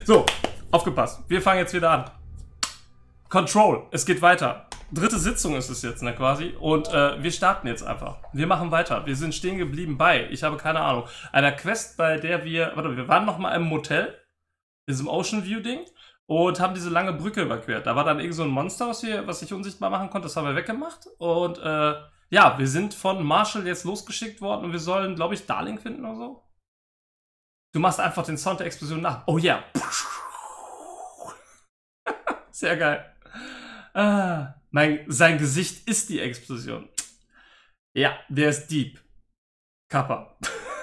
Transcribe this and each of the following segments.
So, aufgepasst. Wir fangen jetzt wieder an. Control, es geht weiter. Dritte Sitzung ist es jetzt, ne, quasi. Und wir starten jetzt einfach. Wir machen weiter. Wir sind stehen geblieben bei, ich habe keine Ahnung, einer Quest, bei der wir waren noch mal im Motel, diesem Ocean View Ding, und haben diese lange Brücke überquert. Da war dann irgend so ein Monster, was ich unsichtbar machen konnte. Das haben wir weggemacht. Und ja, wir sind von Marshall jetzt losgeschickt worden und wir sollen, glaube ich, Darling finden oder so. Du machst einfach den Sound der Explosion nach. Oh ja. Yeah. Sehr geil. Sein Gesicht ist die Explosion. Ja, der ist deep. Kappa.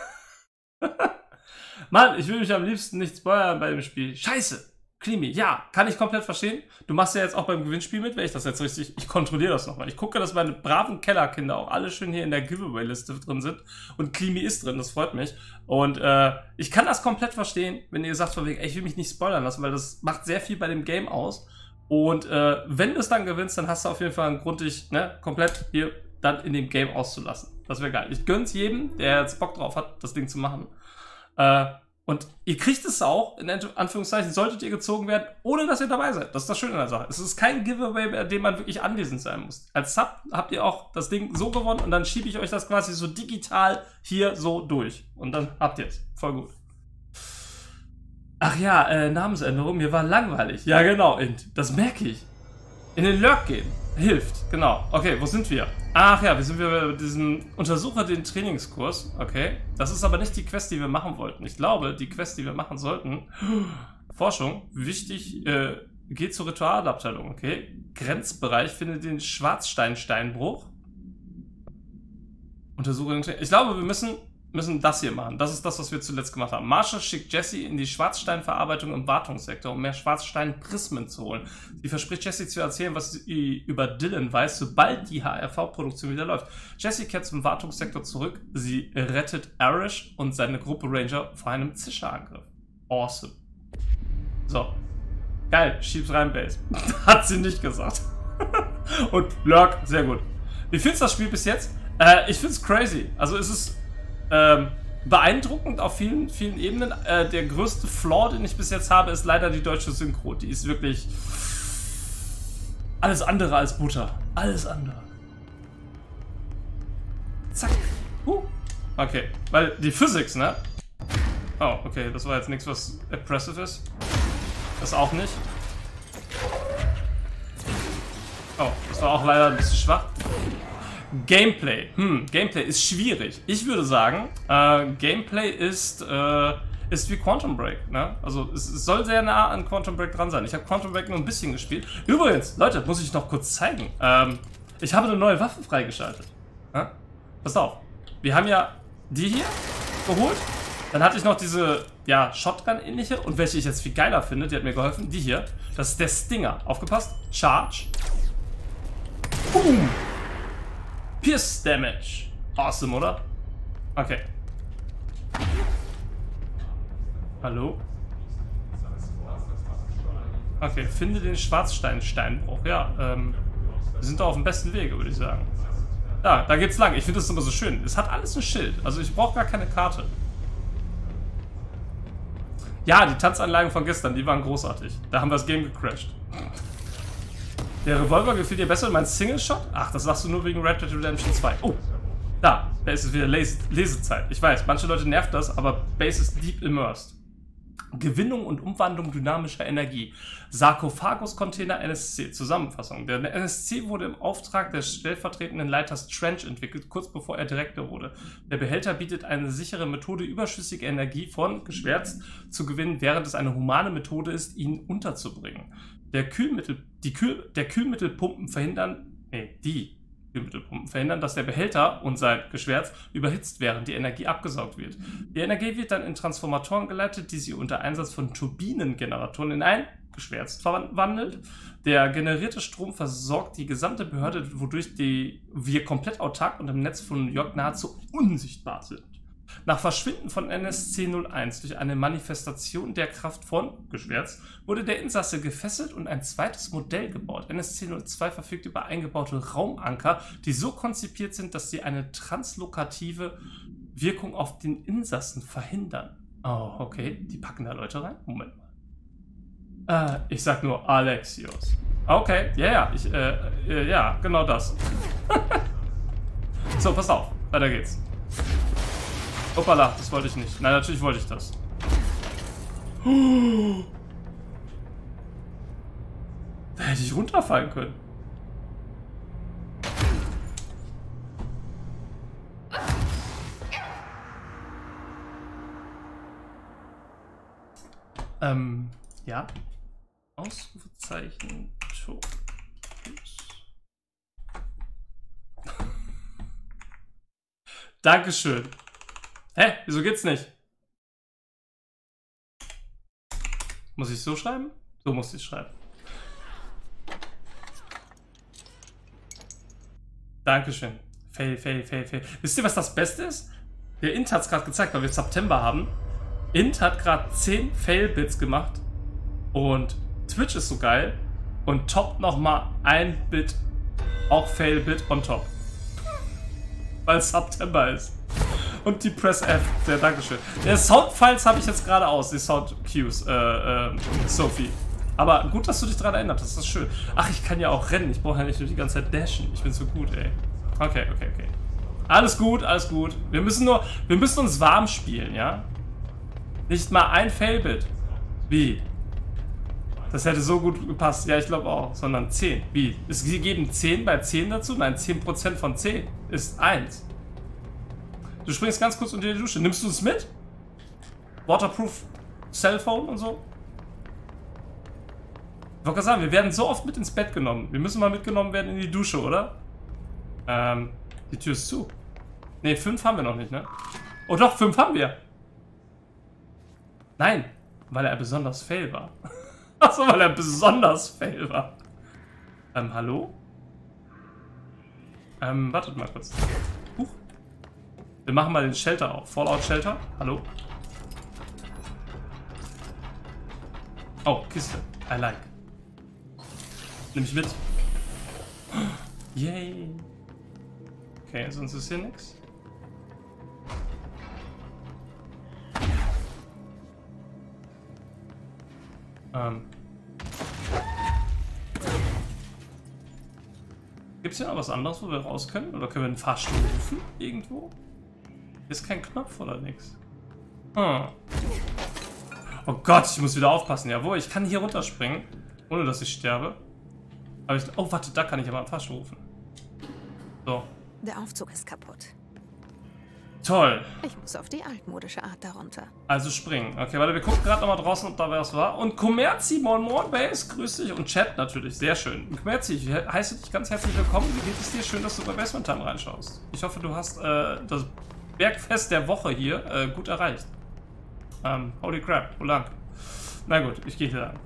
Mann, ich will mich am liebsten nicht spoilern bei dem Spiel. Scheiße. Klimi, ja, kann ich komplett verstehen. Du machst ja jetzt auch beim Gewinnspiel mit, wenn ich das jetzt richtig... Ich kontrolliere das nochmal. Ich gucke, dass meine braven Kellerkinder auch alle schön hier in der Giveaway-Liste drin sind. Und Klimi ist drin, das freut mich. Und ich kann das komplett verstehen, wenn ihr sagt von wegen, ey, ich will mich nicht spoilern lassen, weil das macht sehr viel bei dem Game aus. Und wenn du es dann gewinnst, dann hast du auf jeden Fall einen Grund, dich komplett hier dann in dem Game auszulassen. Das wäre geil. Ich gönn's jedem, der jetzt Bock drauf hat, das Ding zu machen. Und ihr kriegt es auch, in Anführungszeichen, solltet ihr gezogen werden, ohne dass ihr dabei seid. Das ist das Schöne an der Sache. Es ist kein Giveaway, bei dem man wirklich anwesend sein muss. Als Sub habt ihr auch das Ding so gewonnen und dann schiebe ich euch das quasi so digital hier so durch. Und dann habt ihr es. Voll gut. Ach ja, Namensänderung, mir war langweilig. Ja genau, das merke ich. In den Lurk gehen. Hilft, genau. Okay, wo sind wir? Ach ja, wir sind bei diesem Untersucher den Trainingskurs. Okay, das ist aber nicht die Quest, die wir machen wollten. Ich glaube, die Quest, die wir machen sollten, Forschung, wichtig, geht zur Ritualabteilung, okay? Grenzbereich, findet den Schwarzsteinsteinbruch. Untersuche den Trainingskurs. Ich glaube, wir müssen das hier machen. Das ist das, was wir zuletzt gemacht haben. Marshall schickt Jesse in die Schwarzsteinverarbeitung im Wartungssektor, um mehr Schwarzsteinprismen zu holen. Sie verspricht Jesse zu erzählen, was sie über Dylan weiß, sobald die HRV-Produktion wieder läuft. Jesse kehrt zum Wartungssektor zurück. Sie rettet Arish und seine Gruppe Ranger vor einem Zischerangriff. Awesome. So. Geil. Schieb's rein, Base. Hat sie nicht gesagt. Und Lurk, sehr gut. Wie findest du das Spiel bis jetzt? Ich find's crazy. Also es ist beeindruckend auf vielen, vielen Ebenen. Der größte Flaw, den ich bis jetzt habe, ist leider die deutsche Synchro. Die ist wirklich alles andere als Butter. Alles andere. Zack. Okay, weil die Physics, ne? Oh, okay, das war jetzt nichts, was impressive ist. Das auch nicht. Oh, das war auch leider ein bisschen schwach. Gameplay. Gameplay ist schwierig. Ich würde sagen, Gameplay ist wie Quantum Break. Ne? Also es soll sehr nah an Quantum Break dran sein. Ich habe Quantum Break nur ein bisschen gespielt. Übrigens, Leute, muss ich noch kurz zeigen. Ich habe eine neue Waffe freigeschaltet. Ja? Passt auf. Wir haben ja die hier geholt. Dann hatte ich noch diese, ja, Shotgun-ähnliche. Und welche ich jetzt viel geiler finde, die hat mir geholfen. Die hier. Das ist der Stinger. Aufgepasst. Charge. Boom. Pierce Damage. Awesome, oder? Okay. Hallo? Okay, finde den Schwarzsteinsteinbruch. Ja, wir sind da auf dem besten Wege, würde ich sagen. Ja, da geht's lang. Ich finde das immer so schön. Es hat alles ein Schild. Also ich brauche gar keine Karte. Ja, die Tanzanlagen von gestern, die waren großartig. Da haben wir das Game gecrashed. Der Revolver gefiel dir besser, mein Single-Shot? Ach, das sagst du nur wegen Red Dead Redemption 2. Oh, da ist es wieder Lesezeit. Ich weiß, manche Leute nervt das, aber Base ist deep immersed. Gewinnung und Umwandlung dynamischer Energie. Sarkophagus-Container NSC. Zusammenfassung. Der NSC wurde im Auftrag des stellvertretenden Leiters Trench entwickelt, kurz bevor er Direktor wurde. Der Behälter bietet eine sichere Methode, überschüssige Energie von geschwärzt zu gewinnen, während es eine humane Methode ist, ihn unterzubringen. Die Kühlmittelpumpen verhindern, dass der Behälter und sein Geschwärz überhitzt, während die Energie abgesaugt wird. Die Energie wird dann in Transformatoren geleitet, die sie unter Einsatz von Turbinengeneratoren in ein Geschwärz verwandelt. Der generierte Strom versorgt die gesamte Behörde, wodurch wir komplett autark und im Netz von New York nahezu unsichtbar sind. Nach Verschwinden von NSC-01 durch eine Manifestation der Kraft von Geschwärz wurde der Insasse gefesselt und ein zweites Modell gebaut. NSC-02 verfügt über eingebaute Raumanker, die so konzipiert sind, dass sie eine translokative Wirkung auf den Insassen verhindern. Oh, okay. Die packen da Leute rein? Moment mal. Ich sag nur Alexios. Okay, ja, ja, genau das. So, pass auf. Weiter geht's. Hoppala, das wollte ich nicht. Nein, natürlich wollte ich das. Da hätte ich runterfallen können. Ja. Ausrufezeichen. Dankeschön. Hä? Wieso geht's nicht? Muss ich so schreiben? So muss ich schreiben. Dankeschön. Fail. Wisst ihr, was das Beste ist? Der Int hat es gerade gezeigt, weil wir September haben. Int hat gerade 10 Fail-Bits gemacht. Und Twitch ist so geil. Und top nochmal ein Bit. Auch Fail-Bit on top. Weil es September ist. Und die Press F. Sehr Dankeschön. Der Soundfiles habe ich jetzt gerade aus. Die Sound-Cues. Sophie. Aber gut, dass du dich daran erinnert hast. Das ist schön. Ach, ich kann ja auch rennen. Ich brauche ja nicht nur die ganze Zeit dashen. Ich bin so gut, ey. Okay. Alles gut. Wir müssen uns warm spielen, ja? Nicht mal ein Failbit. Wie? Das hätte so gut gepasst. Ja, ich glaube auch. Sondern 10. Wie? Sie geben 10 bei 10 dazu? Nein, 10% von 10 ist 1. Du springst ganz kurz unter die Dusche. Nimmst du es mit? Waterproof Cellphone und so? Ich wollte gerade sagen, wir werden so oft mit ins Bett genommen. Wir müssen mal mitgenommen werden in die Dusche, oder? Die Tür ist zu. Ne, 5 haben wir noch nicht, ne? Oh doch, 5 haben wir. Nein, weil er besonders fail war. Achso, weil er besonders fail war. Hallo? Wartet mal kurz. Huch. Wir machen mal den Shelter auf. Fallout Shelter. Hallo? Oh, Kiste. I like. Nimm ich mit. Yay. Okay, sonst ist hier nichts. Gibt es hier noch was anderes, wo wir raus können? Oder können wir einen Fahrstuhl rufen? Irgendwo? Hier ist kein Knopf oder nichts. Oh Gott, ich muss wieder aufpassen. Jawohl, ich kann hier runterspringen, ohne dass ich sterbe. Aber ich, oh, warte, da kann ich aber einen Fahrstuhl rufen. So. Der Aufzug ist kaputt. Toll. Ich muss auf die altmodische Art darunter. Also springen. Okay, warte, wir gucken gerade nochmal draußen, ob da was war. Und Commerzi, Mon Base, grüß dich. Und Chat natürlich, sehr schön. Und Commerzi, ich heiße dich ganz herzlich willkommen. Wie geht es dir? Schön, dass du bei Basement Time reinschaust. Ich hoffe, du hast das Bergfest der Woche hier gut erreicht. Holy crap, wo lang? Na gut, ich gehe hier lang.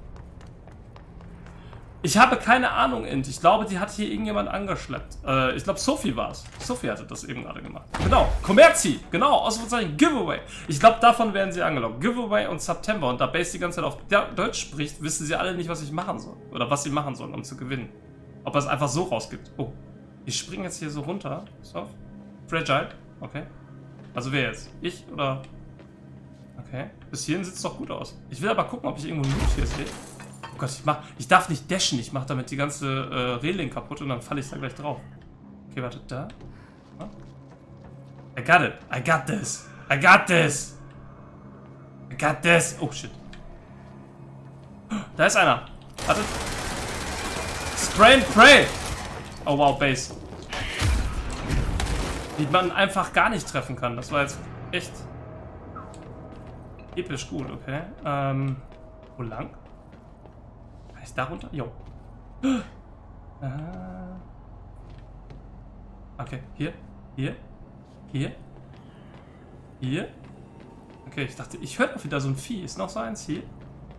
Ich habe keine Ahnung, Int. Ich glaube, die hat hier irgendjemand angeschleppt. Ich glaube, Sophie war es. Sophie hatte das eben gerade gemacht. Genau, Commerzi. Genau, Ausrufezeichen Giveaway. Ich glaube, davon werden sie angelockt. Giveaway und September. Und da Base die ganze Zeit auf Deutsch spricht, wissen sie alle nicht, was ich machen soll. Oder was sie machen sollen, um zu gewinnen. Ob er es einfach so rausgibt. Oh, ich springe jetzt hier so runter. So. Fragile. Okay. Also wer jetzt? Ich oder... Okay. Bis hierhin sieht es doch gut aus. Ich will aber gucken, ob ich irgendwo Loot hier sehe. Oh Gott, ich darf nicht dashen. Ich mache damit die ganze Reling kaputt und dann falle ich da gleich drauf. Okay, warte, da. I got it. I got this. I got this. I got this. Oh, shit. Da ist einer. Warte. Spray and pray. Oh, wow, Base. Die man einfach gar nicht treffen kann. Das war jetzt echt episch gut, okay. Wo lang? Kann ich da runter? Jo. Okay, hier. Hier. Okay, ich dachte, ich höre doch wieder so ein Vieh. Ist noch so eins hier?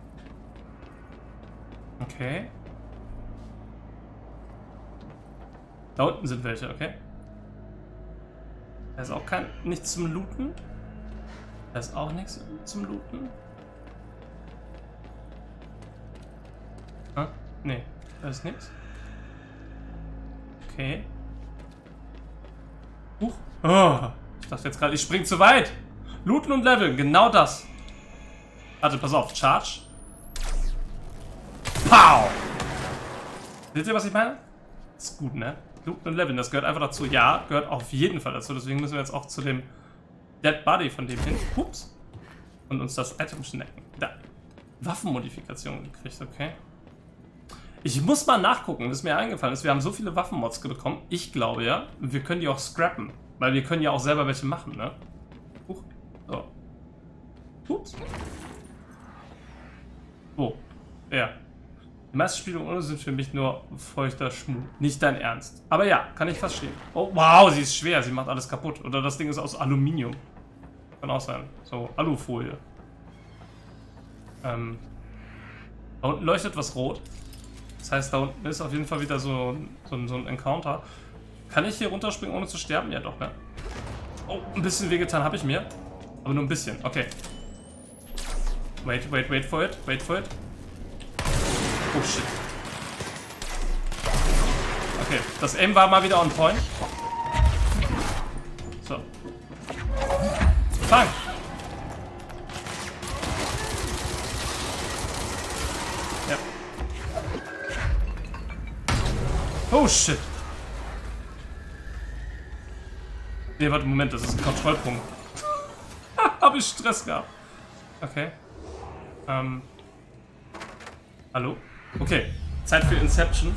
Okay. Da unten sind welche, okay. Da ist auch nichts zum Looten. Da ist auch nichts zum Looten. Nee, da ist nichts. Okay. Huch. Oh, ich dachte jetzt gerade, ich spring zu weit. Looten und leveln, genau das. Warte, pass auf, Charge. Pow! Seht ihr, was ich meine? Das ist gut, ne? Looten und Leveln, das gehört einfach dazu. Ja, gehört auf jeden Fall dazu. Deswegen müssen wir jetzt auch zu dem Dead Body von dem hin. Ups. Und uns das Item schnecken. Da. Waffenmodifikation gekriegt, okay. Ich muss mal nachgucken, das ist mir eingefallen ist. Wir haben so viele Waffenmods bekommen. Ich glaube ja, wir können die auch scrappen. Weil wir können ja auch selber welche machen, ne? So. Ups. Oh. Ja. Die meisten Spiele ohne sind für mich nur feuchter Schmuh. Nicht dein Ernst. Aber ja, kann ich verstehen. Oh, wow, sie ist schwer. Sie macht alles kaputt. Oder das Ding ist aus Aluminium. Kann auch sein. So, Alufolie. Da unten leuchtet was rot. Das heißt, da unten ist auf jeden Fall wieder so ein Encounter. Kann ich hier runterspringen, ohne zu sterben? Ja, doch, ne? Oh, ein bisschen wehgetan habe ich mir. Aber nur ein bisschen. Okay. Wait for it. Wait for it. Oh, shit. Okay, das Aim war mal wieder on point. So. Fang! Ja. Oh, shit. Nee, warte, Moment, das ist ein Kontrollpunkt. Habe ich Stress gehabt. Okay. Hallo? Okay, Zeit für Inception.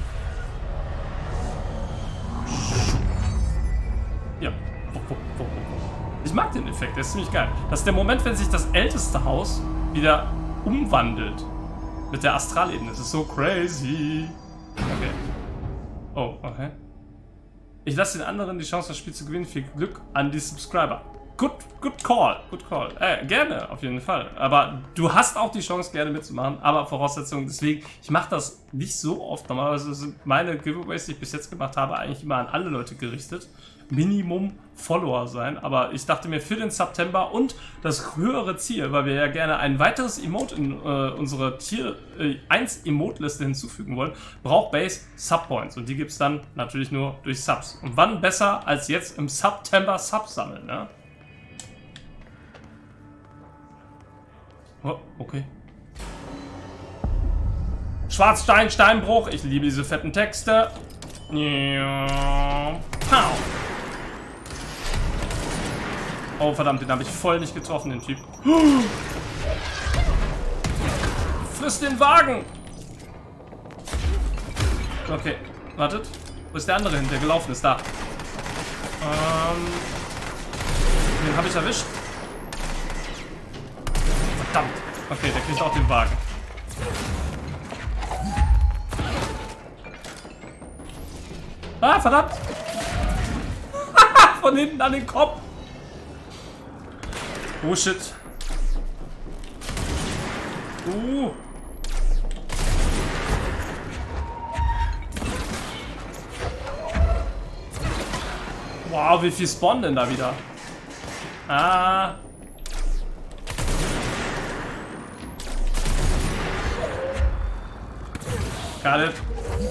Ja. Ich mag den Effekt, der ist ziemlich geil. Das ist der Moment, wenn sich das älteste Haus wieder umwandelt. Mit der Astralebene. Das ist so crazy. Okay. Oh, okay. Ich lasse den anderen die Chance, das Spiel zu gewinnen. Viel Glück an die Subscriber. Good call. Gerne, auf jeden Fall. Aber du hast auch die Chance, gerne mitzumachen. Aber Voraussetzungen, deswegen, ich mache das nicht so oft. Normalerweise sind meine Giveaways, die ich bis jetzt gemacht habe, eigentlich immer an alle Leute gerichtet. Minimum Follower sein. Aber ich dachte mir, für den September und das höhere Ziel, weil wir ja gerne ein weiteres Emote in unsere Tier 1 Emote-Liste hinzufügen wollen, braucht Base Subpoints. Und die gibt es dann natürlich nur durch Subs. Und wann besser als jetzt im September Subs sammeln, ne? Oh, okay. Schwarzstein, Steinbruch. Ich liebe diese fetten Texte. Pow. Oh, verdammt, den habe ich voll nicht getroffen, den Typ. Friss den Wagen! Okay, wartet. Wo ist der andere hin, der gelaufen ist? Da. Den habe ich erwischt. Verdammt. Okay, der kriegt auch den Wagen. Ah, verdammt. Von hinten an den Kopf. Oh, shit. Wow, wie viel spawnen denn da wieder? Ah. Got it.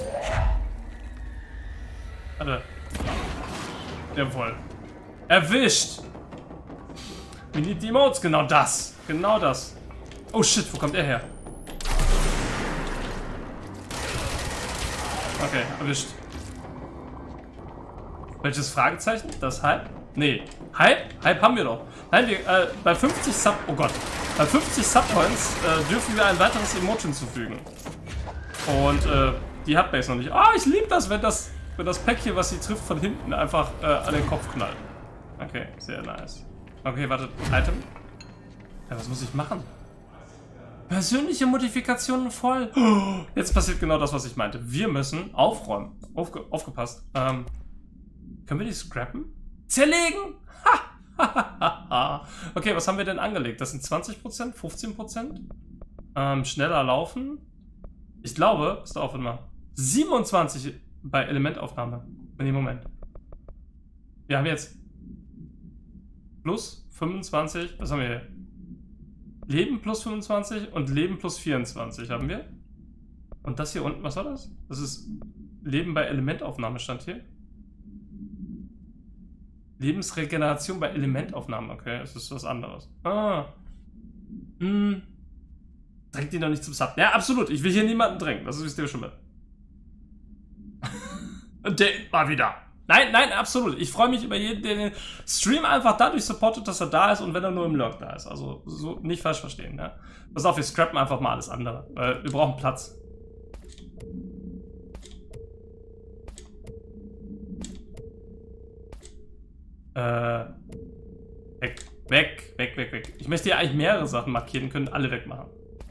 Warte. Jawohl. Erwischt. We need the emotes. Genau das. Genau das. Oh shit, wo kommt er her? Okay, erwischt. Welches Fragezeichen? Das Hype? Nee. Hype? Hype haben wir doch. Nein, wir, bei 50 Sub... Oh Gott. Bei 50 Subpoints dürfen wir ein weiteres Emote hinzufügen. Und die hat Base noch nicht. Ah, ich liebe das, wenn das Päckchen, was sie trifft, von hinten einfach an den Kopf knallt. Okay, sehr nice. Okay, warte. Item? Ja, was muss ich machen? Persönliche Modifikationen voll. Jetzt passiert genau das, was ich meinte. Wir müssen aufräumen. Aufgepasst. Können wir die scrappen? Zerlegen! Ha! Okay, was haben wir denn angelegt? Das sind 20%? 15%? Schneller laufen? Ich glaube, pass auf immer. 27 bei Elementaufnahme. In dem Moment. Wir haben jetzt plus 25. Was haben wir hier? Leben plus 25 und Leben plus 24 haben wir. Und das hier unten, was war das? Das ist Leben bei Elementaufnahme, stand hier. Lebensregeneration bei Elementaufnahme. Okay, das ist was anderes. Ah. Drängt ihn doch nicht zum Sub. Ja, absolut. Ich will hier niemanden drängen. Das wisst ihr schon mal. Und der mal wieder. Nein, nein, absolut. Ich freue mich über jeden, der den Stream einfach dadurch supportet, dass er da ist und wenn er nur im Lurk da ist. Also so nicht falsch verstehen. Ne? Pass auf, wir scrappen einfach mal alles andere. Weil wir brauchen Platz. Weg. Weg, weg, weg, weg. Ich möchte hier eigentlich mehrere Sachen markieren, können alle wegmachen.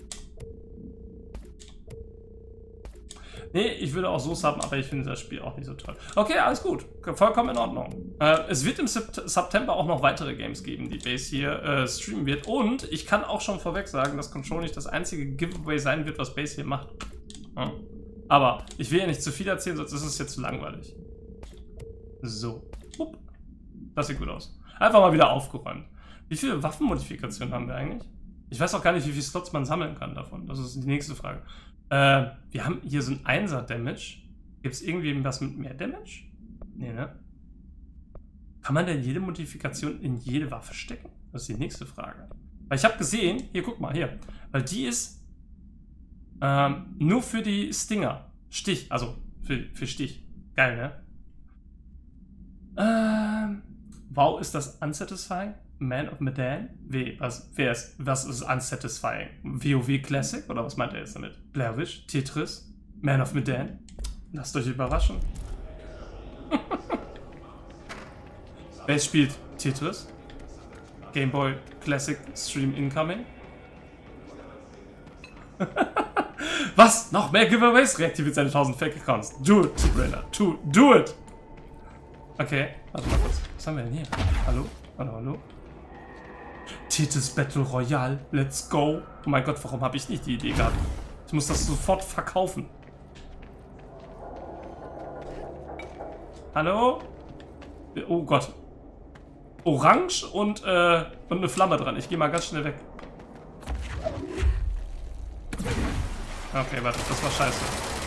Nee, ich würde auch so subben, aber ich finde das Spiel auch nicht so toll. Okay, alles gut. Vollkommen in Ordnung. Es wird im September auch noch weitere Games geben, die Base hier streamen wird. Und ich kann auch schon vorweg sagen, dass Control nicht das einzige Giveaway sein wird, was Base hier macht. Ja. Aber ich will ja nicht zu viel erzählen, sonst ist es jetzt zu langweilig. So. Upp. Das sieht gut aus. Einfach mal wieder aufgeräumt. Wie viele Waffenmodifikationen haben wir eigentlich? Ich weiß auch gar nicht, wie viele Slots man sammeln kann davon. Das ist die nächste Frage. Wir haben hier so ein 1er-Damage. Gibt es irgendwie was mit mehr Damage? Nee, ne? Kann man denn jede Modifikation in jede Waffe stecken? Das ist die nächste Frage. Weil ich habe gesehen, hier, guck mal, hier. Weil die ist nur für die Stinger. Stich, also für Stich. Geil, ne? Wow, ist das unsatisfying? Man of Medan? Was ist unsatisfying? WoW Classic? Oder was meint er jetzt damit? Blair Witch? Tetris? Man of Medan? Lasst euch überraschen. Wer spielt Tetris? Game Boy Classic Stream Incoming? Was? Noch mehr Giveaways? Reaktiviert seine 1000 Fake-Accounts. Do it, Brainer. Do it! Okay, warte mal kurz. Was haben wir denn hier? Hallo? Hallo, hallo? Tetris Battle Royale, let's go. Oh mein Gott, warum habe ich nicht die Idee gehabt? Ich muss das sofort verkaufen. Hallo? Oh Gott. Orange und eine Flamme dran. Ich gehe mal ganz schnell weg. Okay, warte, das war scheiße.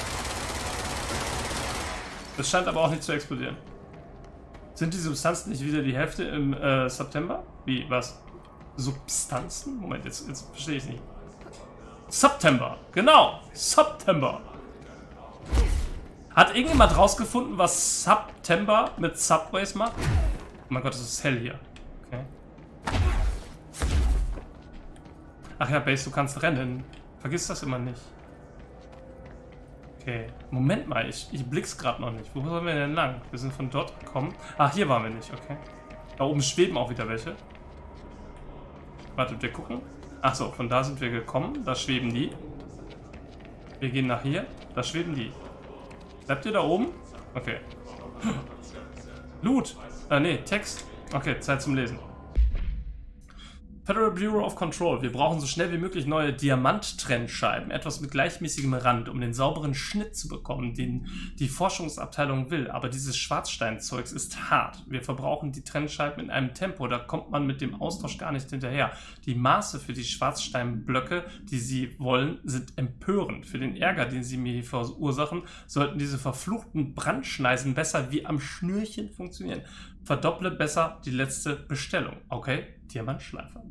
Es scheint aber auch nicht zu explodieren. Sind die Substanzen nicht wieder die Hälfte im September? Wie, was? Substanzen? Moment, jetzt verstehe ich es nicht. September, genau, September. Hat irgendjemand rausgefunden, was September mit Subways macht? Oh mein Gott, es ist hell hier. Okay. Ach ja, Base, du kannst rennen. Vergiss das immer nicht. Okay, Moment mal, ich blick's gerade noch nicht. Wo sollen wir denn lang? Wir sind von dort gekommen. Ach, hier waren wir nicht, okay. Da oben schweben auch wieder welche. Warte, wir gucken. Achso, von da sind wir gekommen. Da schweben die. Wir gehen nach hier. Da schweben die. Bleibt ihr da oben? Okay. Loot. Nee, Text. Okay, Zeit zum Lesen. Federal Bureau of Control. Wir brauchen so schnell wie möglich neue Diamant-Trennscheiben. Etwas mit gleichmäßigem Rand, um den sauberen Schnitt zu bekommen, den die Forschungsabteilung will. Aber dieses Schwarzsteinzeugs ist hart. Wir verbrauchen die Trennscheiben in einem Tempo, da kommt man mit dem Austausch gar nicht hinterher. Die Maße für die Schwarzsteinblöcke, die sie wollen, sind empörend. Für den Ärger, den sie mir hier verursachen, sollten diese verfluchten Brandschneisen besser wie am Schnürchen funktionieren. Verdopple besser die letzte Bestellung. Okay, Diamantschleifer.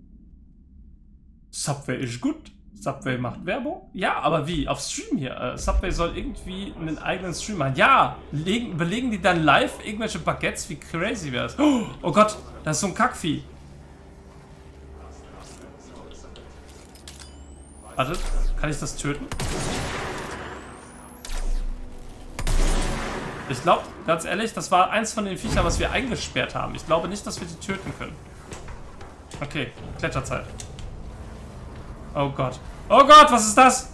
Subway ist gut. Subway macht Werbung. Ja, aber wie? Auf Stream hier. Subway soll irgendwie einen eigenen Stream machen. Ja, belegen die dann live irgendwelche Baguettes? Wie crazy wäre das? Oh Gott, das ist so ein Kackvieh. Warte, kann ich das töten? Ich glaube, ganz ehrlich, das war eins von den Viechern, was wir eingesperrt haben. Ich glaube nicht, dass wir die töten können. Okay, Kletterzeit. Oh Gott. Oh Gott, was ist das?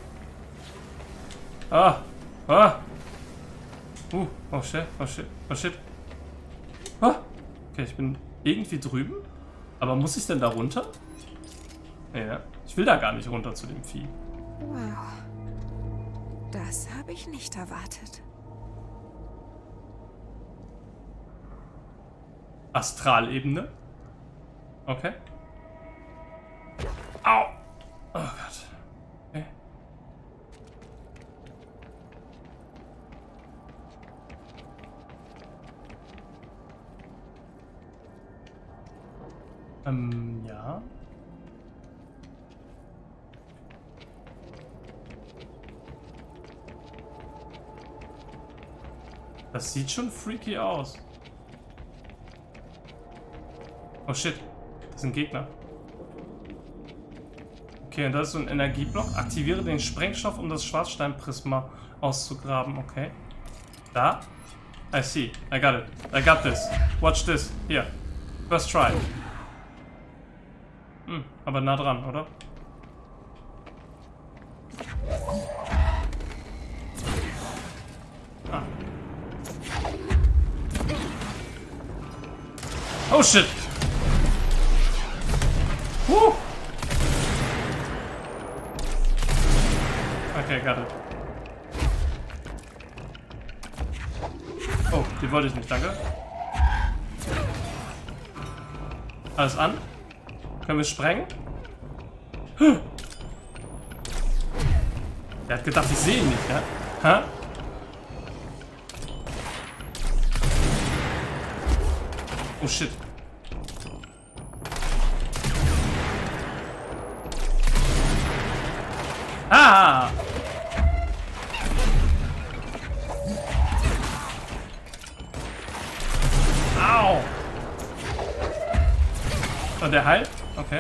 Ah. Ah. Oh shit, oh shit, oh shit. Ah. Okay, ich bin irgendwie drüben. Aber muss ich denn da runter? Nee, ne? Ich will da gar nicht runter zu dem Vieh. Wow. Das habe ich nicht erwartet. Astralebene. Okay. Au. Oh Gott. Okay. Ja. Das sieht schon freaky aus. Oh shit. Das sind Gegner. Okay, und das ist so ein Energieblock. Aktiviere den Sprengstoff, um das Schwarzsteinprisma auszugraben. Okay. Da. I see. I got it. I got this. Watch this. Here. First try. Hm, aber nah dran, oder? Ah. Oh shit! Okay, got it. Oh, die wollte ich nicht, danke. Alles an? Können wir sprengen? Er hat gedacht, ich sehe ihn nicht, ja? Hä? Oh shit. Ah! Au! Und der heilt? Okay.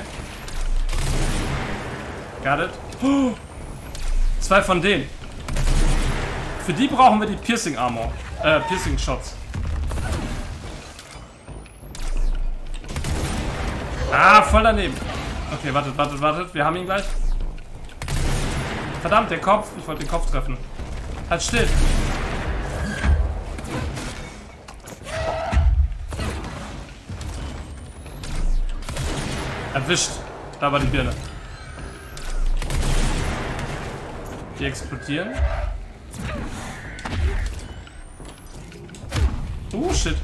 Got it. Zwei von denen. Für die brauchen wir die Piercing Armor. Piercing Shots. Ah, voll daneben. Okay, wartet. Wir haben ihn gleich. Verdammt, der Kopf. Ich wollte den Kopf treffen. Halt still. Erwischt. Da war die Birne. Die explodieren. Shit.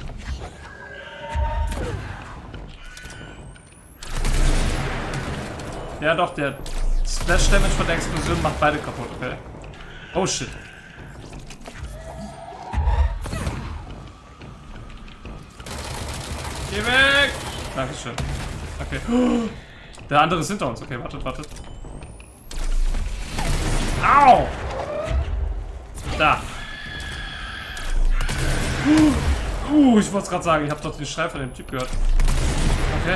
Ja doch, der Splash Damage von der Explosion macht beide kaputt, okay. Oh shit. Geh weg! Dankeschön. Okay. Der andere ist hinter uns. Okay, wartet. Au! Da. Ich wollte es gerade sagen, ich habe doch den Schrei von dem Typ gehört. Okay.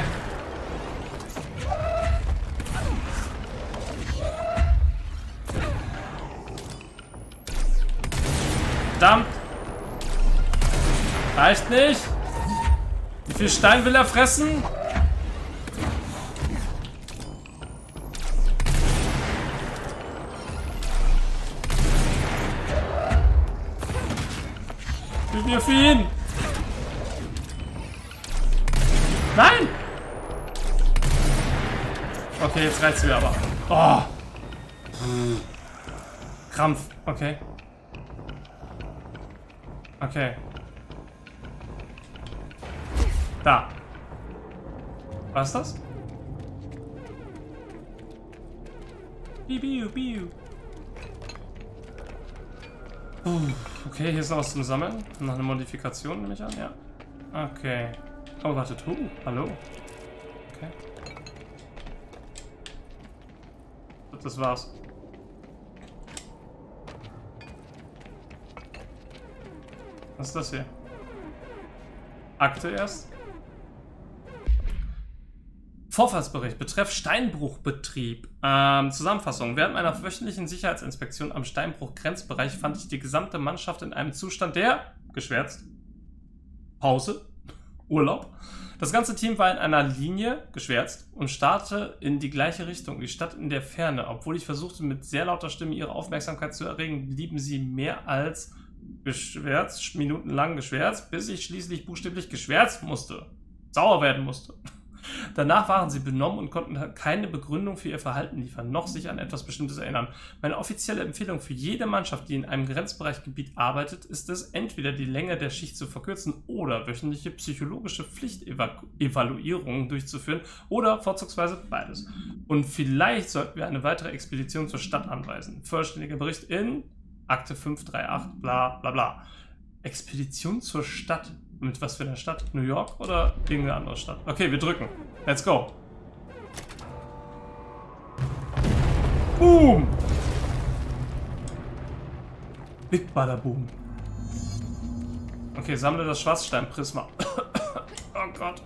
Verdammt! Reicht nicht! Wie viel Stein will er fressen? Gib mir für ihn! Nein! Okay, jetzt reicht's mir aber. Oh! Krampf, okay. Okay. Da. Was ist das? Biu, biu. Okay, hier ist noch was zum Sammeln. Noch eine Modifikation, nehme ich an, ja. Okay. Oh, wartet. Hallo. Okay. Das war's. Was ist das hier? Akte erst. Vorfallsbericht betreff Steinbruchbetrieb. Zusammenfassung. Während meiner wöchentlichen Sicherheitsinspektion am Steinbruch-Grenzbereich fand ich die gesamte Mannschaft in einem Zustand der, geschwärzt, Pause, Urlaub. Das ganze Team war in einer Linie, geschwärzt, und starrte in die gleiche Richtung, die Stadt in der Ferne. Obwohl ich versuchte, mit sehr lauter Stimme ihre Aufmerksamkeit zu erregen, blieben sie mehr als geschwärzt, minutenlang geschwärzt, bis ich schließlich buchstäblich geschwärzt musste. Sauer werden musste. Danach waren sie benommen und konnten keine Begründung für ihr Verhalten liefern, noch sich an etwas Bestimmtes erinnern. Meine offizielle Empfehlung für jede Mannschaft, die in einem Grenzbereichgebiet arbeitet, ist es, entweder die Länge der Schicht zu verkürzen oder wöchentliche psychologische Pflichtevaluierungen durchzuführen oder vorzugsweise beides. Und vielleicht sollten wir eine weitere Expedition zur Stadt anweisen. Vollständiger Bericht in Akte 538, bla bla bla. Expedition zur Stadt. Mit was für einer Stadt? New York oder irgendeine andere Stadt? Okay, wir drücken. Let's go. Boom! Big Bada Boom. Okay, sammle das Schwarzsteinprisma. Oh Gott.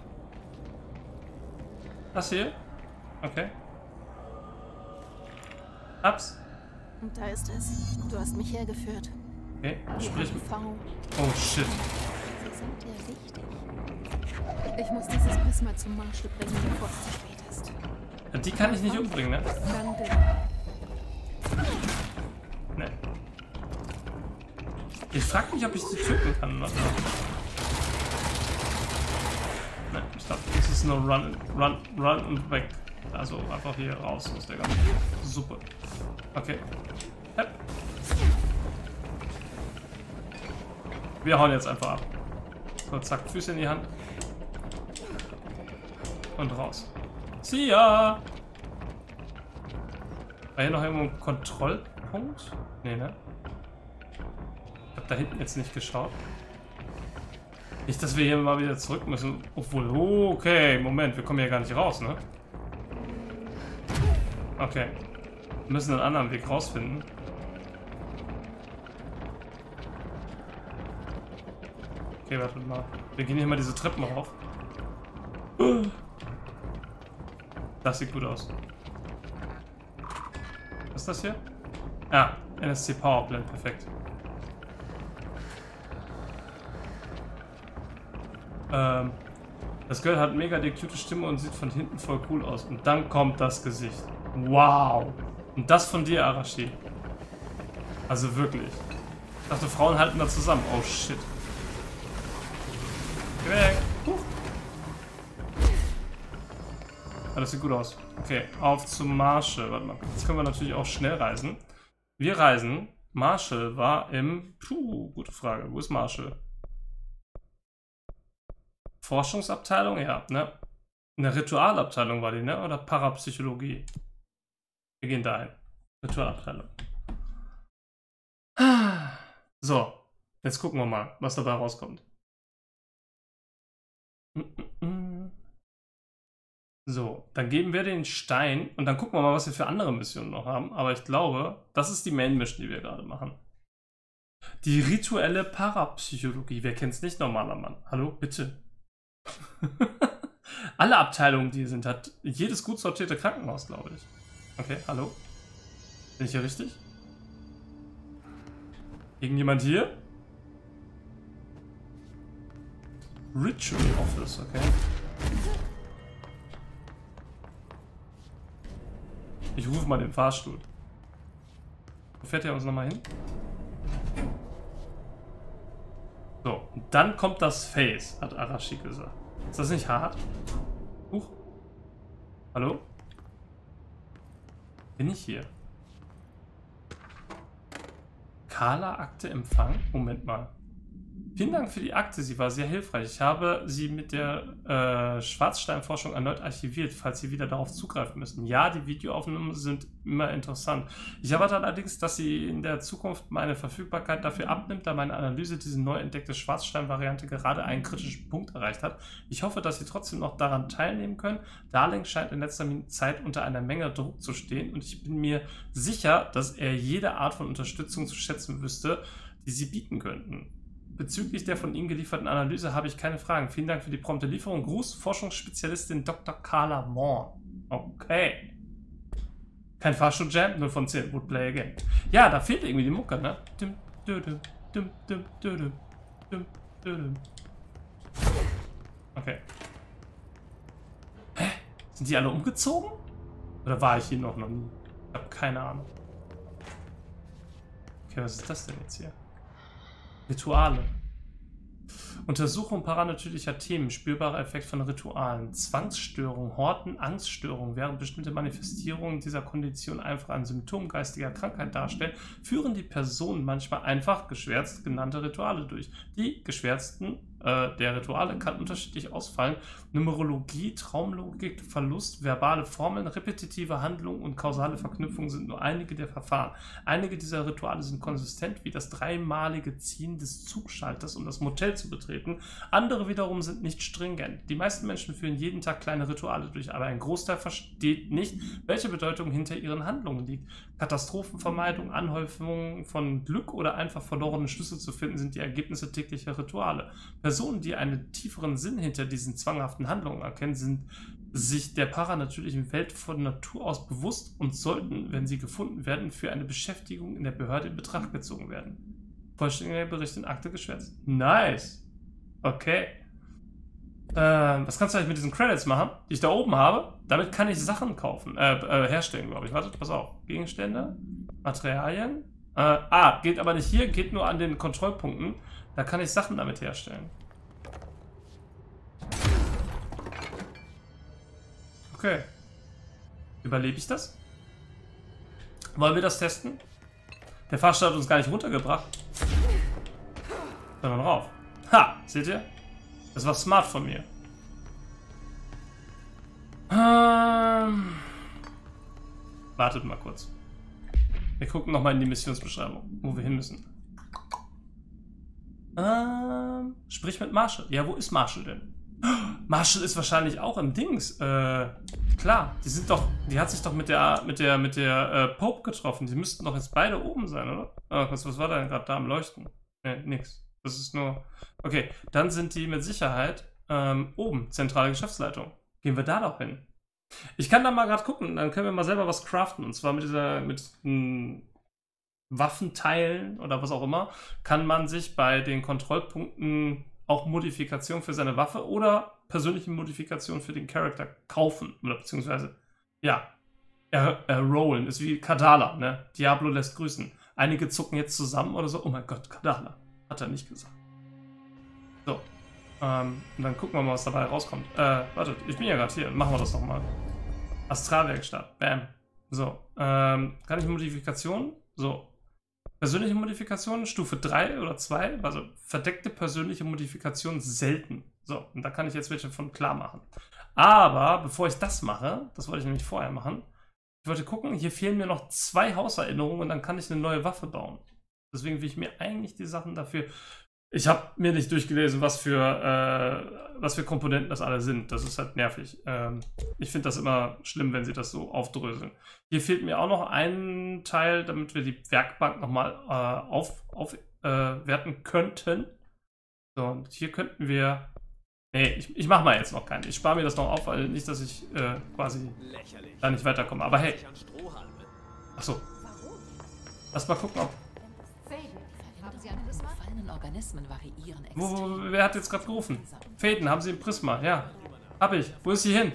Das hier? Okay. Hab's. Und da ist es. Du hast mich hergeführt. Okay, sprich. V. Oh shit. Sie sind dir wichtig. Ich muss dieses Prisma zum Marschall bringen, bevor es zu spät ist. Ja, die kann ich nicht umbringen, ne? Dann bitte. Ne. Ich frag mich, ob ich sie töten kann. Warte mal. Ne, ich glaube, das ist nur run und weg. Also einfach hier raus aus der ganzen Suppe. Okay. Hepp. Wir hauen jetzt einfach ab. So, zack, Füße in die Hand. Und raus. See ya! War hier noch irgendwo ein Kontrollpunkt? Nee, ne? Ich hab da hinten jetzt nicht geschaut. Nicht, dass wir hier mal wieder zurück müssen. Obwohl, okay, Moment, wir kommen hier gar nicht raus, ne? Okay. Wir müssen einen anderen Weg rausfinden. Okay, warte mal. Wir gehen hier mal diese Treppen rauf. Das sieht gut aus. Was ist das hier? Ah, NSC Powerplant, perfekt. Das Girl hat mega die cute Stimme und sieht von hinten voll cool aus. Und dann kommt das Gesicht. Wow. Und das von dir, Arashi. Also wirklich. Ich dachte, Frauen halten da zusammen. Oh shit. Geh weg. Huch. Ah, das sieht gut aus. Okay, auf zum Marshall. Warte mal. Jetzt können wir natürlich auch schnell reisen. Wir reisen. Marshall war im... Puh, gute Frage. Wo ist Marshall? Forschungsabteilung? Ja, ne? In der Ritualabteilung war die, ne? Oder Parapsychologie? Wir gehen dahin. Ritualabteilung. So, jetzt gucken wir mal, was dabei rauskommt. So, dann geben wir den Stein und dann gucken wir mal, was wir für andere Missionen noch haben. Aber ich glaube, das ist die Main-Mission, die wir gerade machen. Die rituelle Parapsychologie. Wer kennt es nicht, normaler Mann? Hallo, bitte. Alle Abteilungen, die hier sind, hat jedes gut sortierte Krankenhaus, glaube ich. Okay, hallo? Bin ich hier richtig? Irgendjemand hier? Ritual Office, okay. Ich rufe mal den Fahrstuhl. Wo fährt er uns nochmal hin? So, und dann kommt das Face, hat Arashi gesagt. Ist das nicht hart? Huch. Hallo? Bin ich hier? Carla-Akte empfangen? Moment mal. Vielen Dank für die Akte, sie war sehr hilfreich. Ich habe sie mit der Schwarzsteinforschung erneut archiviert, falls Sie wieder darauf zugreifen müssen. Ja, die Videoaufnahmen sind immer interessant. Ich erwarte allerdings, dass sie in der Zukunft meine Verfügbarkeit dafür abnimmt, da meine Analyse diese neu entdeckte Schwarzstein-Variante gerade einen kritischen Punkt erreicht hat. Ich hoffe, dass Sie trotzdem noch daran teilnehmen können. Darling scheint in letzter Zeit unter einer Menge Druck zu stehen und ich bin mir sicher, dass er jede Art von Unterstützung zu schätzen wüsste, die Sie bieten könnten. Bezüglich der von Ihnen gelieferten Analyse habe ich keine Fragen. Vielen Dank für die prompte Lieferung. Gruß, Forschungsspezialistin Dr. Carla Vaughn. Okay. Kein Fahrstuhl-Jam, 0 von 10. Would play again. Ja, da fehlt irgendwie die Mucke, ne? Okay. Hä? Sind die alle umgezogen? Oder war ich hier noch nie? Ich habe keine Ahnung. Okay, was ist das denn jetzt hier? Rituale. Untersuchung paranatürlicher Themen, spürbarer Effekt von Ritualen, Zwangsstörung, Horten, Angststörung. Während bestimmte Manifestierungen dieser Kondition einfach ein Symptom geistiger Krankheit darstellen, führen die Personen manchmal einfach geschwärzt genannte Rituale durch. Die geschwärzten der Rituale kann unterschiedlich ausfallen. Numerologie, Traumlogik, Verlust, verbale Formeln, repetitive Handlungen und kausale Verknüpfungen sind nur einige der Verfahren. Einige dieser Rituale sind konsistent, wie das dreimalige Ziehen des Zugschalters, um das Motel zu betreten. Andere wiederum sind nicht stringent. Die meisten Menschen führen jeden Tag kleine Rituale durch, aber ein Großteil versteht nicht, welche Bedeutung hinter ihren Handlungen liegt. Katastrophenvermeidung, Anhäufung von Glück oder einfach verlorene Schlüssel zu finden, sind die Ergebnisse täglicher Rituale. Personen, die einen tieferen Sinn hinter diesen zwanghaften Handlungen erkennen, sind sich der paranatürlichen Welt von Natur aus bewusst und sollten, wenn sie gefunden werden, für eine Beschäftigung in der Behörde in Betracht gezogen werden. Vollständiger Bericht in Akte geschwärzt. Nice. Okay. Was kannst du eigentlich mit diesen Credits machen, die ich da oben habe? Damit kann ich Sachen kaufen, herstellen, glaube ich. Warte, pass auf. Gegenstände, Materialien. Geht aber nicht hier, geht nur an den Kontrollpunkten. Da kann ich Sachen damit herstellen. Okay. Überlebe ich das? Wollen wir das testen? Der Fahrstuhl hat uns gar nicht runtergebracht. Sondern rauf. Ha! Seht ihr? Das war smart von mir. Wartet mal kurz. Wir gucken nochmal in die Missionsbeschreibung, wo wir hin müssen. Sprich mit Marshall. Ja, wo ist Marshall denn? Marshall ist wahrscheinlich auch im Dings. Klar, die hat sich doch mit der Pope getroffen. Die müssten doch jetzt beide oben sein, oder? Was war denn gerade da am Leuchten? Nix. Das ist nur. Okay, dann sind die mit Sicherheit oben. Zentrale Geschäftsleitung. Gehen wir da doch hin. Ich kann da mal gerade gucken, dann können wir mal selber was craften. Und zwar mit Waffenteilen oder was auch immer, kann man sich bei den Kontrollpunkten auch Modifikationen für seine Waffe oder persönliche Modifikationen für den Charakter kaufen. Oder beziehungsweise, ja, rollen. Ist wie Kadala, ne? Diablo lässt grüßen. Einige zucken jetzt zusammen oder so. Oh mein Gott, Kadala. Hat er nicht gesagt. So. Und dann gucken wir mal, was dabei rauskommt. Wartet, ich bin ja gerade hier. Machen wir das nochmal. Astralwerkstatt. Bam. So. Kann ich Modifikationen? So. Persönliche Modifikationen, Stufe 3 oder 2, also verdeckte persönliche Modifikationen selten. So, und da kann ich jetzt welche von klar machen. Aber bevor ich das mache, das wollte ich nämlich vorher machen, ich wollte gucken, hier fehlen mir noch 2 Hauserinnerungen und dann kann ich eine neue Waffe bauen. Deswegen will ich mir eigentlich die Sachen dafür... Ich habe mir nicht durchgelesen, was für Komponenten das alle sind. Das ist halt nervig. Ich finde das immer schlimm, wenn sie das so aufdröseln. Hier fehlt mir auch noch ein Teil, damit wir die Werkbank nochmal aufwerten könnten. So, und hier könnten wir... Nee, ich mache mal jetzt noch keinen. Ich spare mir das noch auf, weil nicht, dass ich quasi da nicht weiterkomme. Aber hey. Achso. Lass mal gucken, ob... Organismen variieren extrem. Wer hat jetzt gerade gerufen? Faden, haben Sie ein Prisma? Ja. Hab ich. Wo ist sie hin?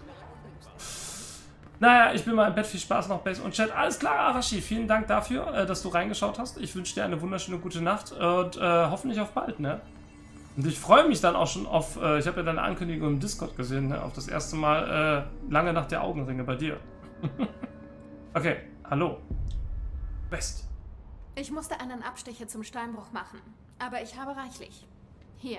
Naja, ich bin mal im Bett. Viel Spaß noch, Base und Chat. Alles klar, Arashi. Vielen Dank dafür, dass du reingeschaut hast. Ich wünsche dir eine wunderschöne gute Nacht und hoffentlich auf bald, ne? Und ich freue mich dann auch schon auf, ich habe ja deine Ankündigung im Discord gesehen, ne? Auf das erste Mal lange nach der Augenringe bei dir. Okay, hallo. Best. Ich musste einen Abstecher zum Steinbruch machen, aber ich habe reichlich. Hier.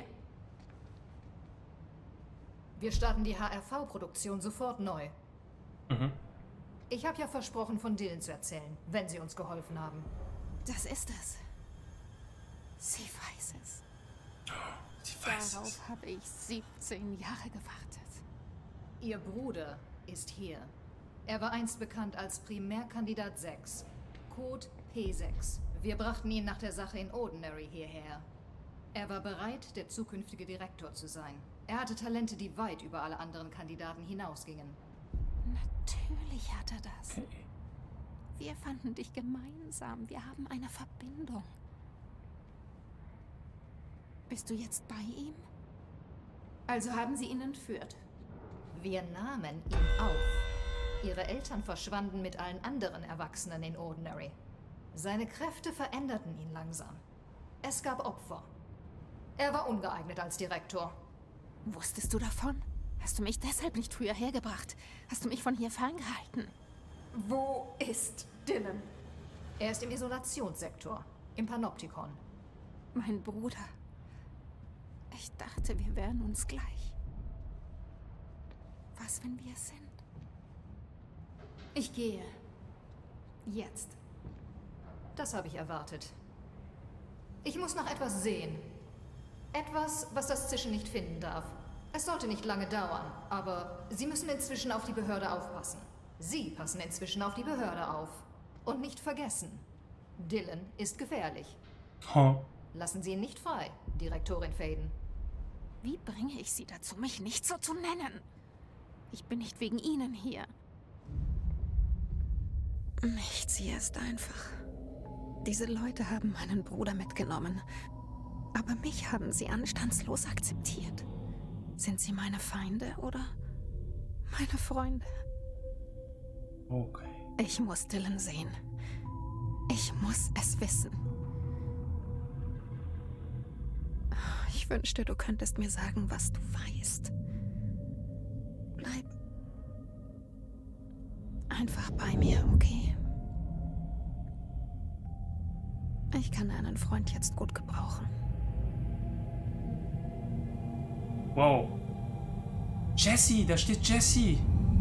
Wir starten die HRV-Produktion sofort neu. Mhm. Ich habe ja versprochen, von Dylan zu erzählen, wenn sie uns geholfen haben. Das ist es. Sie weiß es. Darauf habe ich 17 Jahre gewartet. Ihr Bruder ist hier. Er war einst bekannt als Primärkandidat 6. Code P6. Wir brachten ihn nach der Sache in Ordinary hierher. Er war bereit, der zukünftige Direktor zu sein. Er hatte Talente, die weit über alle anderen Kandidaten hinausgingen. Natürlich hat er das. Okay. Wir fanden dich gemeinsam. Wir haben eine Verbindung. Bist du jetzt bei ihm? Also haben sie ihn entführt. Wir nahmen ihn auf. Ihre Eltern verschwanden mit allen anderen Erwachsenen in Ordinary. Seine Kräfte veränderten ihn langsam. Es gab Opfer. Er war ungeeignet als Direktor. Wusstest du davon? Hast du mich deshalb nicht früher hergebracht? Hast du mich von hier ferngehalten? Wo ist Dylan? Er ist im Isolationssektor, im Panoptikon. Mein Bruder. Ich dachte, wir wären uns gleich. Was, wenn wir es sind? Ich gehe. Jetzt. Das habe ich erwartet. Ich muss nach etwas sehen. Etwas, was das Zischen nicht finden darf. Es sollte nicht lange dauern, aber Sie müssen inzwischen auf die Behörde aufpassen. Sie passen inzwischen auf die Behörde auf. Und nicht vergessen, Dylan ist gefährlich. Oh. Lassen Sie ihn nicht frei, Direktorin Faden. Wie bringe ich Sie dazu, mich nicht so zu nennen? Ich bin nicht wegen Ihnen hier. Nichts hier ist einfach. Diese Leute haben meinen Bruder mitgenommen. Aber mich haben sie anstandslos akzeptiert. Sind sie meine Feinde oder meine Freunde? Okay. Ich muss Dylan sehen. Ich muss es wissen. Ich wünschte, du könntest mir sagen, was du weißt. Bleib einfach bei mir, okay? Ich kann einen Freund jetzt gut gebrauchen. Wow. Jesse, da steht Jesse.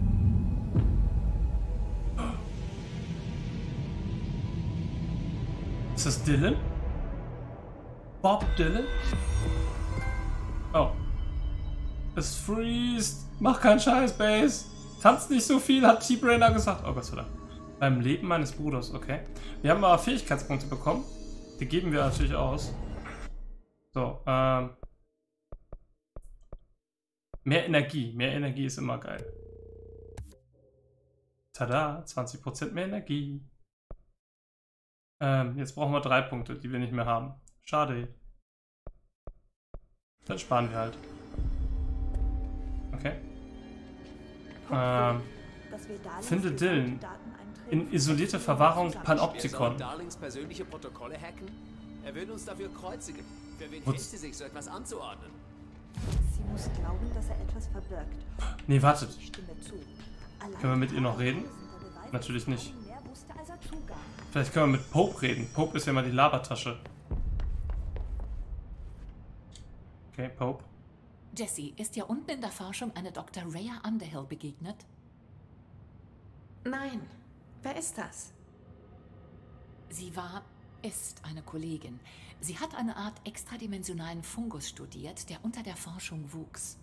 Ist das Dylan? Bob Dylan? Oh. Es freest. Mach keinen Scheiß, Base. Tanzt nicht so viel, hat T-Brainer gesagt. Oh Gott sei Dank. Beim Leben meines Bruders, okay. Wir haben aber Fähigkeitspunkte bekommen. Die geben wir natürlich aus. So, mehr Energie. Mehr Energie ist immer geil. Tada, 20% mehr Energie. Jetzt brauchen wir 3 Punkte, die wir nicht mehr haben. Schade. Dann sparen wir halt. Okay. Finde Dylan. In isolierte Verwahrung Panoptikon. Darlings persönliche Protokolle hacken? Er will uns dafür kreuzigen. Für wen hält sie sich, so etwas anzuordnen? Sie muss glauben, dass er etwas verbirgt. Nee, wartet. Ich stimme zu. Können wir mit ihr noch reden? Natürlich nicht. Mehr wusste, als er zugab. Vielleicht können wir mit Pope reden. Pope ist ja mal die Labertasche. Okay, Pope. Jesse, ist dir unten in der Forschung eine Dr. Rhea Underhill begegnet? Nein. Wer ist das? Sie ist eine Kollegin. Sie hat eine Art extradimensionalen Fungus studiert, der unter der Forschung wuchs.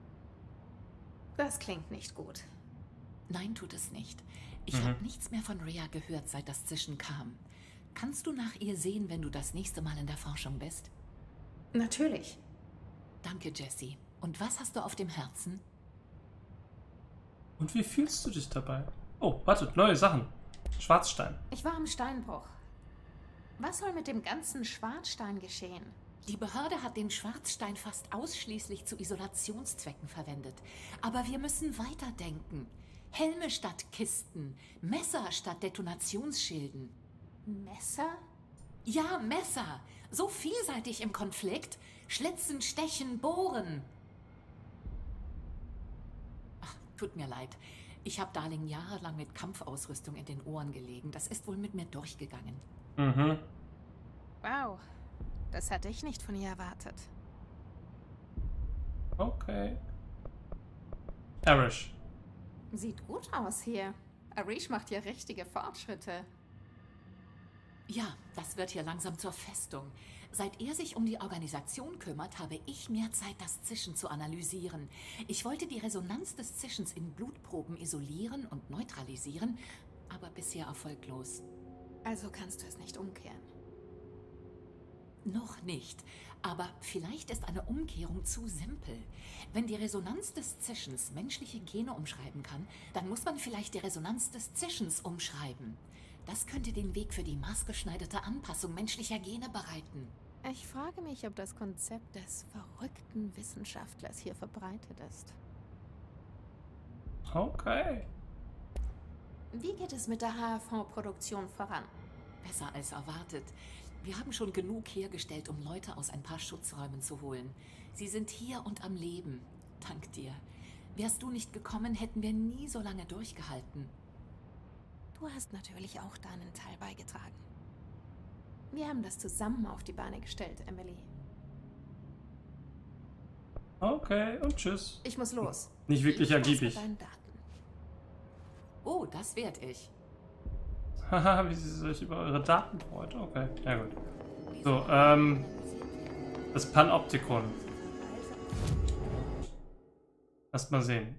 Das klingt nicht gut. Nein, tut es nicht. Ich habe nichts mehr von Rhea gehört, seit das Zischen kam. Kannst du nach ihr sehen, wenn du das nächste Mal in der Forschung bist? Natürlich. Danke, Jesse. Und was hast du auf dem Herzen? Und wie fühlst du dich dabei? Oh, wartet, neue Sachen. Schwarzstein. Ich war am Steinbruch. Was soll mit dem ganzen Schwarzstein geschehen? Die Behörde hat den Schwarzstein fast ausschließlich zu Isolationszwecken verwendet. Aber wir müssen weiterdenken. Helme statt Kisten, Messer statt Detonationsschilden. Messer? Ja, Messer. So vielseitig im Konflikt. Schlitzen, stechen, bohren. Ach, tut mir leid. Ich habe Darling jahrelang mit Kampfausrüstung in den Ohren gelegen. Das ist wohl mit mir durchgegangen. Mhm. Wow. Das hatte ich nicht von ihr erwartet. Okay. Arish. Sieht gut aus hier. Arish macht ja richtige Fortschritte. Ja, das wird hier langsam zur Festung. Seit er sich um die Organisation kümmert, habe ich mehr Zeit, das Zischen zu analysieren. Ich wollte die Resonanz des Zischens in Blutproben isolieren und neutralisieren, aber bisher erfolglos. Also kannst du es nicht umkehren. Noch nicht, aber vielleicht ist eine Umkehrung zu simpel. Wenn die Resonanz des Zischens menschliche Gene umschreiben kann, dann muss man vielleicht die Resonanz des Zischens umschreiben. Das könnte den Weg für die maßgeschneiderte Anpassung menschlicher Gene bereiten. Ich frage mich, ob das Konzept des verrückten Wissenschaftlers hier verbreitet ist. Okay. Wie geht es mit der HRV-Produktion voran? Besser als erwartet. Wir haben schon genug hergestellt, um Leute aus ein paar Schutzräumen zu holen. Sie sind hier und am Leben. Dank dir. Wärst du nicht gekommen, hätten wir nie so lange durchgehalten. Du hast natürlich auch deinen Teil beigetragen. Wir haben das zusammen auf die Beine gestellt, Emily. Okay, und tschüss. Ich muss los. Nicht wirklich ergiebig. Oh, das werd ich. Haha, wie sie sich über eure Daten freut. Okay, ja gut. So, das Panoptikon. Lass mal sehen.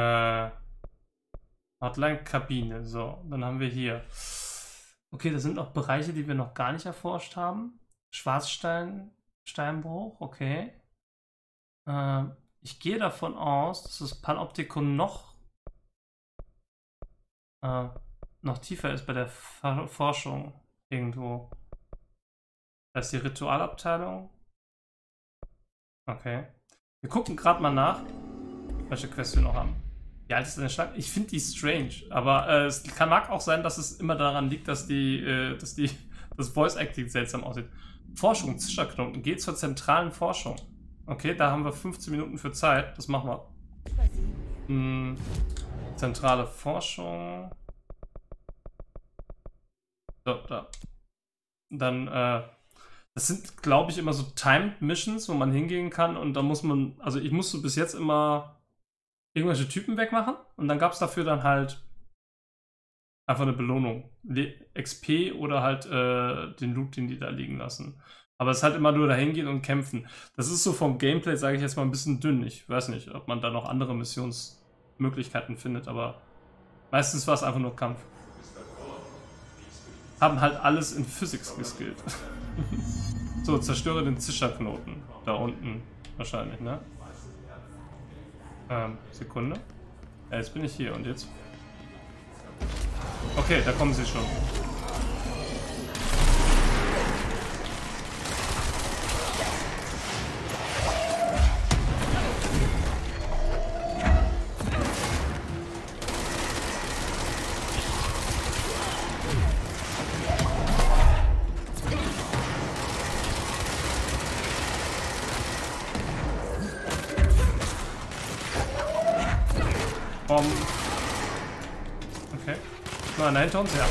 Hotline-Kabine. So, dann haben wir hier. Okay, das sind noch Bereiche, die wir noch gar nicht erforscht haben. Steinbruch, okay. Ich gehe davon aus, dass das Panoptikon noch tiefer ist bei der Forschung irgendwo. Da ist die Ritualabteilung. Okay. Wir gucken gerade mal nach, welche Quests wir noch haben. Wie alt ist denn der Schlag? Ich finde die strange, aber es mag auch sein, dass es immer daran liegt, dass das Voice Acting seltsam aussieht. Forschung, Zischerknoten, geht zur zentralen Forschung. Okay, da haben wir 15 Minuten für Zeit. Das machen wir. Zentrale Forschung. So, da. Dann, das sind, glaube ich, immer so Timed Missions, wo man hingehen kann und da muss man, also ich musste bis jetzt immer irgendwelche Typen wegmachen und dann gab es dafür dann halt einfach eine Belohnung. XP oder halt den Loot, den die da liegen lassen. Aber es ist halt immer nur dahin gehen und kämpfen. Das ist so vom Gameplay, sage ich jetzt mal, ein bisschen dünn. Ich weiß nicht, ob man da noch andere Missionsmöglichkeiten findet, aber meistens war es einfach nur Kampf. Haben halt alles in Physics geskillt. So, zerstöre den Zischerknoten. Da unten wahrscheinlich, ne? Sekunde. Ja, jetzt bin ich hier und jetzt? Okay, da kommen sie schon. Okay. Ist noch einer hinter uns? Ja.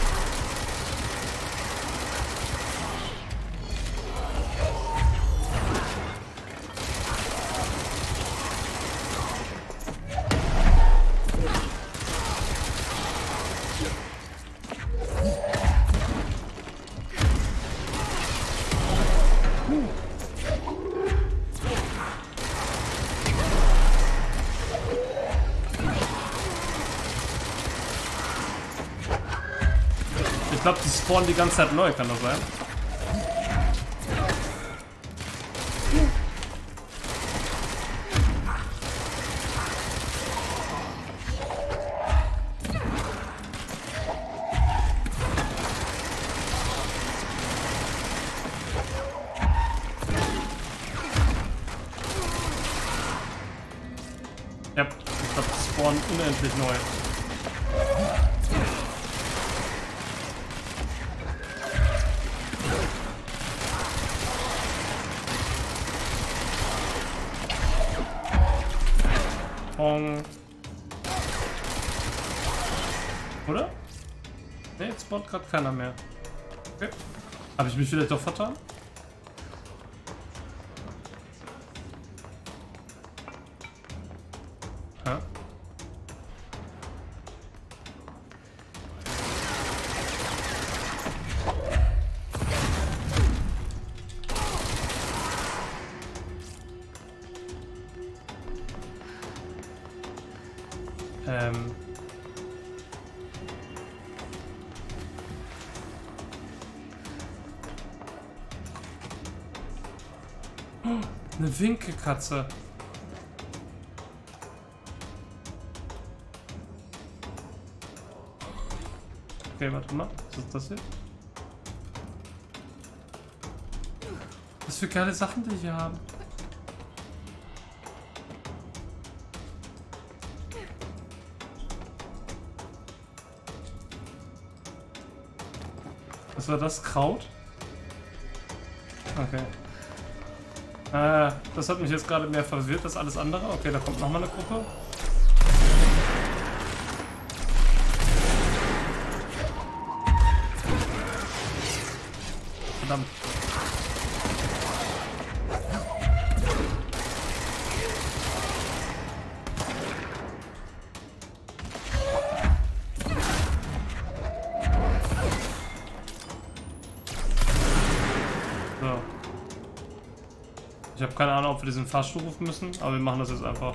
Ich glaube, die spawnen die ganze Zeit neu, kann das sein? Ja, ich glaube, die spawnen unendlich neu. Oder? Ne, jetzt spawnt gerade keiner mehr. Okay. Habe ich mich vielleicht doch vertan? Hä? Eine Winkelkatze. Okay, warte mal. Was ist das hier? Was für geile Sachen die hier haben. Was war das? Kraut? Okay. Das hat mich jetzt gerade mehr verwirrt als alles andere. Okay, da kommt nochmal eine Gruppe. Verdammt. So. Ich habe keine Ahnung, ob wir diesen Fahrstuhl rufen müssen, aber wir machen das jetzt einfach.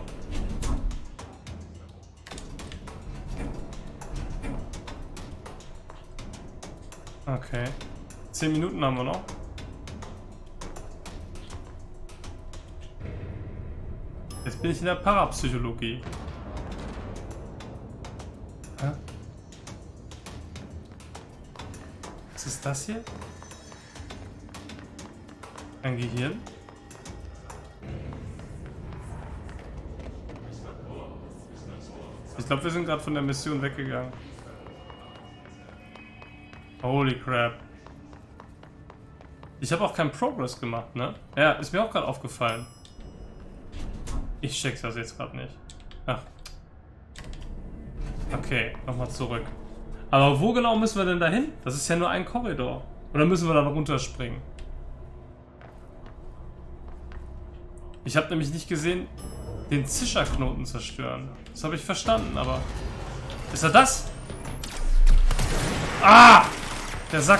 Okay. 10 Minuten haben wir noch. Jetzt bin ich in der Parapsychologie. Hä? Was ist das hier? Ein Gehirn? Ich glaube, wir sind gerade von der Mission weggegangen. Holy crap. Ich habe auch keinen Progress gemacht, ne? Ja, ist mir auch gerade aufgefallen. Ich check's das jetzt gerade nicht. Ach. Okay, nochmal zurück. Aber wo genau müssen wir denn da hin? Das ist ja nur ein Korridor. Oder müssen wir da noch runterspringen? Ich habe nämlich nicht gesehen, den Zischerknoten zerstören. Das habe ich verstanden, aber... Ist er das? Ah! Der Sack.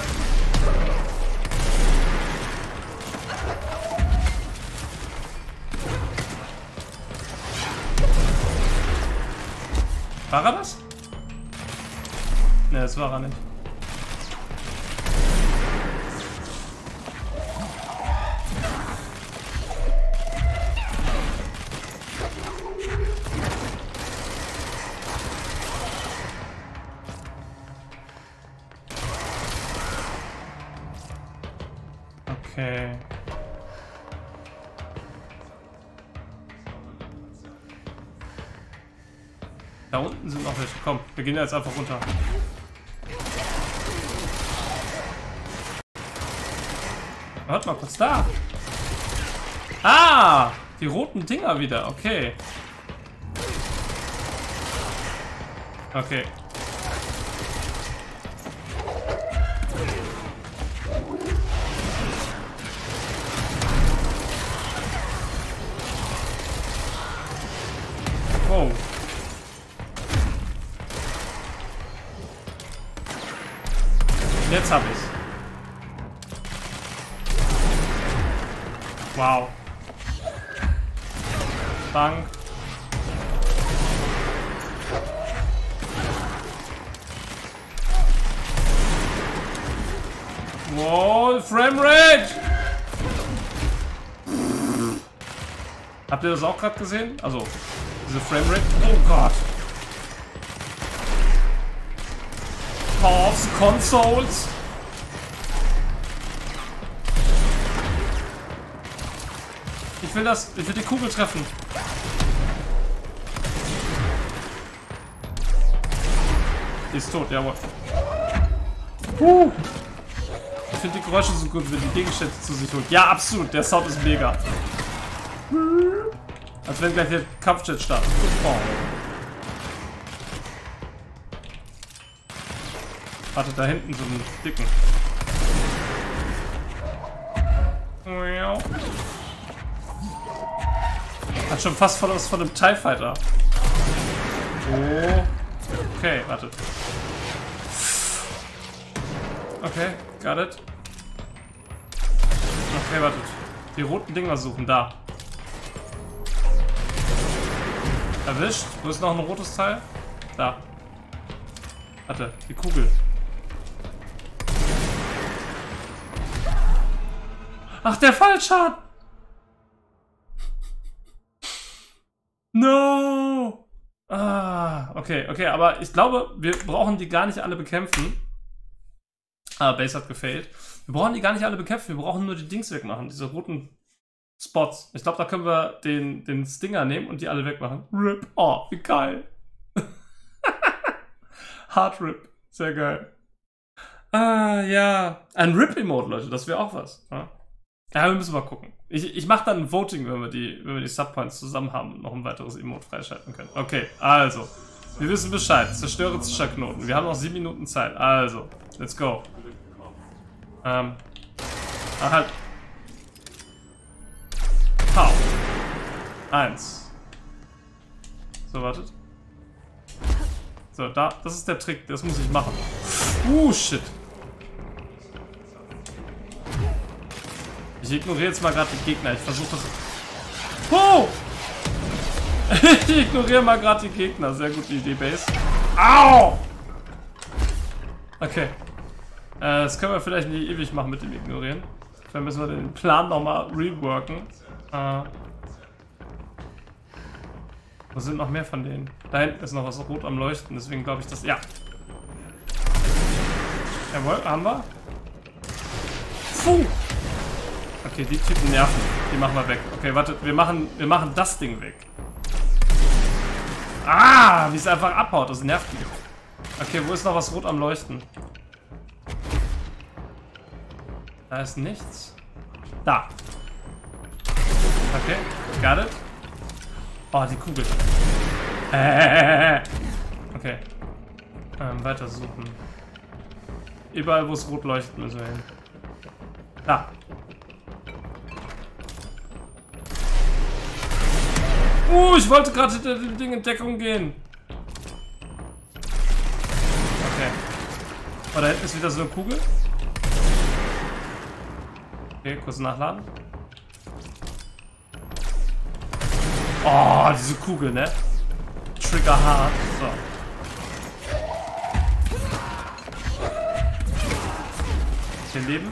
War er das? Ne, das war er nicht. Okay. Da unten sind noch welche. Komm, wir gehen jetzt einfach runter. Warte mal kurz da. Ah! Die roten Dinger wieder. Okay. Okay. Oh. Jetzt hab ich's. Wow. Bank. Wow, Framerate! Habt ihr das auch gerade gesehen? Also, diese Framerate. Oh Gott. Pause, Consoles. Ich will die Kugel treffen. Die ist tot, jawohl. Ich finde die Geräusche so gut, wenn die Gegenstände zu sich holt. Ja, absolut, der Sound ist mega. Als wenn gleich der Kampfjet startet. Oh. Warte, da hinten so einen dicken. Hat schon fast von was von einem TIE Fighter. Oh. Okay, warte. Okay, got it. Okay, wartet. Die roten Dinger suchen, da. Erwischt. Wo ist noch ein rotes Teil? Da. Warte, die Kugel. Ach, der Fallschaden! No! Ah, okay, okay, aber ich glaube, wir brauchen die gar nicht alle bekämpfen. Ah, Base hat gefailt. Wir brauchen die gar nicht alle bekämpfen, wir brauchen nur die Dings wegmachen, diese roten Spots. Ich glaube, da können wir den Stinger nehmen und die alle wegmachen. RIP. Oh, wie geil. Hard RIP. Sehr geil. Ah, ja. Ein RIP-Emote, Leute, das wäre auch was. Ja, ja, wir müssen mal gucken. Ich mache dann ein Voting, wenn wir die Subpoints zusammen haben und noch ein weiteres Emote freischalten können. Okay, also. Wir wissen Bescheid. Zerstöre Zischerknoten. Wir haben noch 7 Minuten Zeit. Also, let's go. Halt. Hau. 1. So, wartet. So, da. Das ist der Trick. Das muss ich machen. Shit. Ich ignoriere jetzt mal gerade die Gegner. Ich versuche das... Oh! Ich ignoriere mal gerade die Gegner. Sehr gute Idee, Base. Au! Okay. Das können wir vielleicht nicht ewig machen mit dem Ignorieren. Dann müssen wir den Plan nochmal reworken. Wo sind noch mehr von denen? Da hinten ist noch was rot am Leuchten. Deswegen glaube ich, dass... Ja. Jawohl, haben wir. Puh! Okay, die Typen nerven. Die machen wir weg. Okay, warte, wir machen das Ding weg. Ah, wie es einfach abhaut. Das nervt mich. Okay, wo ist noch was rot am Leuchten? Da ist nichts. Da. Okay, got it. Oh, die Kugel. Okay. Weiter suchen. Überall, wo es rot leuchtet, müssen wir hin. Da. Ich wollte gerade hinter dem Ding in Deckung gehen. Okay. Oh, da hinten ist wieder so eine Kugel. Okay, kurz nachladen. Oh, diese Kugel, ne? Trigger hart. So. Hier leben.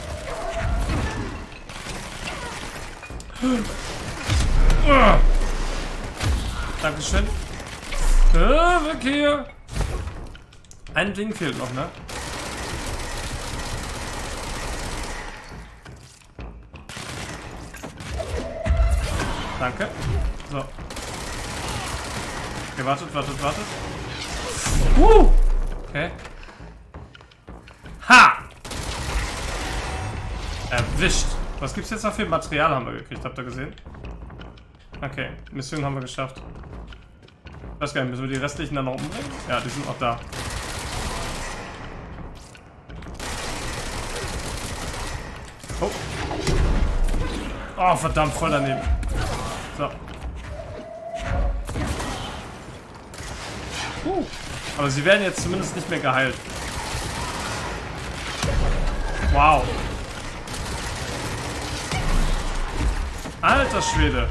Dankeschön. Weg hier. Ein Ding fehlt noch, ne? Danke. So. Okay, wartet. Okay. Ha! Erwischt. Was gibt's jetzt noch für Material haben wir gekriegt? Habt ihr gesehen? Okay, Mission haben wir geschafft. Ich weiß gar nicht, müssen wir die restlichen dann noch umbringen? Ja, die sind auch da. Oh. Oh, verdammt, voll daneben. So. Aber sie werden jetzt zumindest nicht mehr geheilt. Wow. Alter Schwede.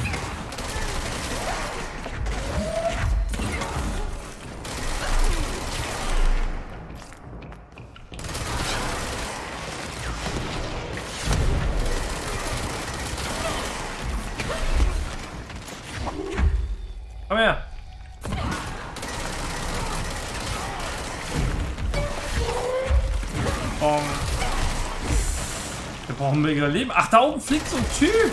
Komm her. Bong. Wir brauchen mega Leben. Ach, da oben fliegt so ein Typ.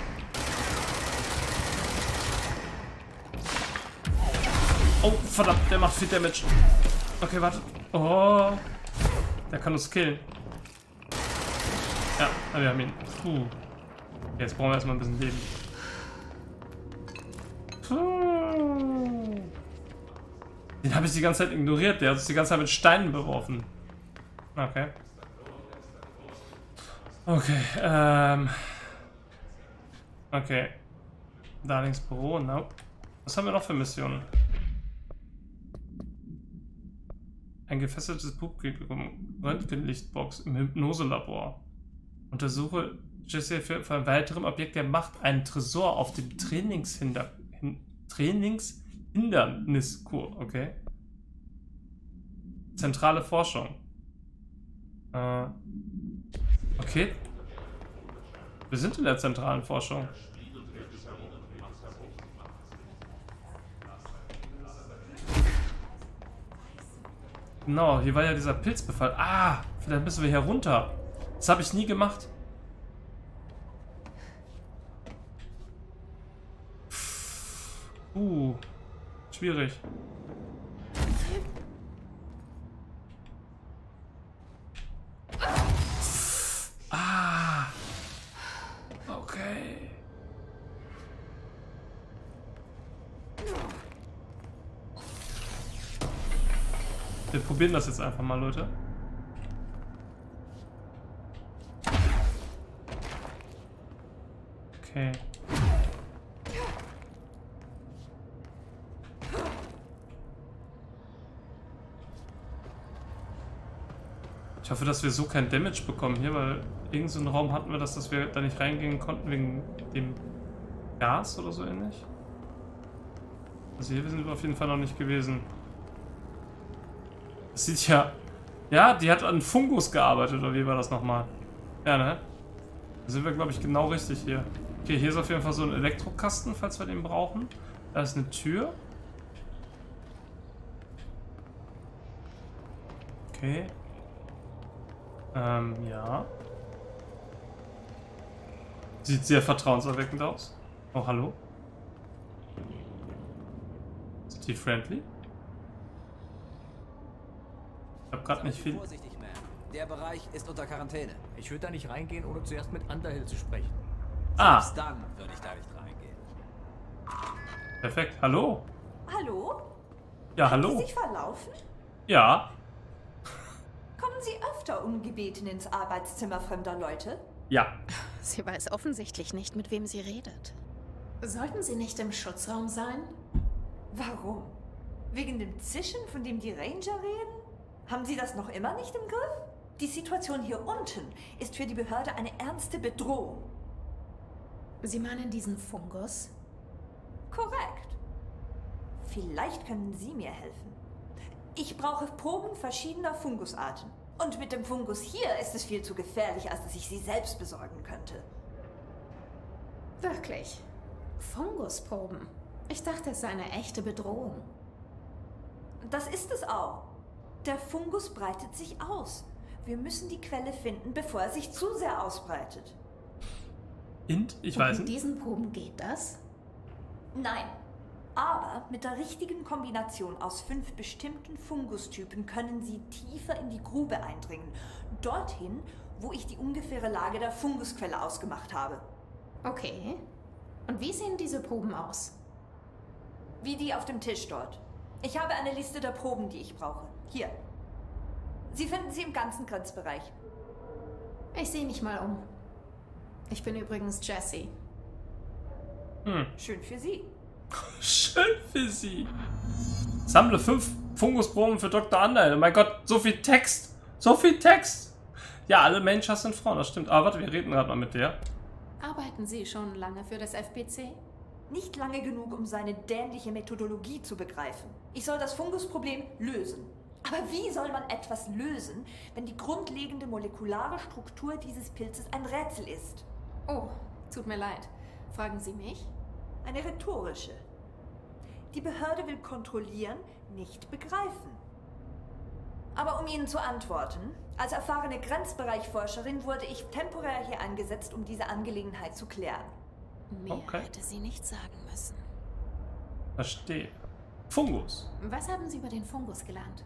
Oh, verdammt, der macht viel Damage. Okay, warte. Oh. Der kann uns killen. Ja, wir haben ihn. Puh. Jetzt brauchen wir erstmal ein bisschen Leben. Den habe ich die ganze Zeit ignoriert. Der hat uns die ganze Zeit mit Steinen beworfen. Okay. Okay, okay. Darlings Büro, nope. Was haben wir noch für Missionen? Ein gefesseltes Publikum, Röntgenlichtbox im Hypnoselabor. Untersuche Jesse für ein weiteres Objekt der Macht, einen Tresor auf dem Trainingshinderniskur. Okay. Zentrale Forschung. Okay. Wir sind in der zentralen Forschung. Genau, hier war ja dieser Pilzbefall. Ah, vielleicht müssen wir hier runter. Das habe ich nie gemacht. Schwierig. Ah. Okay. Wir probieren das jetzt einfach mal, Leute. Okay. Ich hoffe, dass wir so kein Damage bekommen hier, weil irgend so einen Raum hatten wir, dass wir da nicht reingehen konnten wegen dem Gas oder so ähnlich. Also hier sind wir auf jeden Fall noch nicht gewesen. Das sieht ja... Ja, die hat an Fungus gearbeitet, oder wie war das nochmal? Ja, ne? Da sind wir, glaube ich, genau richtig hier. Okay, hier ist auf jeden Fall so ein Elektrokasten, falls wir den brauchen. Da ist eine Tür. Okay. Ja. Sieht sehr vertrauenserweckend aus. Oh, hallo. Sind die friendly? Ich hab grad nicht viel. Vorsichtig, man. Der Bereich ist unter Quarantäne. Ich würde da nicht reingehen, ohne zuerst mit Underhill zu sprechen. Selbst dann würde ich da nicht reingehen. Perfekt. Hallo. Hallo? Ja, Haben hallo. Sie sich verlaufen? Ja. Kommen Sie öfter ungebeten ins Arbeitszimmer fremder Leute? Ja. Sie weiß offensichtlich nicht, mit wem sie redet. Sollten Sie nicht im Schutzraum sein? Warum? Wegen dem Zischen, von dem die Ranger reden? Haben Sie das noch immer nicht im Griff? Die Situation hier unten ist für die Behörde eine ernste Bedrohung. Sie meinen diesen Fungus? Korrekt. Vielleicht können Sie mir helfen. Ich brauche Proben verschiedener Fungusarten. Und mit dem Fungus hier ist es viel zu gefährlich, als dass ich sie selbst besorgen könnte. Wirklich? Fungusproben? Ich dachte, es sei eine echte Bedrohung. Das ist es auch. Der Fungus breitet sich aus. Wir müssen die Quelle finden, bevor er sich zu sehr ausbreitet. Ich Und weiß mit nicht. diesen Proben geht das? Nein. Aber mit der richtigen Kombination aus 5 bestimmten Fungustypen können sie tiefer in die Grube eindringen. Dorthin, wo ich die ungefähre Lage der Fungusquelle ausgemacht habe. Okay. Und wie sehen diese Proben aus? Wie die auf dem Tisch dort. Ich habe eine Liste der Proben, die ich brauche. Hier. Sie finden sie im ganzen Grenzbereich. Ich sehe mich mal um. Ich bin übrigens Jessie. Schön für Sie. Schön für sie. Sammle 5 Fungusproben für Dr. Underhill. Oh mein Gott, so viel Text. So viel Text. Ja, alle Menschen sind Frauen, das stimmt. Aber warte, wir reden gerade mal mit der. Arbeiten Sie schon lange für das FPC? Nicht lange genug, um seine dämliche Methodologie zu begreifen. Ich soll das Fungusproblem lösen. Aber wie soll man etwas lösen, wenn die grundlegende molekulare Struktur dieses Pilzes ein Rätsel ist? Oh, tut mir leid. Fragen Sie mich? Eine rhetorische. Die Behörde will kontrollieren, nicht begreifen. Aber um Ihnen zu antworten, als erfahrene Grenzbereichforscherin wurde ich temporär hier eingesetzt, um diese Angelegenheit zu klären. Mehr Okay. hätte sie nicht sagen müssen. Verstehe. Fungus. Was haben Sie über den Fungus gelernt?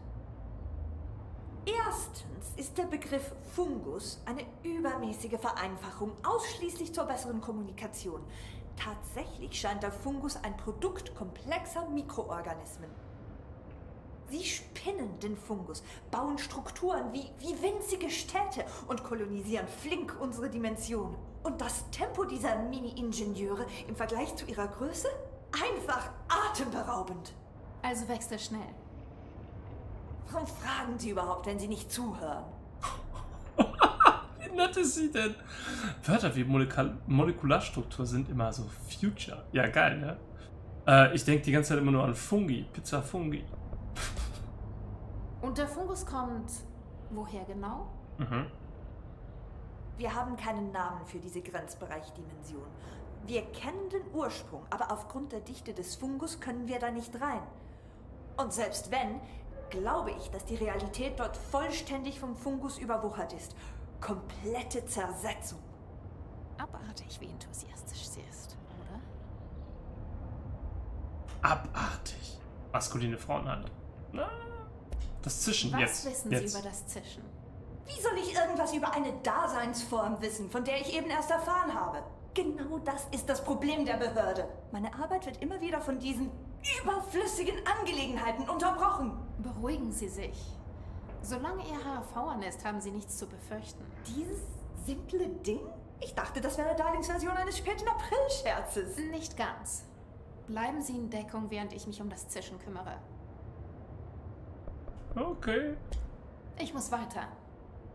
Erstens ist der Begriff Fungus eine übermäßige Vereinfachung, ausschließlich zur besseren Kommunikation. Tatsächlich scheint der Fungus ein Produkt komplexer Mikroorganismen. Sie spinnen den Fungus, bauen Strukturen wie winzige Städte und kolonisieren flink unsere Dimension. Und das Tempo dieser Mini-Ingenieure im Vergleich zu ihrer Größe? Einfach atemberaubend. Also wächst er schnell. Warum fragen Sie überhaupt, wenn Sie nicht zuhören? Wie nett ist sie denn? Wörter wie Molekularstruktur sind immer so Future. Ja, geil, ne? Ich denke die ganze Zeit immer nur an Fungi. Pizza Fungi. Und der Fungus kommt woher genau? Wir haben keinen Namen für diese Grenzbereichdimension. Wir kennen den Ursprung, aber aufgrund der Dichte des Fungus können wir da nicht rein. Und selbst wenn, glaube ich, dass die Realität dort vollständig vom Fungus überwuchert ist. Komplette Zersetzung. Abartig, wie enthusiastisch sie ist, oder? Abartig. Maskuline Frauenhand. Na, das Zischen Was jetzt. wissen jetzt. Sie über das Zischen? Wie soll ich irgendwas über eine Daseinsform wissen, von der ich eben erst erfahren habe? Genau das ist das Problem der Behörde. Meine Arbeit wird immer wieder von diesen überflüssigen Angelegenheiten unterbrochen. Beruhigen Sie sich. Solange Ihr HRV an ist, haben Sie nichts zu befürchten. Dieses simple Ding? Ich dachte, das wäre eine Darlingsversion eines späten Aprilscherzes. Nicht ganz. Bleiben Sie in Deckung, während ich mich um das Zischen kümmere. Okay. Ich muss weiter.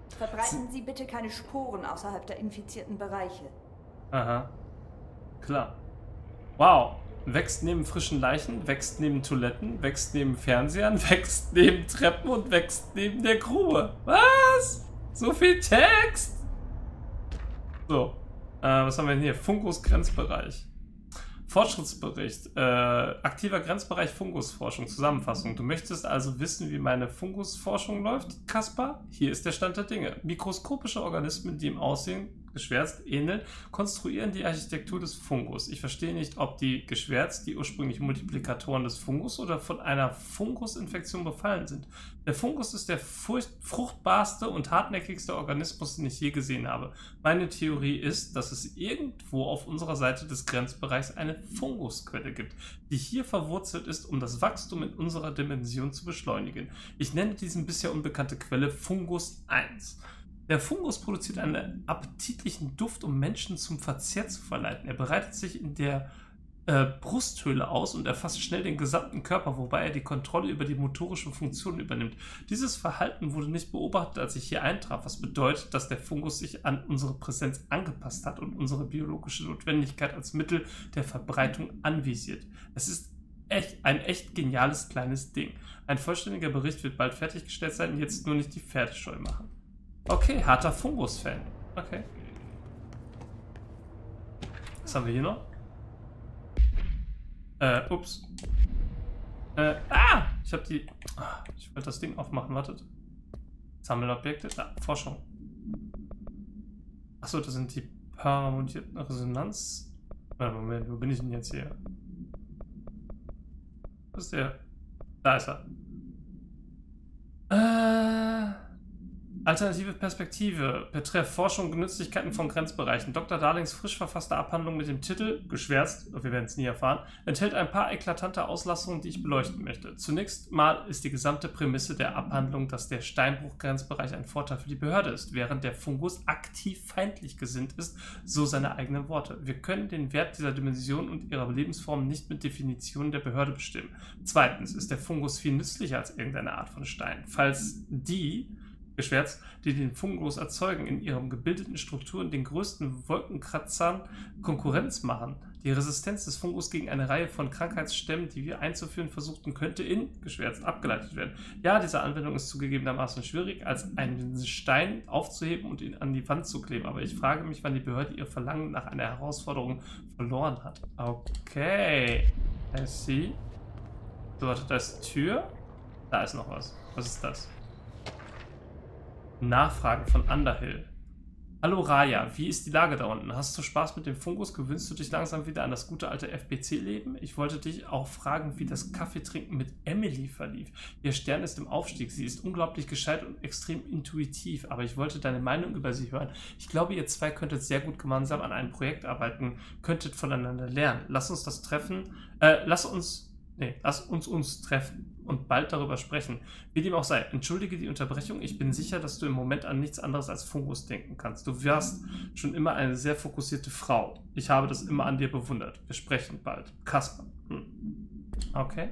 Verbreiten Sie bitte keine Sporen außerhalb der infizierten Bereiche. Aha. Klar. Wow. Wächst neben frischen Leichen, wächst neben Toiletten, wächst neben Fernsehern, wächst neben Treppen und wächst neben der Grube. Was? So viel Text? So. Was haben wir denn hier? Fungus Grenzbereich. Fortschrittsbericht. Aktiver Grenzbereich Fungusforschung. Zusammenfassung. Du möchtest also wissen, wie meine Fungusforschung läuft, Kaspar? Hier ist der Stand der Dinge. Mikroskopische Organismen, die im Aussehen geschwärzt ähneln, konstruieren die Architektur des Fungus. Ich verstehe nicht, ob die geschwärzt die ursprünglichen Multiplikatoren des Fungus oder von einer Fungusinfektion befallen sind. Der Fungus ist der fruchtbarste und hartnäckigste Organismus, den ich je gesehen habe. Meine Theorie ist, dass es irgendwo auf unserer Seite des Grenzbereichs eine Fungusquelle gibt, die hier verwurzelt ist, um das Wachstum in unserer Dimension zu beschleunigen. Ich nenne diesen bisher unbekannte Quelle Fungus 1. Der Fungus produziert einen appetitlichen Duft, um Menschen zum Verzehr zu verleiten. Er breitet sich in der Brusthöhle aus und erfasst schnell den gesamten Körper, wobei er die Kontrolle über die motorischen Funktionen übernimmt. Dieses Verhalten wurde nicht beobachtet, als ich hier eintraf, was bedeutet, dass der Fungus sich an unsere Präsenz angepasst hat und unsere biologische Notwendigkeit als Mittel der Verbreitung anvisiert. Es ist ein echt geniales kleines Ding. Ein vollständiger Bericht wird bald fertiggestellt sein, jetzt nur nicht die Pferdescheu machen. Okay, harter Fungus-Fan. Okay. Was haben wir hier noch? Ups. Ich habe die... Ich wollte das Ding aufmachen, wartet. Sammelobjekte. Forschung. Achso, das sind die paramodierten Resonanz... Moment, wo bin ich denn jetzt hier? Was ist der? Da ist er. Alternative Perspektive. Betreff Forschung und Nützlichkeiten von Grenzbereichen. Dr. Darlings frisch verfasste Abhandlung mit dem Titel, geschwärzt, wir werden es nie erfahren, enthält ein paar eklatante Auslassungen, die ich beleuchten möchte. Zunächst mal ist die gesamte Prämisse der Abhandlung, dass der Steinbruch-Grenzbereich ein Vorteil für die Behörde ist, während der Fungus aktiv feindlich gesinnt ist, so seine eigenen Worte. Wir können den Wert dieser Dimension und ihrer Lebensform nicht mit Definitionen der Behörde bestimmen. Zweitens ist der Fungus viel nützlicher als irgendeine Art von Stein. Falls die geschwärzt, die den Fungus erzeugen, in ihren gebildeten Strukturen den größten Wolkenkratzern Konkurrenz machen. Die Resistenz des Fungus gegen eine Reihe von Krankheitsstämmen, die wir einzuführen versuchten, könnte in geschwärzt abgeleitet werden. Ja, diese Anwendung ist zugegebenermaßen schwierig, als einen Stein aufzuheben und ihn an die Wand zu kleben. Aber ich frage mich, wann die Behörde ihr Verlangen nach einer Herausforderung verloren hat. Okay. I see. So, warte, da ist die Tür. Da ist noch was. Was ist das? Nachfragen von Underhill. Hallo Raya, wie ist die Lage da unten? Hast du Spaß mit dem Fungus? Gewöhnst du dich langsam wieder an das gute alte FBC-Leben? Ich wollte dich auch fragen, wie das Kaffeetrinken mit Emily verlief. Ihr Stern ist im Aufstieg. Sie ist unglaublich gescheit und extrem intuitiv, aber ich wollte deine Meinung über sie hören. Ich glaube, ihr zwei könntet sehr gut gemeinsam an einem Projekt arbeiten, könntet voneinander lernen. Lass uns uns treffen und bald darüber sprechen. Wie dem auch sei, entschuldige die Unterbrechung, ich bin sicher, dass du im Moment an nichts anderes als Fungus denken kannst. Du warst schon immer eine sehr fokussierte Frau. Ich habe das immer an dir bewundert. Wir sprechen bald. Kaspar. Okay.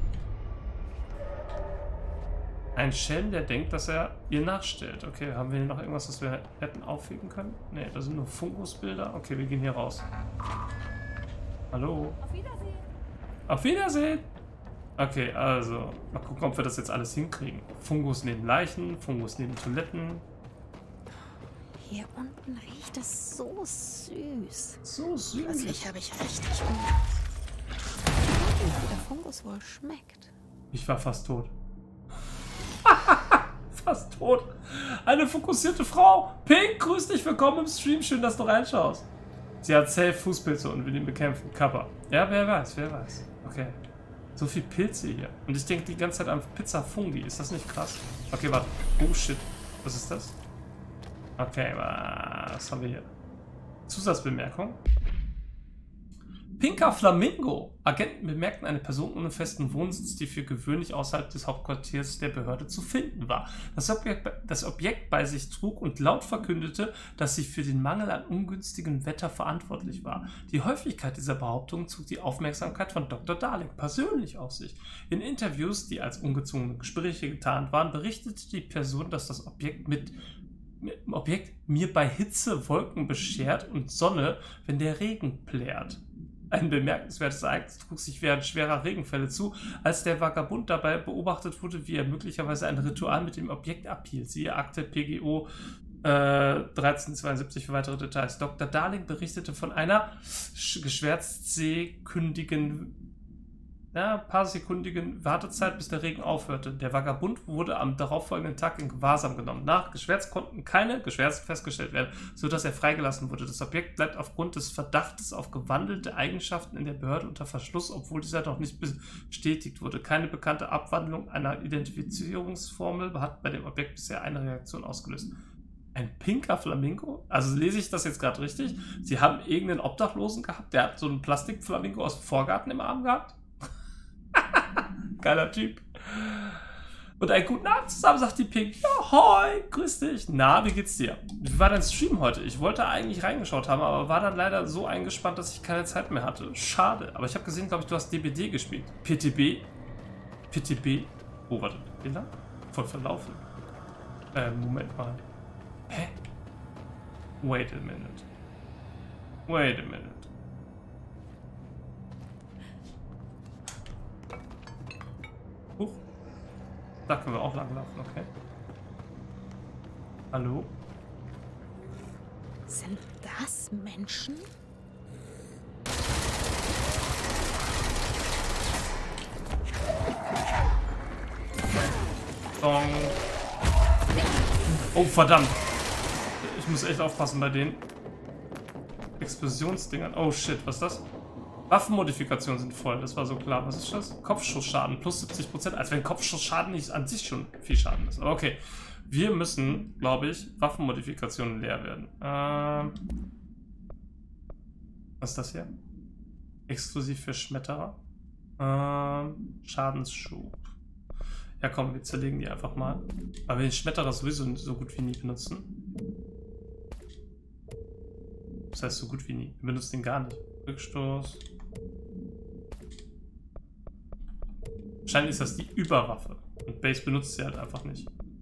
Ein Schelm, der denkt, dass er ihr nachstellt. Okay, haben wir hier noch irgendwas, das wir hätten aufheben können? Ne, da sind nur Fungusbilder. Okay, wir gehen hier raus. Hallo. Auf Wiedersehen. Auf Wiedersehen! Okay, also, mal gucken, ob wir das jetzt alles hinkriegen. Fungus neben Leichen, Fungus neben Toiletten. Hier unten riecht es so süß. So süß. Plötzlich habe ich richtig Hunger. Wie der Fungus wohl schmeckt. Ich war fast tot. Fast tot. Eine fokussierte Frau. Pink, grüß dich, willkommen im Stream. Schön, dass du reinschaust. Sie hat safe Fußpilze und will ihn bekämpfen. Kappa. Ja, wer weiß, wer weiß. Okay. So viel Pilze hier. Und ich denke die ganze Zeit an Pizza Fungi. Ist das nicht krass? Okay, warte. Oh, shit. Was ist das? Okay, was haben wir hier? Zusatzbemerkung. Pinker Flamingo. Agenten bemerkten eine Person ohne festen Wohnsitz, die für gewöhnlich außerhalb des Hauptquartiers der Behörde zu finden war. Das Objekt bei sich trug und laut verkündete, dass sie für den Mangel an ungünstigem Wetter verantwortlich war. Die Häufigkeit dieser Behauptungen zog die Aufmerksamkeit von Dr. Darling persönlich auf sich. In Interviews, die als ungezwungene Gespräche getarnt waren, berichtete die Person, dass das Objekt mit Objekt mir bei Hitze Wolken beschert und Sonne, wenn der Regen plärt. Ein bemerkenswertes Ereignis trug sich während schwerer Regenfälle zu, als der Vagabund dabei beobachtet wurde, wie er möglicherweise ein Ritual mit dem Objekt abhielt. Siehe Akte PGO 1372 für weitere Details. Dr. Darling berichtete von einer paarsekundigen Wartezeit, bis der Regen aufhörte. Der Vagabund wurde am darauffolgenden Tag in Gewahrsam genommen. Nach Geschwärz konnten keine Geschwärze festgestellt werden, sodass er freigelassen wurde. Das Objekt bleibt aufgrund des Verdachtes auf gewandelte Eigenschaften in der Behörde unter Verschluss, obwohl dieser noch nicht bestätigt wurde. Keine bekannte Abwandlung einer Identifizierungsformel hat bei dem Objekt bisher eine Reaktion ausgelöst. Ein pinker Flamingo? Also lese ich das jetzt gerade richtig? Sie haben irgendeinen Obdachlosen gehabt, der hat so einen Plastikflamingo aus dem Vorgarten im Arm gehabt? Geiler Typ. Und einen guten Abend zusammen, sagt die Pink. Ja, hoi, grüß dich. Na, wie geht's dir? Wie war dein Stream heute? Ich wollte eigentlich reingeschaut haben, aber war dann leider so eingespannt, dass ich keine Zeit mehr hatte. Schade. Aber ich habe gesehen, glaube ich, du hast DBD gespielt. PTB? PTB? Oh, warte. Fehler? Voll verlaufen. Moment mal. Hä? Wait a minute. Wait a minute. Huch. Da können wir auch langlaufen, okay. Hallo? Sind das Menschen? Dong. Oh, verdammt. Ich muss echt aufpassen bei den Explosionsdingern. Oh shit, was ist das? Waffenmodifikationen sind voll, das war so klar. Was ist das? Kopfschussschaden plus 70%. Als wenn Kopfschussschaden nicht an sich schon viel Schaden ist. Aber okay. Wir müssen, glaube ich, Waffenmodifikationen leer werden. Was ist das hier? Exklusiv für Schmetterer. Schadensschub. Ja komm, wir zerlegen die einfach mal. Weil wir den Schmetterer sowieso so gut wie nie benutzen. Das heißt so gut wie nie. Wir benutzen den gar nicht. Rückstoß. Wahrscheinlich ist das die Überwaffe. Und Base benutzt sie halt einfach nicht.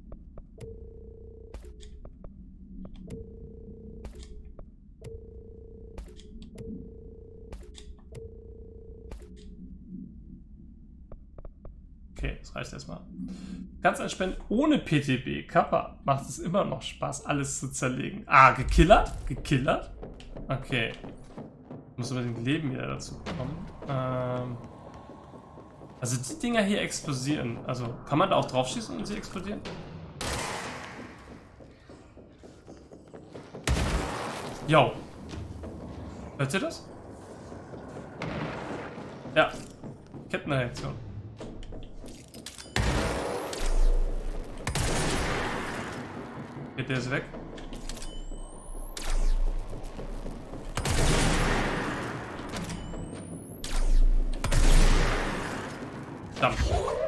Okay, das reicht erstmal. Ganz entspannt, ohne PTB, Kappa, macht es immer noch Spaß, alles zu zerlegen. Ah, gekillert? Gekillert? Okay. Muss unbedingt Leben wieder dazu kommen. Also die Dinger hier explodieren. Also, kann man da auch drauf schießen und sie explodieren? Jo. Hört ihr das? Ja. Kettenreaktion. Geht der ist weg? Verdammt.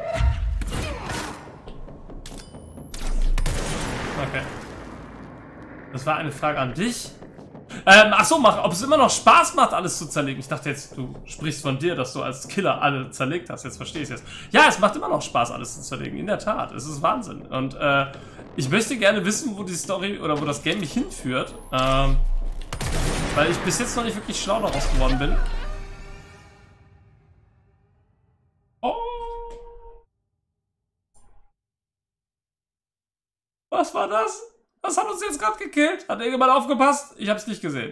Okay. Das war eine Frage an dich. Achso, ob es immer noch Spaß macht, alles zu zerlegen. Ich dachte jetzt, du sprichst von dir, dass du als Killer alle zerlegt hast. Jetzt verstehe ich es jetzt. Ja, es macht immer noch Spaß, alles zu zerlegen. In der Tat. Es ist Wahnsinn. Und ich möchte gerne wissen, wo die Story oder wo das Game mich hinführt. Weil ich bis jetzt noch nicht wirklich schlau daraus geworden bin. Oh. Was war das? Was hat uns jetzt gerade gekillt? Hat irgendjemand aufgepasst? Ich habe es nicht gesehen.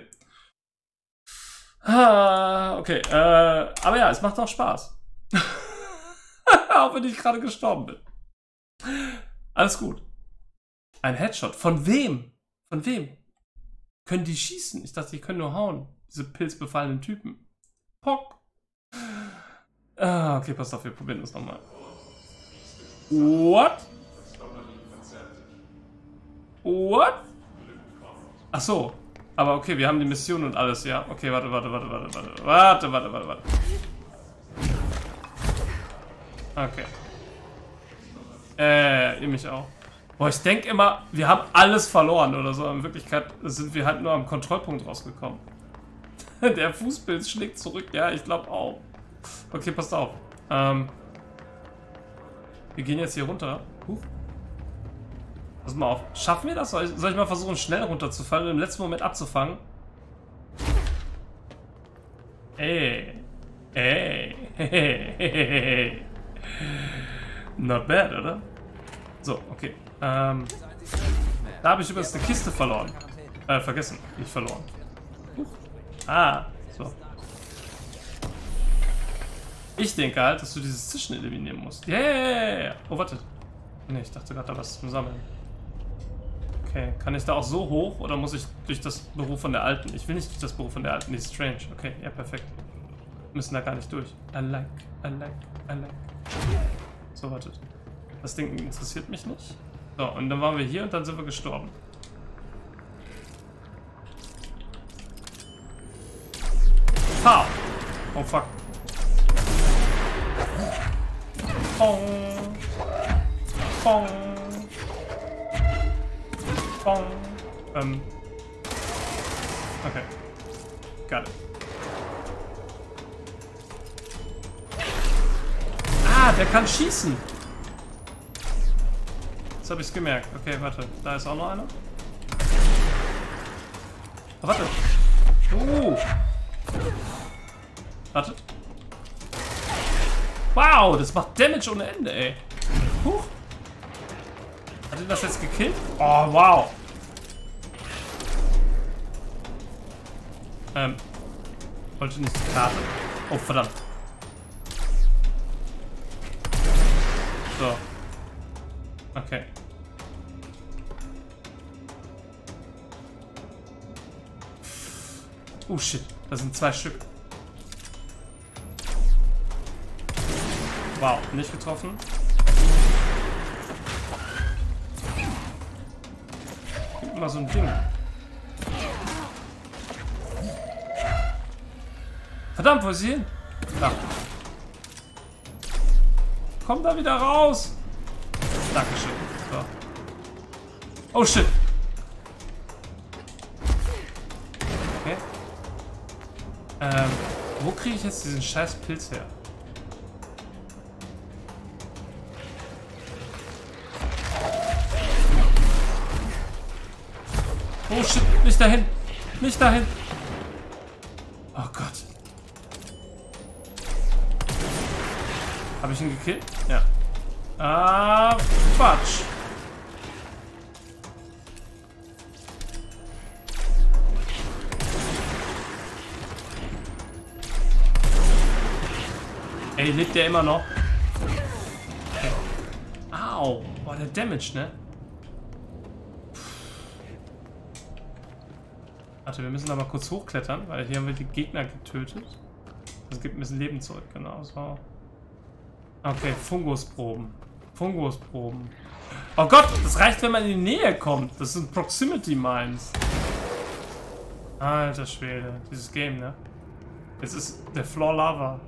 Okay, aber ja, es macht auch Spaß. Auch wenn ich gerade gestorben bin. Alles gut. Ein Headshot. Von wem? Von wem? Können die schießen? Ich dachte, die können nur hauen. Diese pilzbefallenen Typen. Pock. Okay, passt auf, wir probieren das nochmal. What? What? Ach so. Aber okay, wir haben die Mission und alles, ja. Okay, warte. Okay. Ihr mich auch. Boah, ich denke immer, wir haben alles verloren oder so. In Wirklichkeit sind wir halt nur am Kontrollpunkt rausgekommen. Der Fußpilz schlägt zurück. Ja, ich glaube auch. Okay, passt auf. Wir gehen jetzt hier runter. Pass mal auf. Schaffen wir das? Soll ich mal versuchen, schnell runterzufallen und im letzten Moment abzufangen? Ey. Not bad, oder? So, okay. Da habe ich übrigens eine Kiste verloren. Vergessen. Nicht verloren. So. Ich denke halt, dass du dieses Zischen eliminieren musst. Ja. Oh, warte. Ne, ich dachte gerade, da was zum Sammeln. Okay, kann ich da auch so hoch oder muss ich durch das Büro von der Alten? Ich will nicht durch das Büro von der Alten, die ist strange. Okay, ja, perfekt. Müssen da gar nicht durch. I like. So, wartet. Das Ding interessiert mich nicht. So, und dann waren wir hier und dann sind wir gestorben. Pow! Oh, fuck. Bong. Bong. Bong. Okay. Got it. Ah, der kann schießen. Jetzt habe ich es gemerkt. Okay, warte. Da ist auch noch einer. Oh, warte. Warte. Wow, das macht Damage ohne Ende, ey. Huch. Hat ihn das jetzt gekillt? Oh, wow. Wollte nicht die Karte. Oh, verdammt. So. Okay. Oh, shit. Das sind 2 Stück. Wow, nicht getroffen. Gib mal so ein Ding. Verdammt, wo ist sie hin? Da. Komm da wieder raus. Dankeschön. So. Oh shit. Okay. Wo kriege ich jetzt diesen scheiß Pilz her? Oh shit, nicht dahin. Nicht dahin. Oh Gott. Habe ich ihn gekillt? Ja. Ah, Quatsch. Ey, lebt der immer noch? Okay. Au. Boah, der Damage, ne? Warte, wir müssen da mal kurz hochklettern, weil hier haben wir die Gegner getötet. Das gibt ein bisschen Leben zurück, genau. So. Okay, Fungusproben. Fungusproben. Oh Gott, das reicht, wenn man in die Nähe kommt. Das sind Proximity Mines. Alter Schwede, dieses Game, ne? Jetzt ist der Floor Lava.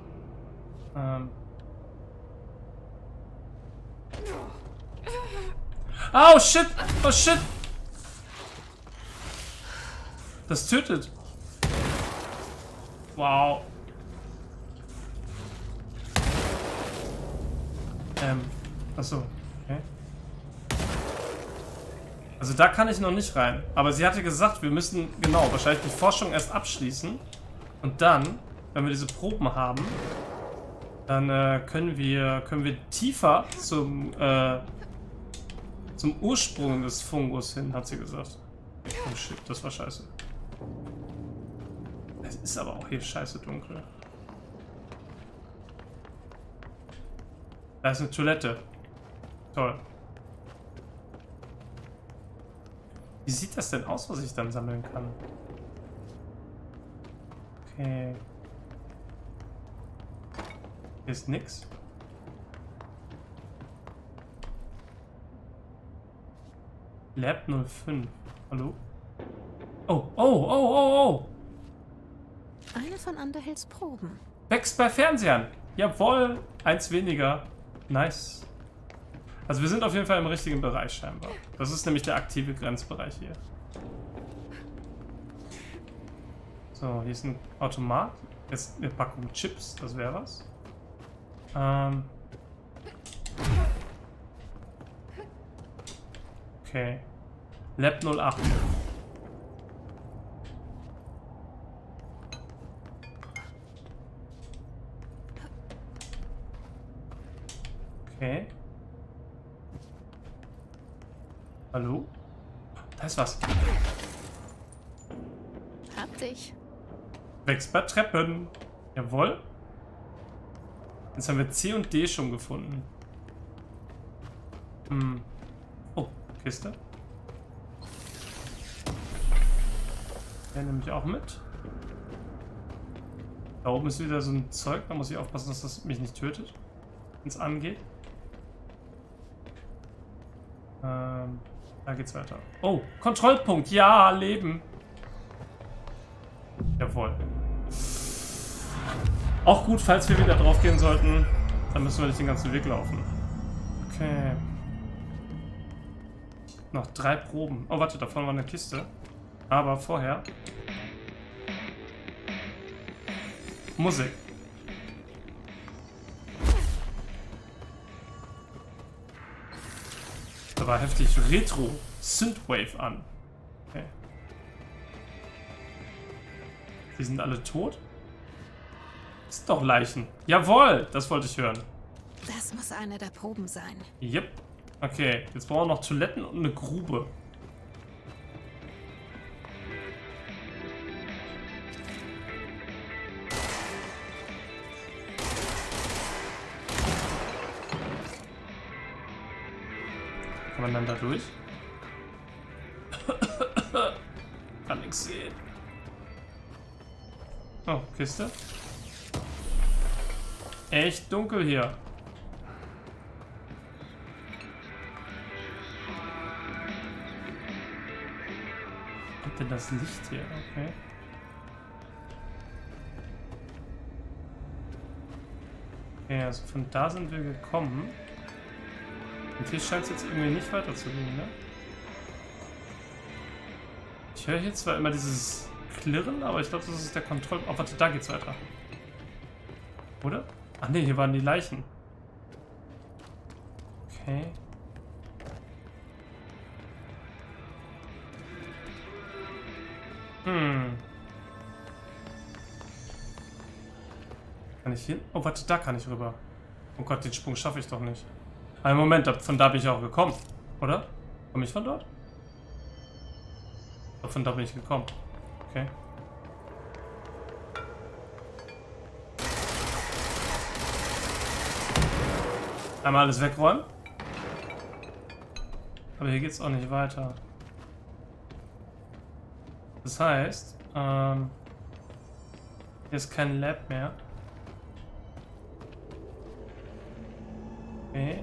Oh shit! Oh shit! Das tötet. Wow. Achso. Okay. Also da kann ich noch nicht rein. Aber sie hatte gesagt, wir müssen, genau, wahrscheinlich die Forschung erst abschließen. Und dann, wenn wir diese Proben haben, dann können wir tiefer zum Ursprung des Fungus hin, hat sie gesagt. Oh shit, das war scheiße. Es ist aber auch hier scheiße dunkel. Da ist eine Toilette. Toll. Wie sieht das denn aus, was ich dann sammeln kann? Okay. Hier ist nix. Lab 05. Hallo? Oh, oh, oh, oh, oh! Eine von Underhills Proben. Wächst bei Fernsehern. Jawohl. 1 weniger. Nice. Also wir sind auf jeden Fall im richtigen Bereich scheinbar. Das ist nämlich der aktive Grenzbereich hier. So, hier ist ein Automat. Jetzt eine Packung Chips. Das wäre was. Okay. Lab 08. Okay. Hallo? Da ist was. Hab dich. Wächst bei Treppen. Jawohl. Jetzt haben wir C und D schon gefunden. Hm. Oh, Kiste. Der nehme ich auch mit. Da oben ist wieder so ein Zeug. Da muss ich aufpassen, dass das mich nicht tötet. Wenn es angeht. Da geht's weiter. Oh, Kontrollpunkt. Ja, Leben. Jawohl. Auch gut, falls wir wieder drauf gehen sollten. Dann müssen wir nicht den ganzen Weg laufen. Okay. Noch 3 Proben. Oh, warte, da vorne war eine Kiste. Aber vorher... Musik. Da war heftig Retro Synthwave an. Okay. Die sind alle tot? Das sind doch Leichen. Jawohl, das wollte ich hören. Das muss eine der Proben sein. Yep. Okay, jetzt brauchen wir noch Toiletten und eine Grube. Kann man dann da durch? Kann nichts sehen. Oh, Kiste. Echt dunkel hier. Kommt denn das Licht hier? Okay. Okay, also von da sind wir gekommen. Und hier scheint es jetzt irgendwie nicht weiter zu gehen, ne? Ich höre hier zwar immer dieses Klirren, aber ich glaube, das ist der Kontroll... Oh, warte, da geht's weiter. Oder? Ach ne, hier waren die Leichen. Okay. Kann ich hin? Oh, warte, da kann ich rüber. Oh Gott, den Sprung schaffe ich doch nicht. Einen Moment, von da bin ich auch gekommen. Oder? Komme ich von dort? Von da bin ich gekommen. Okay. Einmal alles wegräumen. Aber hier geht es auch nicht weiter. Das heißt, hier ist kein Lab mehr. Okay.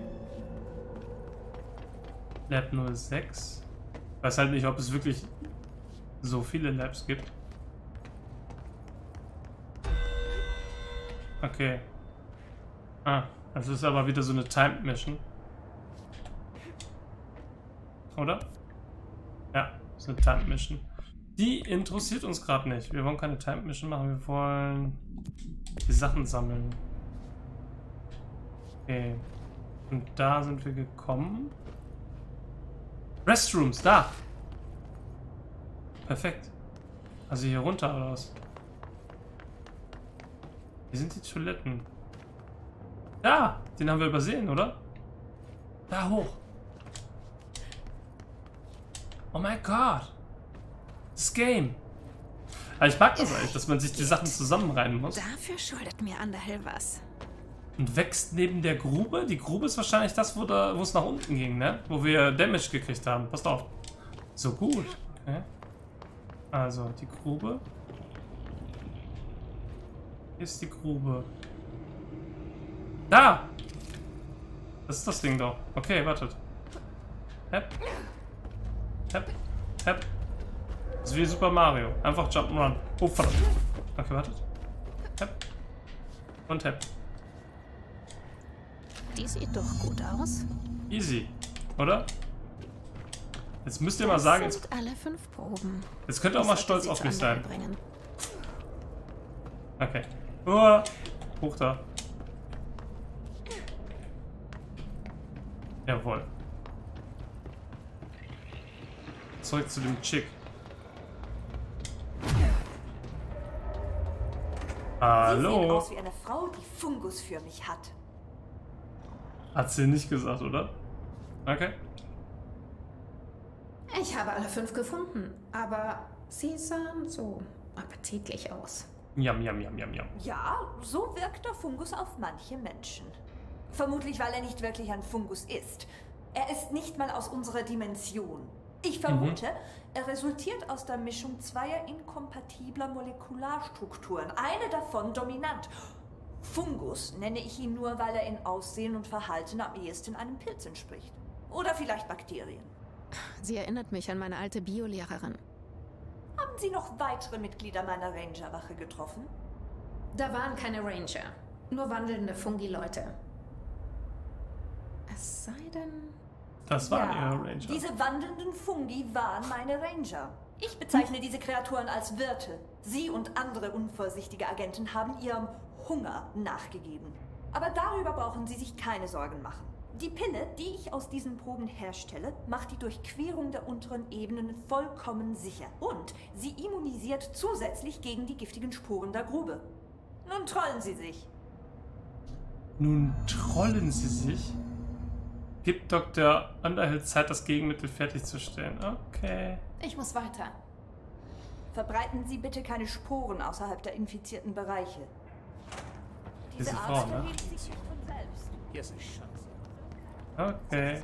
Lab 06. Ich weiß halt nicht, ob es wirklich so viele Labs gibt. Okay. Ah, das ist aber wieder so eine Timed Mission. Oder? Ja, das ist eine Timed Mission. Die interessiert uns gerade nicht. Wir wollen keine Timed Mission machen, wir wollen die Sachen sammeln. Okay. Und da sind wir gekommen. Restrooms, da! Perfekt. Also hier runter oder was? Hier sind die Toiletten. Da! Den haben wir übersehen, oder? Da hoch. Oh mein Gott! Das Game! Aber ich mag das eigentlich, dass man sich die Sachen zusammenreihen muss. Dafür schuldet mir Underhill was. Und wächst neben der Grube. Die Grube ist wahrscheinlich das, wo es nach unten ging, ne? Wo wir Damage gekriegt haben. Passt auf. So gut. Okay. Also, die Grube. Hier ist die Grube. Da! Das ist das Ding doch. Okay, wartet. Hep. Hep. Hep. Das ist wie Super Mario. Einfach Jump'n'Run. Oh, verdammt. Okay, wartet. Hep. Und Hep. Die sieht doch gut aus. Easy, oder? Jetzt müsst ihr mal sagen, Das sind alle 5 Proben. jetzt könnt ihr auch mal stolz auf mich sein. Bringen. Okay. Hoch da. Jawohl. zurück zu dem Chick. Sie sehen Hallo? aus wie eine Frau, die Fungus für mich hat. Hat sie nicht gesagt, oder? Okay. Ich habe alle 5 gefunden, aber sie sahen so appetitlich aus. Yum, yum, yum, yum, yum. Ja, so wirkt der Fungus auf manche Menschen. Vermutlich, weil er nicht wirklich ein Fungus ist. Er ist nicht mal aus unserer Dimension. Ich vermute, er resultiert aus der Mischung zweier inkompatibler Molekularstrukturen. Eine davon dominant. Fungus nenne ich ihn nur, weil er in Aussehen und Verhalten am ehesten einem Pilz entspricht. Oder vielleicht Bakterien. Sie erinnert mich an meine alte Biolehrerin. Haben Sie noch weitere Mitglieder meiner Rangerwache getroffen? Da waren keine Ranger, nur wandelnde Fungi-Leute. Es sei denn... Das waren ihre Ranger. Diese wandelnden Fungi waren meine Ranger. Ich bezeichne diese Kreaturen als Wirte. Sie und andere unvorsichtige Agenten haben ihrem Hunger nachgegeben. Aber darüber brauchen Sie sich keine Sorgen machen. Die Pille, die ich aus diesen Proben herstelle, macht die Durchquerung der unteren Ebenen vollkommen sicher. Und sie immunisiert zusätzlich gegen die giftigen Spuren der Grube. Nun trollen Sie sich. Nun trollen sie sich. Gibt Dr. Underhill Zeit, das Gegenmittel fertigzustellen. Okay. Ich muss weiter. Verbreiten Sie bitte keine Sporen außerhalb der infizierten Bereiche. Diese Frau, Art ne? verhält sich nicht von selbst. Hier ist eine Chance. Okay.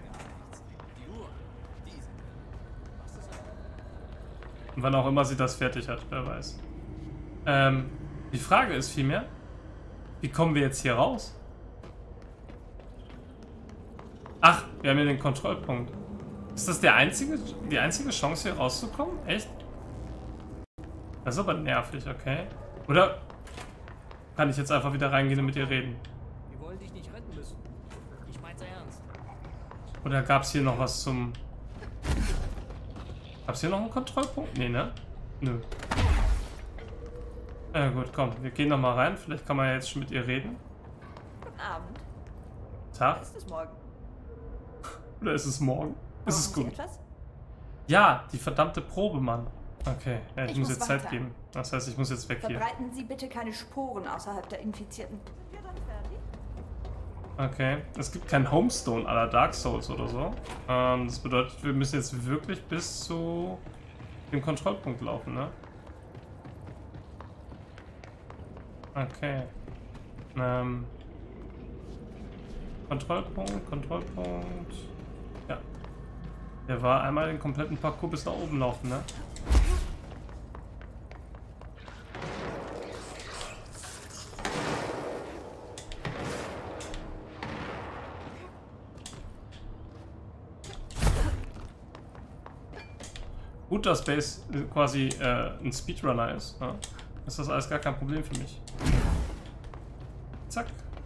Und wann auch immer sie das fertig hat, wer weiß. Die Frage ist vielmehr, wie kommen wir jetzt hier raus? Ach, wir haben hier den Kontrollpunkt. Ist das die einzige Chance, hier rauszukommen? Echt? Das ist aber nervig, okay. Oder kann ich jetzt einfach wieder reingehen und mit ihr reden? Wir wollen dich nicht retten müssen. Ich mein's ernst. Oder gab es hier noch was zum... Gab es hier noch einen Kontrollpunkt? Nee, ne? Nö. Ja gut, komm, wir gehen noch mal rein. Vielleicht kann man ja jetzt schon mit ihr reden. Guten Abend. Tag. Ist es morgen? Oder ist es morgen? Ist es Brauchen Sie gut? etwas? Ja, die verdammte Probe, Mann. Okay, ja, ich Ich muss muss jetzt Zeit weiter. geben. Das heißt, ich muss jetzt weg hier. Verbreiten Sie bitte keine Sporen außerhalb der Infizierten. Sind wir dann fertig? Okay, es gibt kein Homestone à la Dark Souls oder so. Das bedeutet, wir müssen jetzt wirklich bis zu dem Kontrollpunkt laufen, ne? Okay. Kontrollpunkt. Ja. Der war einmal den kompletten Parcours bis nach oben laufen, ne? Gut, dass Base quasi ein Speedrunner ist, ne? Ist das alles gar kein Problem für mich. Zack.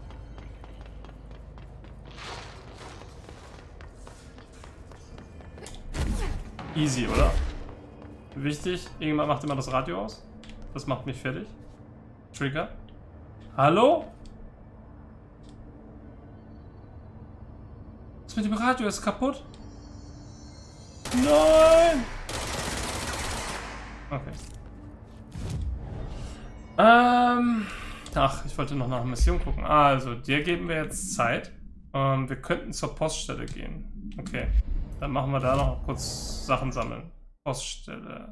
Easy, oder? Wichtig, irgendwann macht immer das Radio aus. Das macht mich fertig. Trigger. Hallo? Was mit dem Radio? Ist kaputt? Nein! Okay. Ach, ich wollte noch nach einer Mission gucken. Also, dir geben wir jetzt Zeit. Wir könnten zur Poststelle gehen. Okay. Dann machen wir da noch kurz Sachen sammeln. Poststelle.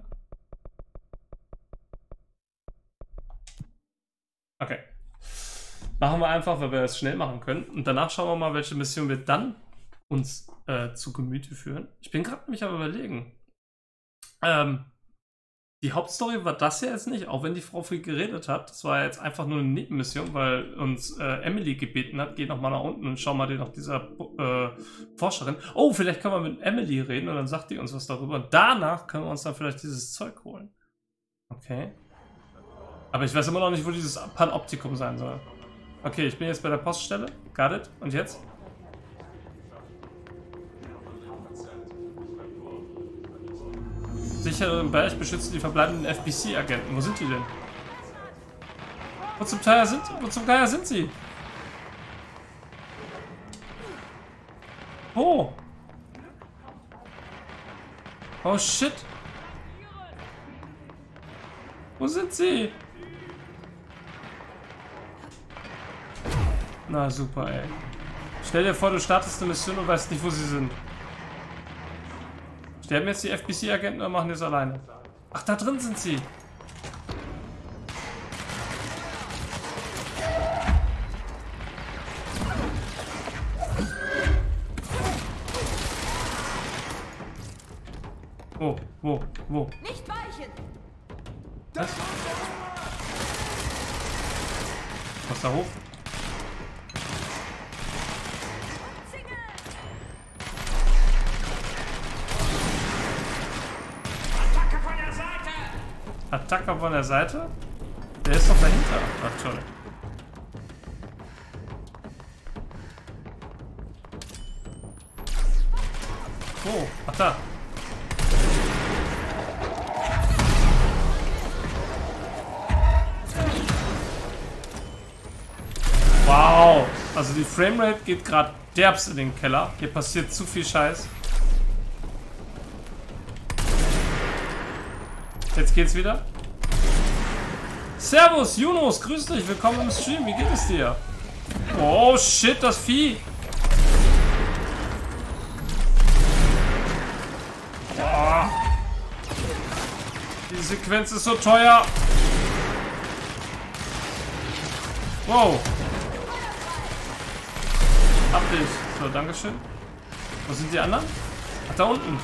Okay. Machen wir einfach, weil wir das schnell machen können. Und danach schauen wir mal, welche Mission wir dann uns zu Gemüte führen. Ich bin gerade mich aber überlegen. Die Hauptstory war das ja jetzt nicht, auch wenn die Frau viel geredet hat. Das war jetzt einfach nur eine Nebenmission, weil uns Emily gebeten hat, geh noch mal nach unten und schau mal dir nach dieser Forscherin. Oh, vielleicht können wir mit Emily reden und dann sagt die uns was darüber. Und danach können wir uns dann vielleicht dieses Zeug holen. Okay. Aber ich weiß immer noch nicht, wo dieses Panoptikum sein soll. Okay, ich bin jetzt bei der Poststelle. Got it. Und jetzt? Sichere Bereich beschützen die verbleibenden FBC-Agenten. Wo sind die denn? Wo zum Geier sind sie? Oh shit. Wo sind sie? Na super, ey. Stell dir vor, du startest eine Mission und weißt nicht, wo sie sind. Sterben jetzt die FBC-Agenten oder machen die es alleine? Ach, da drin sind sie. Wo? Nicht weichen! Was? Was da hoch? Attacke von der Seite! Attacke von der Seite? Der ist doch dahinter. Ach, toll. Oh, ach da. Wow. Also die Framerate geht gerade derbst in den Keller. Hier passiert zu viel Scheiß. Jetzt geht's wieder. Servus, Junos, grüß dich, willkommen im Stream, wie geht es dir? Oh shit, das Vieh. Oh. Die Sequenz ist so teuer. Wow. Hab dich. So, dankeschön. Wo sind die anderen? Ach, da unten.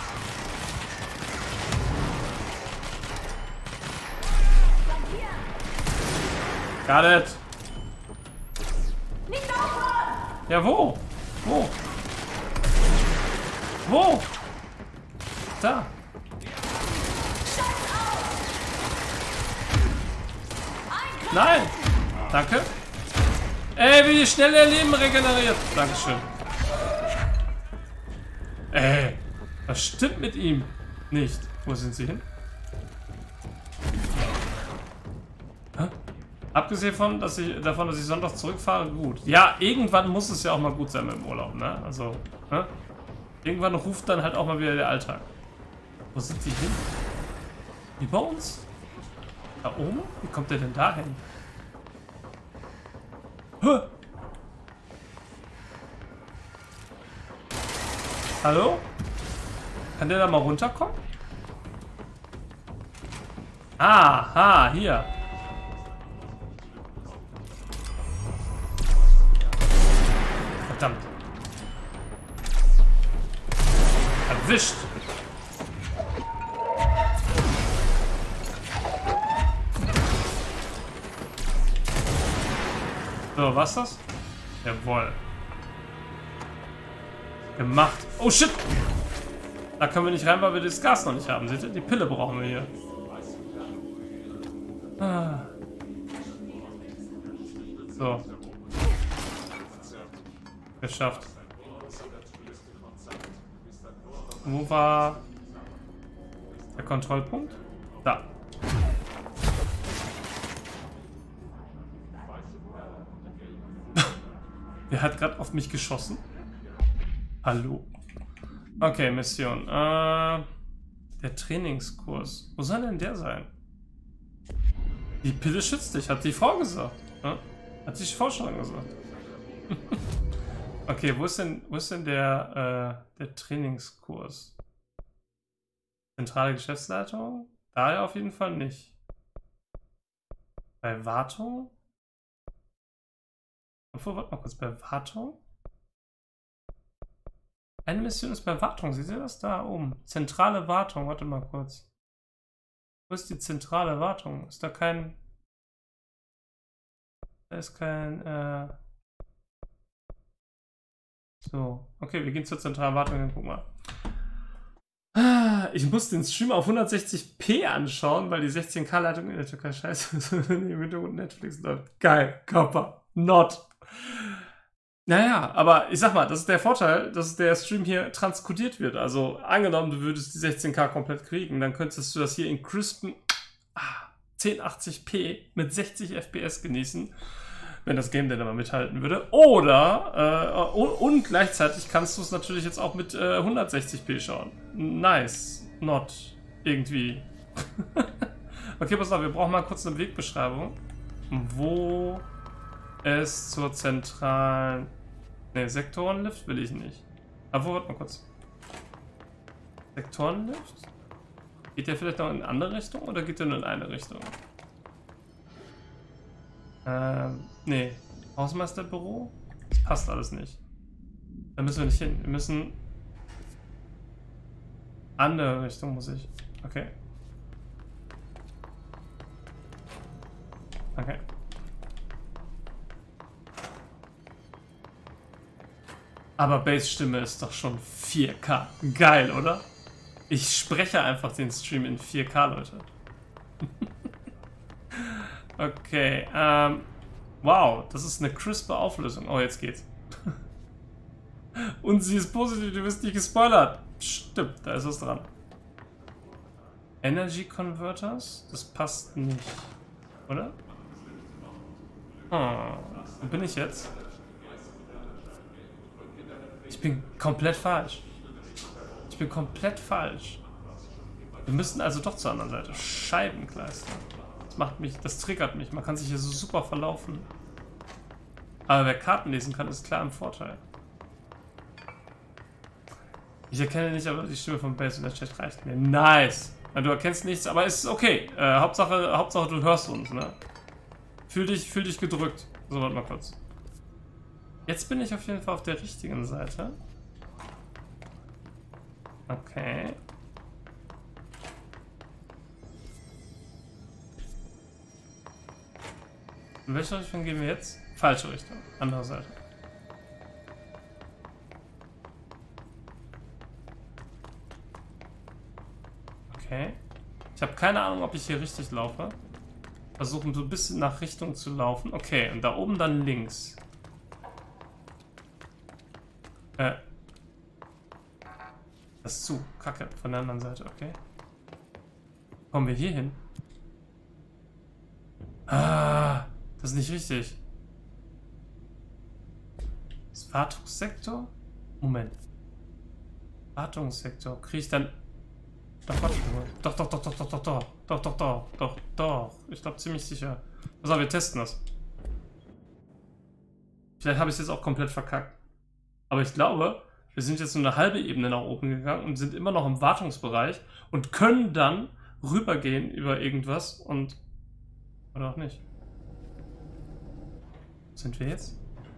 Got it. Ja, wo? Wo? Wo? Da. Nein. Danke. Ey, wie schnell ihr Leben regeneriert. Dankeschön. Ey, was stimmt mit ihm nicht? Wo sind sie hin? Hä? Abgesehen davon, dass ich sonntags zurückfahre, gut. Ja, irgendwann muss es ja auch mal gut sein mit dem Urlaub, ne? Also, ne? Irgendwann ruft dann halt auch mal wieder der Alltag. Wo sind die hin? Wie bei uns? Da oben? Wie kommt der denn da hin? Huh. Hallo? Kann der da mal runterkommen? Aha, hier. Verdammt. Erwischt. So, was ist das? Jawohl. Gemacht. Oh shit! Da können wir nicht rein, weil wir das Gas noch nicht haben. Seht ihr? Die Pille brauchen wir hier. Ah. So. Geschafft. Wo war der Kontrollpunkt? Da. Wer hat gerade auf mich geschossen? Hallo? Okay, Mission. Der Trainingskurs. Wo soll denn der sein? Die Pille schützt dich, hat die Frau gesagt. Ja? Hat die Frau schon gesagt. Okay, wo ist denn der Trainingskurs? Zentrale Geschäftsleitung? Da ja auf jeden Fall nicht. Bei Wartung? Obwohl, warte mal kurz, bei Wartung? Eine Mission ist bei Wartung, seht ihr das da oben? Zentrale Wartung, warte mal kurz. Wo ist die zentrale Wartung? Ist da kein... Da ist kein, So, okay, wir gehen zur zentralen Wartung, dann gucken wir. Ich muss den Stream auf 160p anschauen, weil die 16K-Leitung in der Türkei scheiße ist. Im Hintergrund Netflix läuft. Geil, Körper. Not. Naja, aber ich sag mal, das ist der Vorteil, dass der Stream hier transkodiert wird. Also angenommen, du würdest die 16K komplett kriegen, dann könntest du das hier in crispen 1080p mit 60 FPS genießen, wenn das Game denn aber mithalten würde. Oder, und gleichzeitig kannst du es natürlich jetzt auch mit 160p schauen. Nice. not irgendwie. Okay, pass auf, wir brauchen mal kurz eine Wegbeschreibung, wo es zur zentralen... Ne, Sektorenlift will ich nicht. Aber wo, warte mal kurz. Sektorenlift? Geht der vielleicht noch in eine andere Richtung oder geht der nur in eine Richtung? Ne. Hausmeisterbüro? Das passt alles nicht. Da müssen wir nicht hin. Wir müssen... Andere Richtung muss ich. Okay. Okay. Aber Bass-Stimme ist doch schon 4K. Geil, oder? Ich spreche einfach den Stream in 4K, Leute. Okay, wow, das ist eine crispe Auflösung. Oh, jetzt geht's. Und sie ist positiv, du wirst nicht gespoilert. Stimmt, da ist was dran. Energy Converters? Das passt nicht. Oder? Oh, wo bin ich jetzt? Ich bin komplett falsch. Ich bin komplett falsch. Wir müssen also doch zur anderen Seite. Scheibenkleister. Das macht mich, das triggert mich. Man kann sich hier so super verlaufen. Aber wer Karten lesen kann, ist klar im Vorteil. Ich erkenne nicht, aber die Stimme von Bass in der Chat reicht mir. Nice. Du erkennst nichts, aber es ist okay. Hauptsache du hörst uns, ne? Fühl dich gedrückt. So, warte mal kurz. Jetzt bin ich auf jeden Fall auf der richtigen Seite. Okay. In welche Richtung gehen wir jetzt? Falsche Richtung. Andere Seite. Okay. Ich habe keine Ahnung, ob ich hier richtig laufe. Versuchen so ein bisschen nach Richtung zu laufen. Okay, und da oben dann links. Das ist zu. Kacke. Von der anderen Seite, okay. Kommen wir hier hin? Ah, das ist nicht richtig. Das Wartungssektor? Moment. Wartungssektor. Kriege ich dann... Doch, warte mal. Doch. Ich glaube ziemlich sicher. Pass auf, wir testen das. Vielleicht habe ich es jetzt auch komplett verkackt. Aber ich glaube, wir sind jetzt nur eine halbe Ebene nach oben gegangen und sind immer noch im Wartungsbereich und können dann rübergehen über irgendwas und... Oder auch nicht. Wo sind wir jetzt?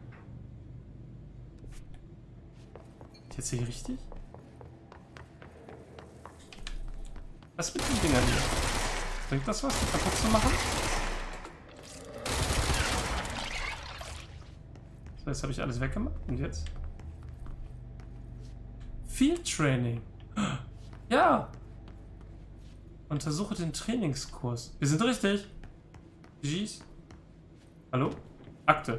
Ist jetzt hier richtig? Was mit den Dingern hier? Bringt das was, die kaputt zu machen? So, jetzt habe ich alles weggemacht. Und jetzt? Field Training. Ja. Untersuche den Trainingskurs. Wir sind richtig. G's. Hallo? Akte.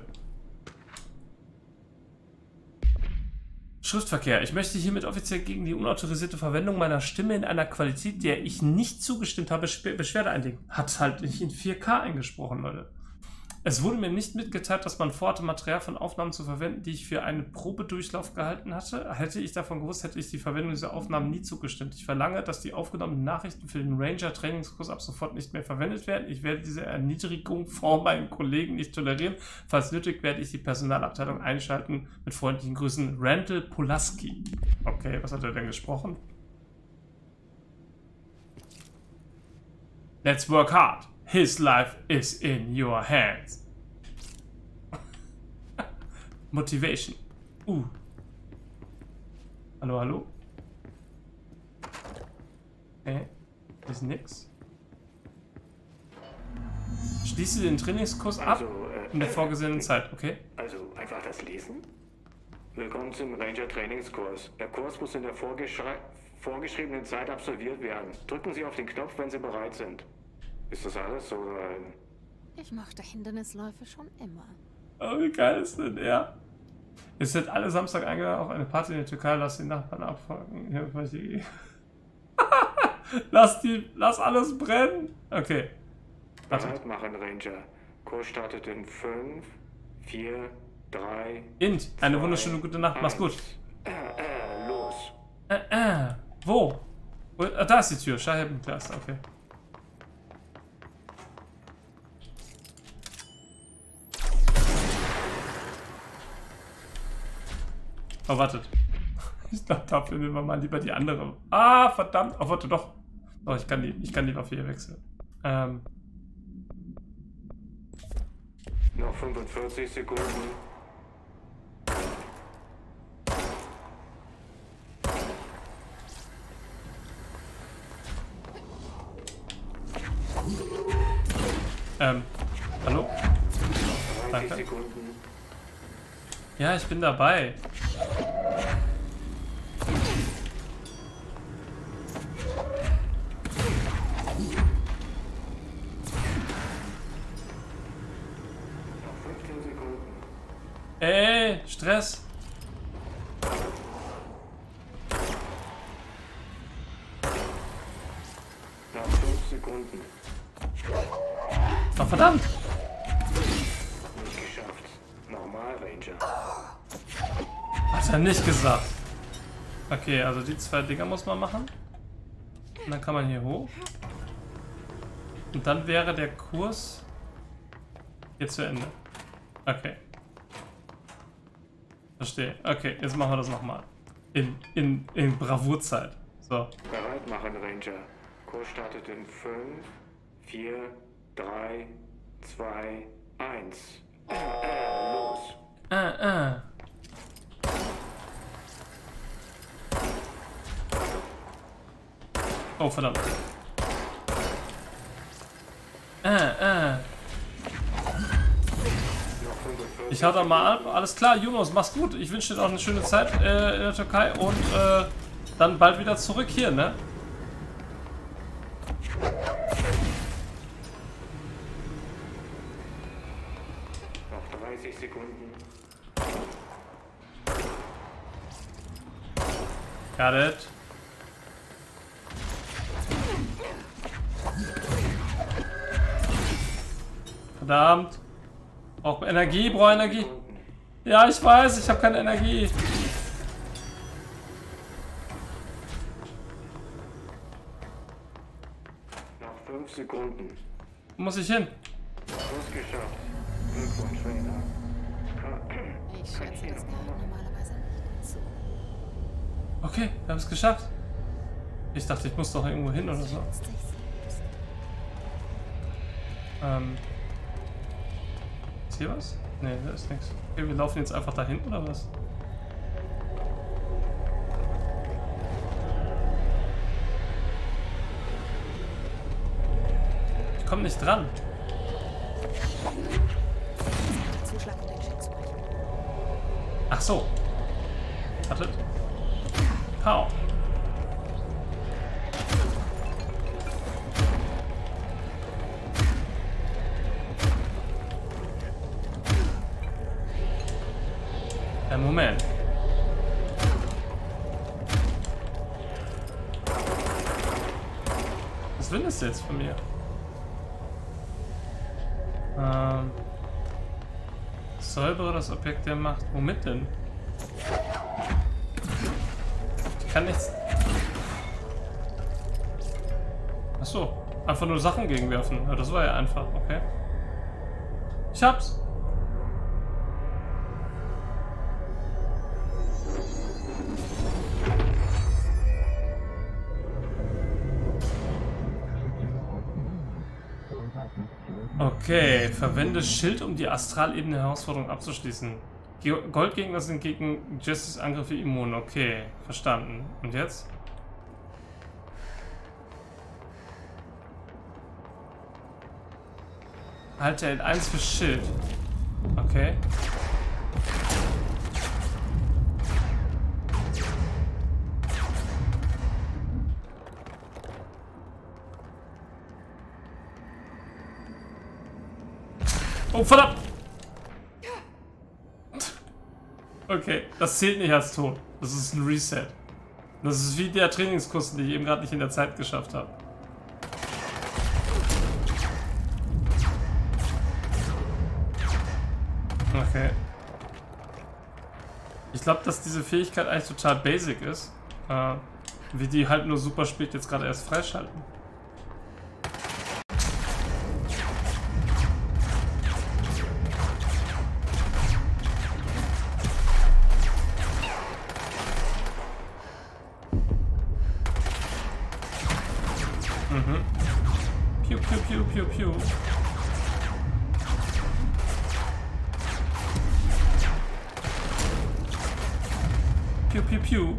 Schriftverkehr. Ich möchte hiermit offiziell gegen die unautorisierte Verwendung meiner Stimme in einer Qualität, der ich nicht zugestimmt habe, Beschwerde einlegen. Hat halt nicht in 4K eingesprochen, Leute. Es wurde mir nicht mitgeteilt, dass man vorhatte, Material von Aufnahmen zu verwenden, die ich für einen Probedurchlauf gehalten hatte. Hätte ich davon gewusst, hätte ich die Verwendung dieser Aufnahmen nie zugestimmt. Ich verlange, dass die aufgenommenen Nachrichten für den Ranger-Trainingskurs ab sofort nicht mehr verwendet werden. Ich werde diese Erniedrigung vor meinen Kollegen nicht tolerieren. Falls nötig, werde ich die Personalabteilung einschalten. Mit freundlichen Grüßen, Randall Pulaski. Okay, was hat er denn gesprochen? Let's work hard. His life is in your hands. Motivation. Hallo, hallo? Okay. Ist nix. Schließe den Trainingskurs ab in der vorgesehenen Zeit, okay? Also einfach das lesen? Willkommen zum Ranger Trainingskurs. Der Kurs muss in der vorgeschriebenen Zeit absolviert werden. Drücken Sie auf den Knopf, wenn Sie bereit sind. Ist das alles so? Ich mochte Hindernisläufe schon immer. Oh, wie geil ist denn er? Ihr seid alle Samstag eingeladen auf eine Party in der Türkei. Lass die Nachbarn abfangen. Lass alles brennen. Okay. Bereit machen, Ranger. Kurs startet in 5, 4, 3. Int, eine wunderschöne gute Nacht. Mach's gut. Los. Wo? Ah, da ist die Tür. Scheibenkleister, okay. Oh, wartet. Ich glaube, dafür nehmen wir mal lieber die andere. Ah, verdammt. Oh, warte, doch. Oh, ich kann die Waffe hier wechseln. Noch 45 Sekunden. Hallo? 30 Danke. Sekunden. Ja, ich bin dabei. Noch 15 Sekunden. Ey, Stress. Noch 5 Sekunden. Oh, verdammt. Nicht geschafft. Normal, Ranger. Hat er nicht gesagt. Okay, also die 2 Dinger muss man machen. Und dann kann man hier hoch. Und dann wäre der Kurs hier zu Ende. Okay. Verstehe. Okay, jetzt machen wir das nochmal. In Bravurzeit. So. Bereit machen, Ranger. Kurs startet in 5, 4, 3, 2, 1. Los. Oh, verdammt. Ich hau da mal ab. Alles klar, Yunus, mach's gut. Ich wünsche dir auch eine schöne Zeit in der Türkei und dann bald wieder zurück hier, ne? Noch 30 Sekunden. Got it. Verdammt. Brauch Energie, brauche Energie. Ja, ich weiß, ich habe keine Energie. Noch 5 Sekunden. Wo muss ich hin? Kurs geschafft. Glückwunsch, Ranger. Ich schätze, das gehört normalerweise nicht dazu. Okay, wir haben es geschafft. Ich dachte, ich muss doch irgendwo hin oder so. Ist hier was? Ne, da ist nichts. Okay, wir laufen jetzt einfach dahin oder was? Ich komme nicht dran. Ach so. Wartet. Pow. Moment. Was will das jetzt von mir? Säubere das Objekt der Macht. Womit denn? Ich kann nichts. Achso. Einfach nur Sachen gegenwerfen. Ja, das war ja einfach. Okay. Ich hab's. Okay, verwende Schild, um die Astralebene Herausforderung abzuschließen. Goldgegner sind gegen Jesses Angriffe immun. Okay, verstanden. Und jetzt? Halte L1 für Schild. Okay. Oh, verdammt! Okay, das zählt nicht als Tod. Das ist ein Reset. Das ist wie der Trainingskurs, den ich eben gerade nicht in der Zeit geschafft habe. Okay. Ich glaube, dass diese Fähigkeit eigentlich total basic ist. Wie die halt nur super spät jetzt gerade erst freischalten. Mhm. Piu, piu, piu, piu, piu. Piu, piu, piu.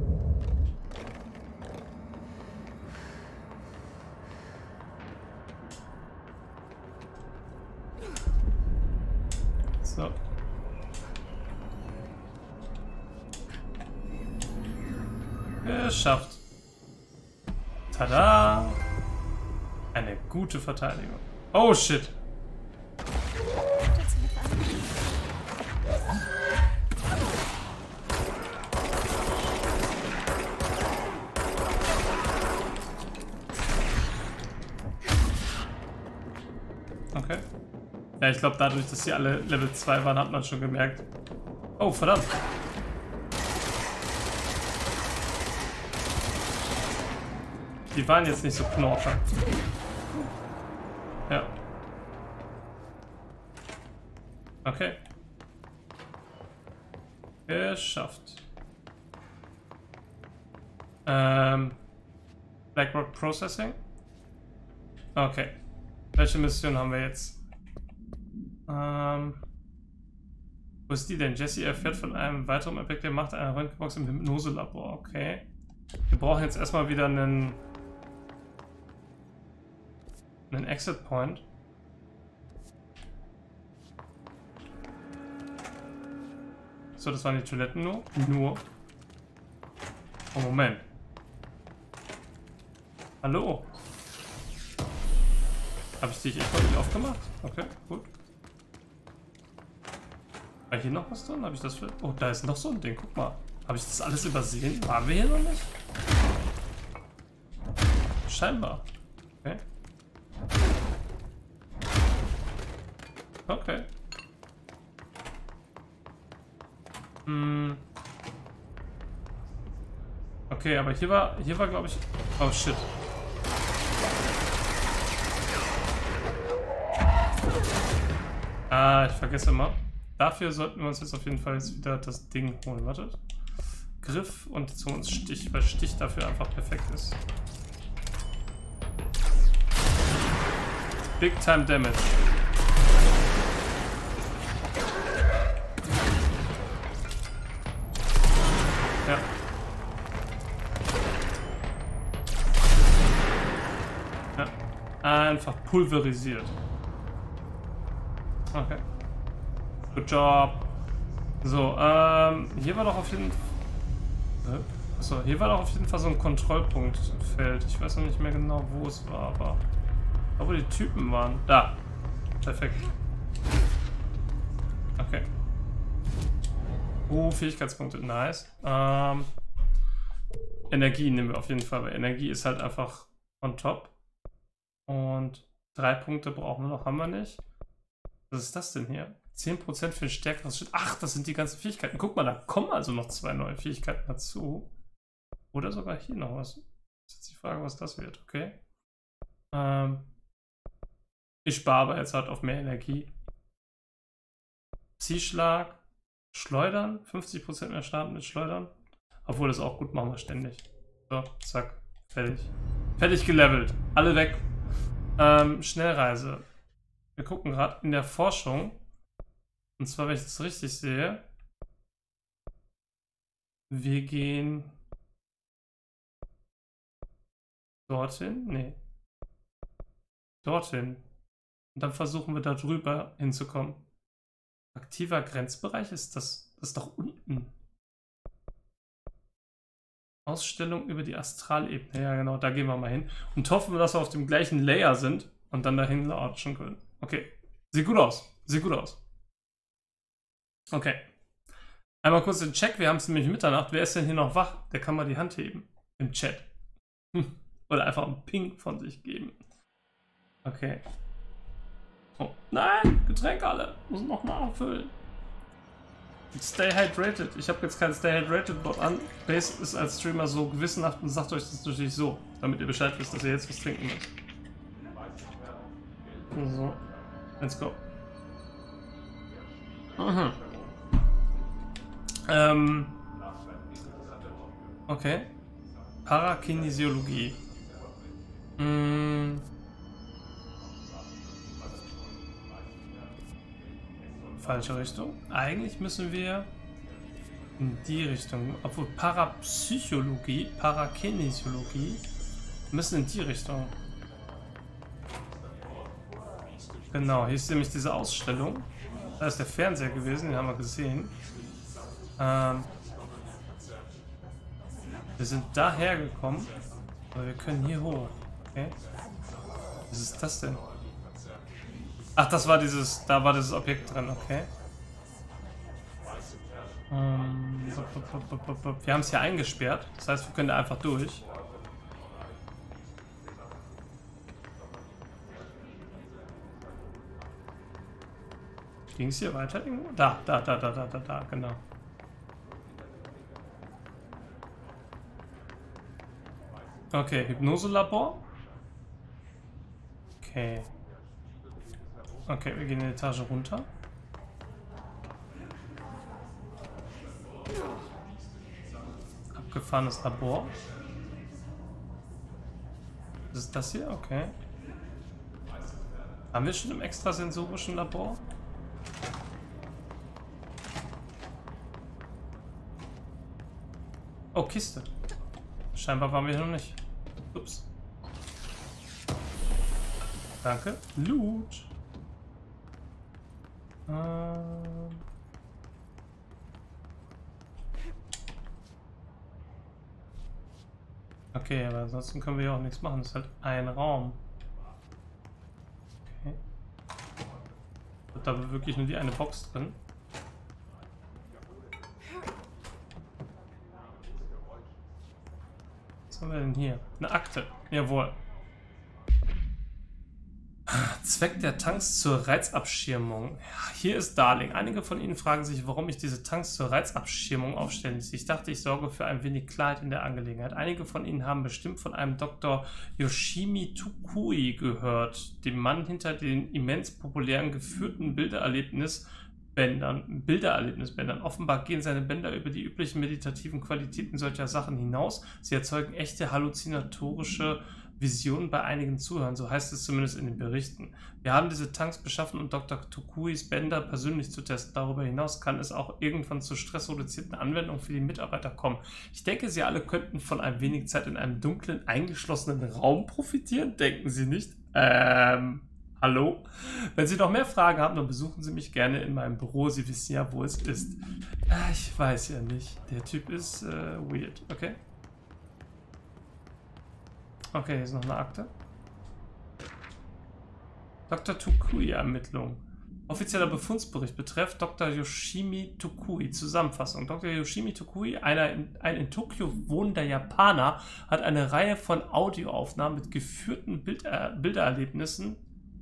So. Geschafft. Tada! Eine gute Verteidigung. Oh shit! Okay. Ja, ich glaube, dadurch, dass sie alle Level 2 waren, hat man schon gemerkt. Oh, verdammt! Die waren jetzt nicht so knorker. Ja. Okay. Geschafft. Blackrock Processing. Okay. Welche Mission haben wir jetzt? Wo ist die denn? Jesse erfährt von einem weiteren Objekt der Macht einer Röntgenbox im Hypnose-Labor. Okay. Wir brauchen jetzt erstmal wieder einen Exit Point. So, das waren die Toiletten nur. Oh, Moment. Hallo? Habe ich dich echt noch nicht aufgemacht? Okay, gut. War hier noch was drin? Habe ich das für... Oh, da ist noch so ein Ding. Guck mal. Habe ich das alles übersehen? Waren wir hier noch nicht? Scheinbar. Okay. Okay. Okay, aber hier war glaube ich... Oh shit. Ah, ich vergesse immer. Dafür sollten wir uns jetzt auf jeden Fall jetzt wieder das Ding holen. Wartet. Griff und zu uns Stich, weil Stich dafür einfach perfekt ist. Big Time Damage. Ja. Ja. Einfach pulverisiert. Okay. Good job. So, hier war doch auf jeden Fall... Achso, hier war doch auf jeden Fall so ein Kontrollpunktfeld. Ich weiß noch nicht mehr genau, wo es war, aber... Da, wo die Typen waren. Da. Perfekt. Okay. Fähigkeitspunkte. Nice. Energie nehmen wir auf jeden Fall, weil Energie ist halt einfach on top. Und 3 Punkte brauchen wir noch, haben wir nicht. Was ist das denn hier? 10% für ein stärkeres Schild. Ach, das sind die ganzen Fähigkeiten. Guck mal, da kommen also noch 2 neue Fähigkeiten dazu. Oder sogar hier noch was. Das ist jetzt die Frage, was das wird. Okay. Ich spare aber jetzt halt auf mehr Energie. Ziehschlag. Schleudern. 50% mehr Schaden mit Schleudern. Obwohl, das auch gut machen wir ständig. So, zack. Fertig. Fertig gelevelt. Alle weg. Schnellreise. Wir gucken gerade in der Forschung. Und zwar, wenn ich das richtig sehe. Wir gehen dorthin. Nee. Dorthin. Und dann versuchen wir da drüber hinzukommen. Aktiver Grenzbereich ist das. Das ist doch unten. Ausstellung über die Astralebene. Ja, genau, da gehen wir mal hin. Und hoffen wir, dass wir auf dem gleichen Layer sind und dann dahin latschen können. Okay. Sieht gut aus. Sieht gut aus. Okay. Einmal kurz den Check. Wir haben es nämlich Mitternacht. Wer ist denn hier noch wach? Der kann mal die Hand heben. Im Chat. Oder einfach einen Ping von sich geben. Okay. Oh, nein! Getränke alle. Muss noch nachfüllen. Stay hydrated. Ich habe jetzt kein Stay hydrated Bot an. Base ist als Streamer so gewissenhaft und sagt euch das natürlich so, damit ihr Bescheid wisst, dass ihr jetzt was trinken müsst. So, let's go. Okay. Parakinesiologie. Falsche Richtung. Eigentlich müssen wir in die Richtung. Obwohl Parapsychologie, Parakinesiologie müssen in die Richtung. Genau, hier ist nämlich diese Ausstellung. Da ist der Fernseher gewesen, den haben wir gesehen. Wir sind daher gekommen, aber wir können hier hoch. Okay. Was ist das denn? Ach, das war dieses, da war dieses Objekt drin, okay. Wir haben es hier eingesperrt, das heißt, wir können da einfach durch. Ging es hier weiter irgendwo? Da, genau. Okay, Hypnoselabor. Okay. Okay, wir gehen eine Etage runter. Abgefahrenes Labor. Was ist das hier? Okay. Haben wir schon im extrasensorischen Labor? Oh, Kiste. Scheinbar waren wir hier noch nicht. Ups. Danke. Loot. Okay, aber ansonsten können wir ja auch nichts machen. Das ist halt ein Raum. Okay. Und da war wirklich nur die eine Box drin. Was haben wir denn hier? Eine Akte. Jawohl. Zweck der Tanks zur Reizabschirmung. Ja, hier ist Darling. Einige von Ihnen fragen sich, warum ich diese Tanks zur Reizabschirmung aufstellen ließ. Ich dachte, ich sorge für ein wenig Klarheit in der Angelegenheit. Einige von Ihnen haben bestimmt von einem Dr. Yoshimi Tukui gehört, dem Mann hinter den immens populären geführten Bildererlebnisbändern. Offenbar gehen seine Bänder über die üblichen meditativen Qualitäten solcher Sachen hinaus. Sie erzeugen echte halluzinatorische Visionen bei einigen Zuhörern, so heißt es zumindest in den Berichten. Wir haben diese Tanks beschaffen, um Dr. Tukuis Bänder persönlich zu testen. Darüber hinaus kann es auch irgendwann zu stressreduzierten Anwendungen für die Mitarbeiter kommen. Ich denke, Sie alle könnten von ein wenig Zeit in einem dunklen, eingeschlossenen Raum profitieren. Denken Sie nicht? Hallo? Wenn Sie noch mehr Fragen haben, dann besuchen Sie mich gerne in meinem Büro. Sie wissen ja, wo es ist. Ich weiß ja nicht. Der Typ ist weird. Okay. Okay, hier ist noch eine Akte. Dr. Tukui-Ermittlung. Offizieller Befundsbericht betrifft Dr. Yoshimi Tukui. Zusammenfassung. Dr. Yoshimi Tukui, ein in Tokio wohnender Japaner, hat eine Reihe von Audioaufnahmen mit geführten Bildererlebnissen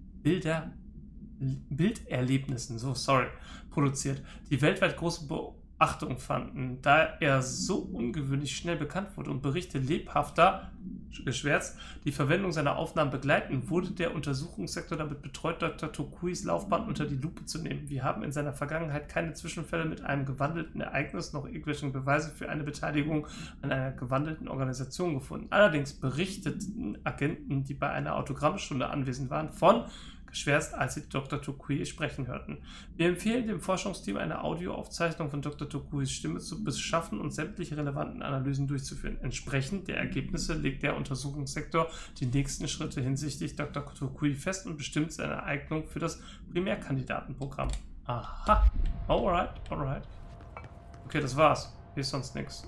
produziert, die weltweit große Beachtung fanden, da er so ungewöhnlich schnell bekannt wurde und Berichte lebhafter, geschwärzt, die Verwendung seiner Aufnahmen begleiten, wurde der Untersuchungssektor damit betreut, Dr. Tukuis Laufbahn unter die Lupe zu nehmen. Wir haben in seiner Vergangenheit keine Zwischenfälle mit einem gewandelten Ereignis noch irgendwelche Beweise für eine Beteiligung an einer gewandelten Organisation gefunden. Allerdings berichteten Agenten, die bei einer Autogrammstunde anwesend waren, von geschwärzt, als sie Dr. Tukui sprechen hörten. Wir empfehlen dem Forschungsteam, eine Audioaufzeichnung von Dr. Tukuis Stimme zu beschaffen und sämtliche relevanten Analysen durchzuführen. Entsprechend der Ergebnisse legt der Untersuchungssektor die nächsten Schritte hinsichtlich Dr. Tukui fest und bestimmt seine Eignung für das Primärkandidatenprogramm. Aha. Alright, alright. Okay, das war's. Hier ist sonst nichts.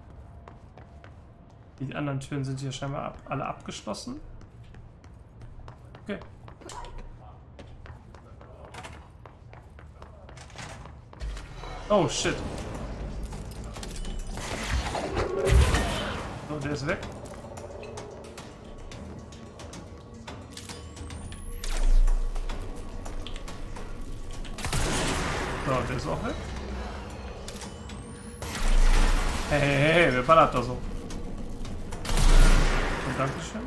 Die anderen Türen sind hier scheinbar alle abgeschlossen. Okay. Oh shit. So, der ist weg. So, der ist auch weg. Hey, wer ballert da so? Und Dankeschön.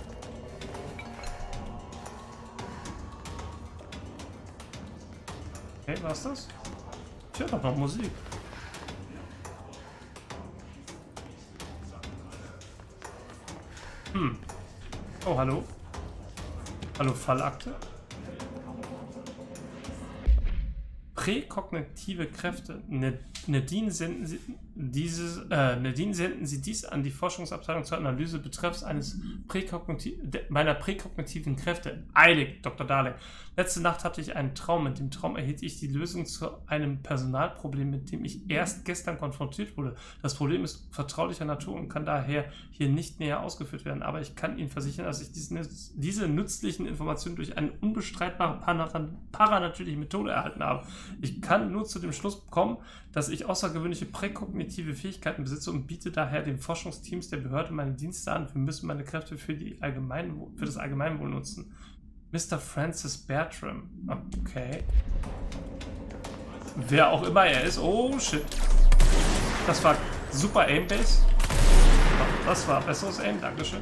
Hey, was ist das? Ich höre doch noch Musik. Oh, hallo. Hallo, Fallakte. Präkognitive Kräfte. Nadine senden Sie dies an die Forschungsabteilung zur Analyse betreffs meiner präkognitiven Kräfte. Eilig, Dr. Darling. Letzte Nacht hatte ich einen Traum. Mit dem Traum erhielt ich die Lösung zu einem Personalproblem, mit dem ich erst gestern konfrontiert wurde. Das Problem ist vertraulicher Natur und kann daher hier nicht näher ausgeführt werden. Aber ich kann Ihnen versichern, dass ich diese nützlichen Informationen durch eine unbestreitbare paranatürliche Methode erhalten habe. Ich kann nur zu dem Schluss kommen, dass ich außergewöhnliche präkognitive Fähigkeiten besitze und biete daher den Forschungsteams der Behörde meine Dienste an. Wir müssen meine Kräfte für das Allgemeinwohl nutzen. Mr. Francis Bertram. Okay. Wer auch immer er ist. Oh, shit. Das war super Aim-Base. Das war besseres Aim. Dankeschön.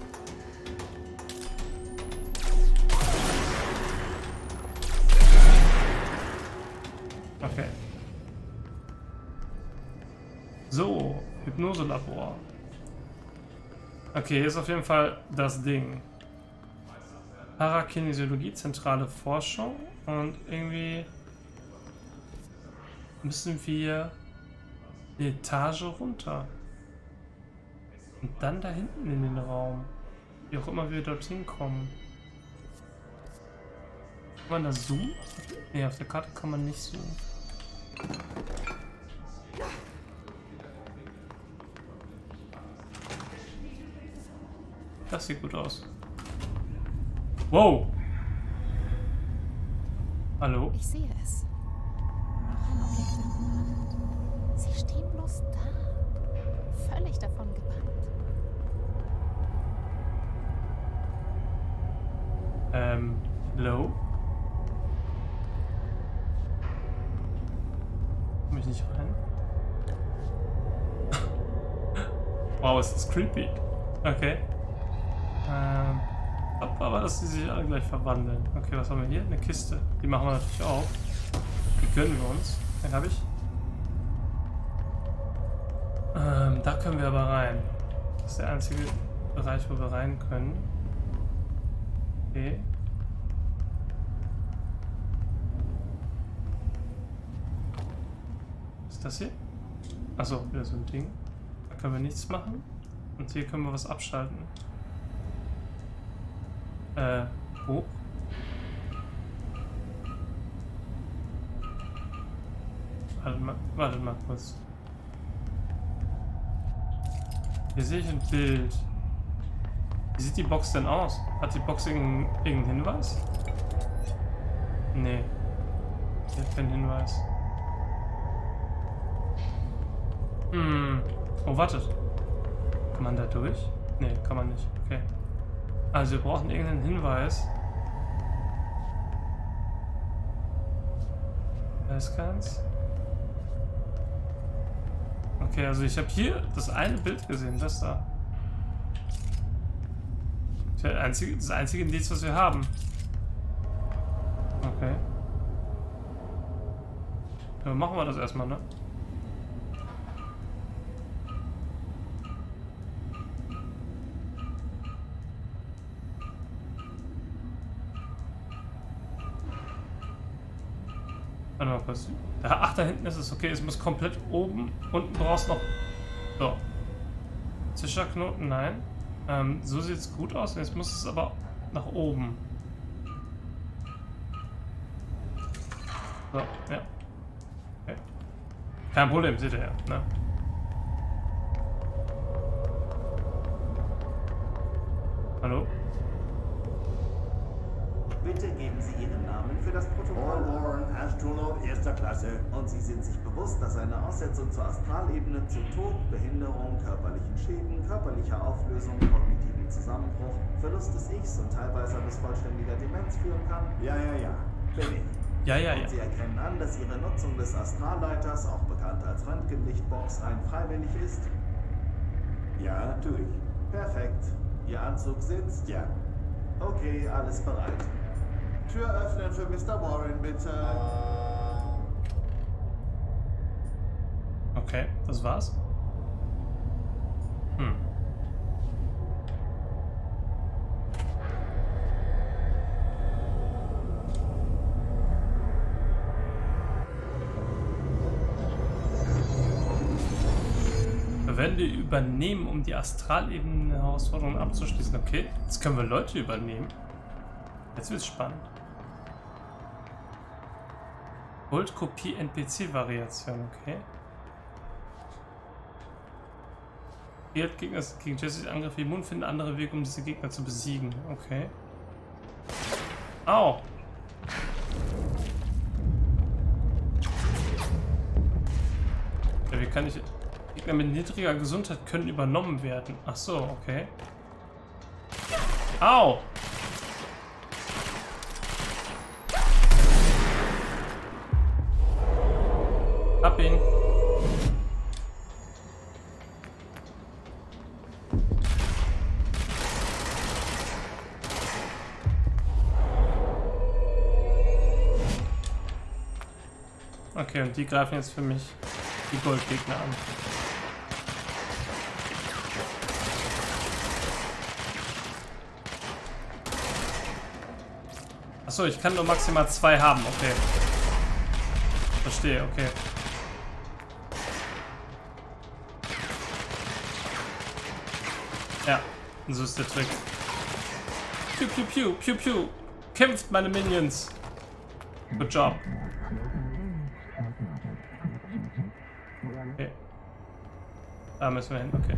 Okay. So, Hypnoselabor. Okay, hier ist auf jeden Fall das Ding. Parakinesiologie, zentrale Forschung. Und irgendwie müssen wir die Etage runter. Und dann da hinten in den Raum. Wie auch immer wir dorthin kommen. Kann man da zoomen? Ne, auf der Karte kann man nicht zoomen. Das sieht gut aus. Wow! Hallo? Ich sehe es. Noch ein Objekt an der Wand. Sie stehen bloß da. Völlig davon gebannt. Hello? Komm ich nicht rein? Wow, ist das creepy. Okay. Aber dass die sich alle gleich verwandeln. Okay, was haben wir hier? Eine Kiste. Die machen wir natürlich auch. Die gönnen wir uns. Den habe ich. Da können wir aber rein. Das ist der einzige Bereich, wo wir rein können. Okay. Was ist das hier? Achso, wieder so ein Ding. Da können wir nichts machen. Und hier können wir was abschalten. Hoch. Wartet mal kurz. Hier sehe ich ein Bild. Wie sieht die Box denn aus? Hat die Box irgendeinen Hinweis? Nee. Hier hat keinen Hinweis. Oh, wartet. Kann man da durch? Nee, kann man nicht. Okay. Also wir brauchen irgendeinen Hinweis. Scans. Okay, also ich habe hier das eine Bild gesehen, das da. Das einzige Indiz, was wir haben. Okay. Ja, machen wir das erstmal, ne? Warte mal kurz. Ach, da hinten ist es. Okay, es muss komplett oben. Unten brauchst du noch. So. Zischerknoten, nein. So sieht es gut aus. Jetzt muss es aber nach oben. So, ja. Okay. Kein Problem, seht ihr ja. Ne? Hallo? Bitte geben Sie Ihren Namen für das Protokoll. Paul Warren, Astronaut erster Klasse. Und Sie sind sich bewusst, dass eine Aussetzung zur Astralebene zu Tod, Behinderung, körperlichen Schäden, körperlicher Auflösung, kognitiven Zusammenbruch, Verlust des Ichs und teilweise bis vollständiger Demenz führen kann? Ja. Bin ich. Ja, ja, ja. Und Sie erkennen an, dass Ihre Nutzung des Astralleiters, auch bekannt als Röntgenlichtbox, rein freiwillig ist? Ja, tue ich. Perfekt. Ihr Anzug sitzt? Ja. Okay, alles bereit. Tür öffnen für Mr. Warren, bitte. Okay, das war's. Wenn wir übernehmen, um die Astralebene-Herausforderung abzuschließen. Okay, jetzt können wir Leute übernehmen. Jetzt wird's spannend. Gold-Kopie NPC-Variation, okay. Wählt Gegner gegen Jessys Angriff immun, finden andere Wege, um diese Gegner zu besiegen. Okay. Au! Ja, wie kann ich... Gegner mit niedriger Gesundheit können übernommen werden. Ach so, okay. Au! Hab ihn. Okay, und die greifen jetzt für mich die Goldgegner an. Achso, ich kann nur maximal 2 haben, okay. Verstehe, okay. Ja, so ist der Trick. Piu, piu, piu, piu, piu. Kämpft, meine Minions. Good job. Okay. Da müssen wir hin, okay.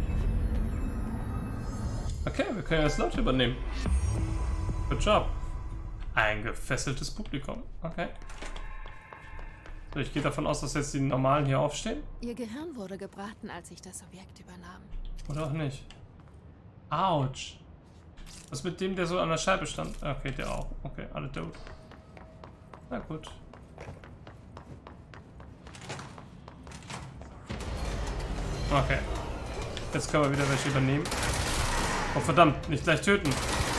Okay, wir können jetzt Leute übernehmen. Good job. Ein gefesseltes Publikum. Okay. So, ich gehe davon aus, dass jetzt die Normalen hier aufstehen. Ihr Gehirn wurde gebraten, als ich das Objekt übernahm. Oder auch nicht. Autsch. Was mit dem, der so an der Scheibe stand? Okay, der auch. Okay, alle tot. Na gut. Okay. Jetzt können wir wieder welche übernehmen. Oh verdammt, nicht gleich töten.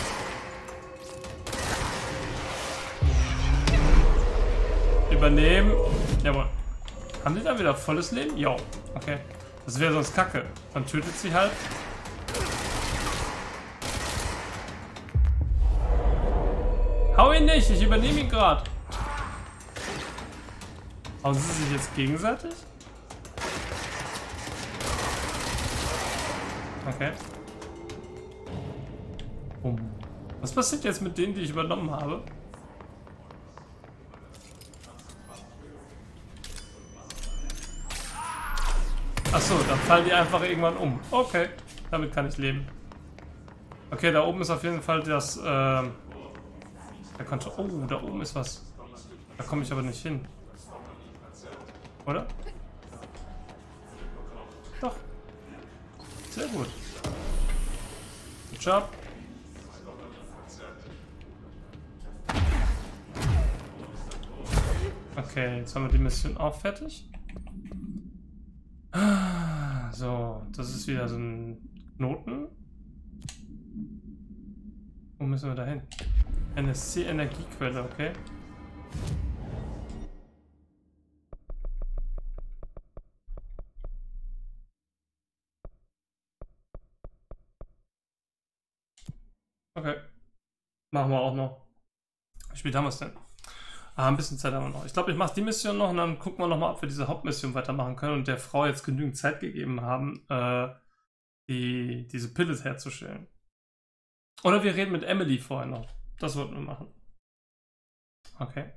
Übernehmen. Jawohl. Haben die da wieder volles Leben? Jo. Okay. Das wäre sonst kacke. Dann tötet sie halt. Hau ihn nicht, ich übernehme ihn gerade. Hauen sie sich jetzt gegenseitig? Okay. Was passiert jetzt mit denen, die ich übernommen habe? Achso, dann fallen die einfach irgendwann um. Okay, damit kann ich leben. Okay, da oben ist auf jeden Fall das, der Kontrolle. Oh, da oben ist was. Da komme ich aber nicht hin. Oder? Doch. Sehr gut. Good job. Okay, jetzt haben wir die Mission auch fertig. So, das ist wieder so ein Knoten. Wo müssen wir da hin? NSC-Energiequelle, okay. Okay. Machen wir auch noch. Wie spät haben wir es denn? Ein bisschen Zeit haben wir noch. Ich glaube, ich mache die Mission noch und dann gucken wir nochmal, ob wir diese Hauptmission weitermachen können und der Frau jetzt genügend Zeit gegeben haben, diese Pille herzustellen. Oder wir reden mit Emily vorher noch. Das wollten wir machen. Okay.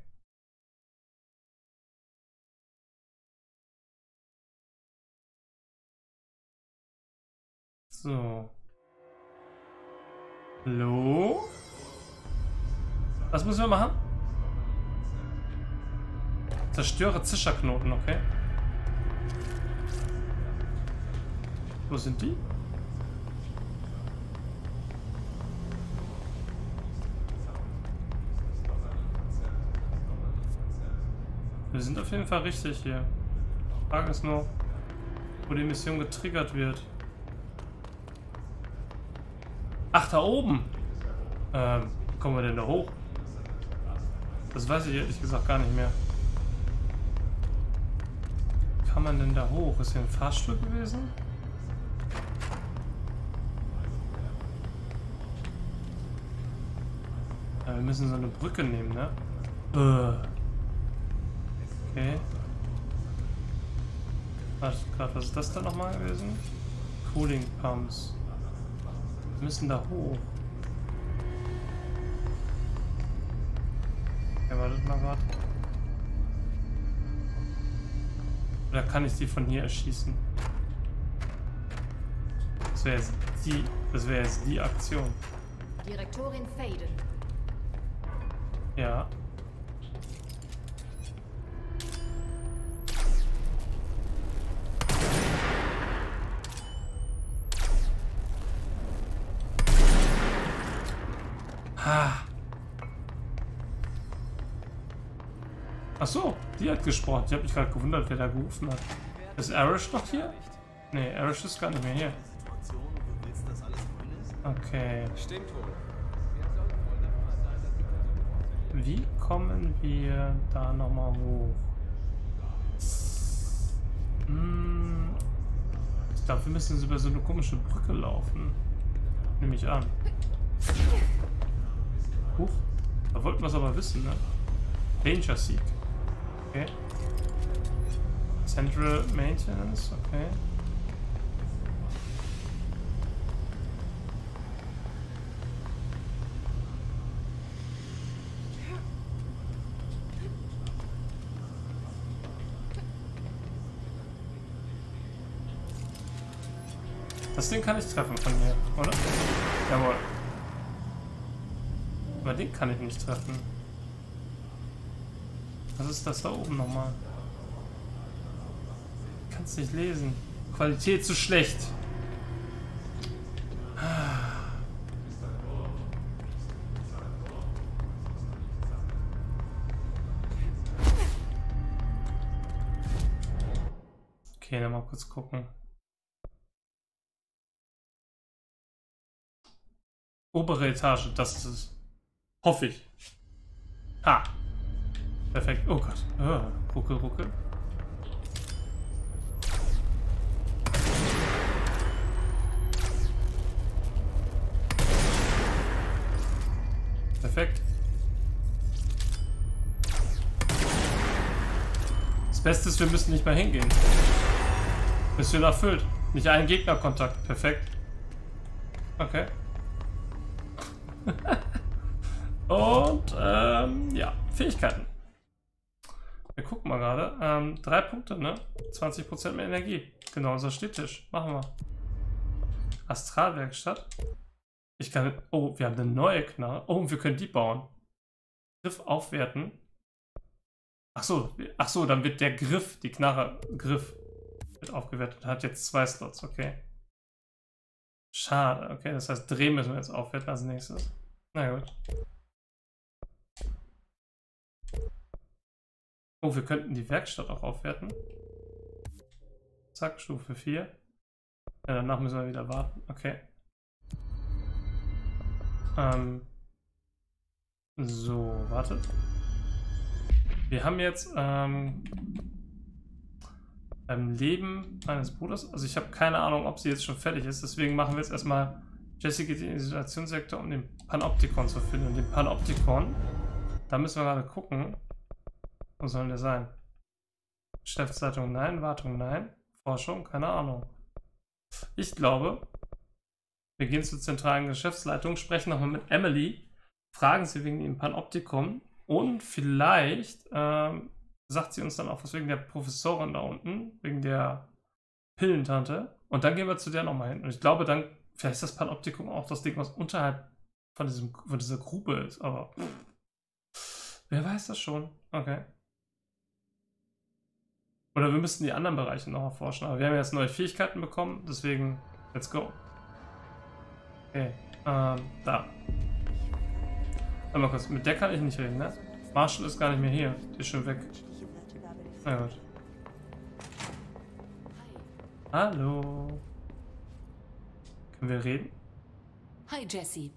So. Hallo? Was müssen wir machen? Zerstöre Zischerknoten, okay. Wo sind die? Wir sind auf jeden Fall richtig hier. Die Frage ist nur, wo die Mission getriggert wird. Ach, da oben! Kommen wir denn da hoch? Das weiß ich ehrlich gesagt gar nicht mehr. Wie kann man denn da hoch? Ist hier ein Fahrstuhl gewesen? Ja, wir müssen so eine Brücke nehmen, ne? Okay. Warte gerade, was ist das da nochmal gewesen? Cooling Pumps. Wir müssen da hoch. Ja, wartet mal gerade. Oder kann ich die von hier erschießen? Das wäre jetzt die Aktion. Direktorin Faden. Ja. Ach so, die hat gesprochen. Ich habe mich gerade gewundert, wer da gerufen hat. Ist Arish noch hier? Nee, Arish ist gar nicht mehr hier. Okay. Stimmt wohl. Wie kommen wir da nochmal hoch? Ich glaube, wir müssen über so eine komische Brücke laufen. Nehme ich an. Huch. Da wollten wir es aber wissen, ne? Danger Seek. Okay. Central Maintenance, okay. Das Ding kann ich treffen von hier, oder? Jawohl. Aber den kann ich nicht treffen. Was ist das da oben nochmal? Ich kann es nicht lesen. Qualität zu schlecht. Okay, dann mal kurz gucken. Obere Etage, das ist es. Hoffe ich. Ha! Perfekt. Oh Gott. Ruckel, ruckel. Perfekt. Das Beste ist, wir müssen nicht mehr hingehen. Mission erfüllt. Nicht einen Gegnerkontakt. Perfekt. Okay. Und, ja, Fähigkeiten. Wir gucken mal gerade. 3 Punkte, ne? 20% mehr Energie. Genau, unser Stehtisch. Machen wir. Astralwerkstatt. Ich kann... Oh, wir haben eine neue Knarre. Oh, wir können die bauen. Griff aufwerten. Ach so, dann wird der Griff, die Knarre, Griff, wird aufgewertet. Hat jetzt 2 Slots, okay. Schade, okay. Das heißt, Dreh müssen wir jetzt aufwerten als nächstes. Na gut. Oh, wir könnten die Werkstatt auch aufwerten. Zack, Stufe 4. Ja, danach müssen wir wieder warten. Okay. So, wartet. Wir haben jetzt beim Leben meines Bruders, also ich habe keine Ahnung, ob sie jetzt schon fertig ist, deswegen machen wir jetzt erstmal Jessie geht in den Isolationssektor, um den Panoptikon zu finden. Und den Panoptikon, da müssen wir gerade gucken. Wo soll der sein? Geschäftsleitung nein, Wartung nein, Forschung, keine Ahnung. Ich glaube, wir gehen zur zentralen Geschäftsleitung, sprechen nochmal mit Emily, fragen sie wegen dem Panoptikum und vielleicht sagt sie uns dann auch was wegen der Professorin da unten, wegen der Pillentante. Und dann gehen wir zu der nochmal hin. Und ich glaube dann, vielleicht ist das Panoptikum auch das Ding, was unterhalb von dieser Grube ist, aber wer weiß das schon. Okay. Oder wir müssten die anderen Bereiche noch erforschen. Aber wir haben jetzt neue Fähigkeiten bekommen, deswegen let's go. Okay, da. Warte mal kurz, mit der kann ich nicht reden, ne? Marshall ist gar nicht mehr hier. Die ist schon weg. Na gut. Hallo. Können wir reden? Hi, Jessie.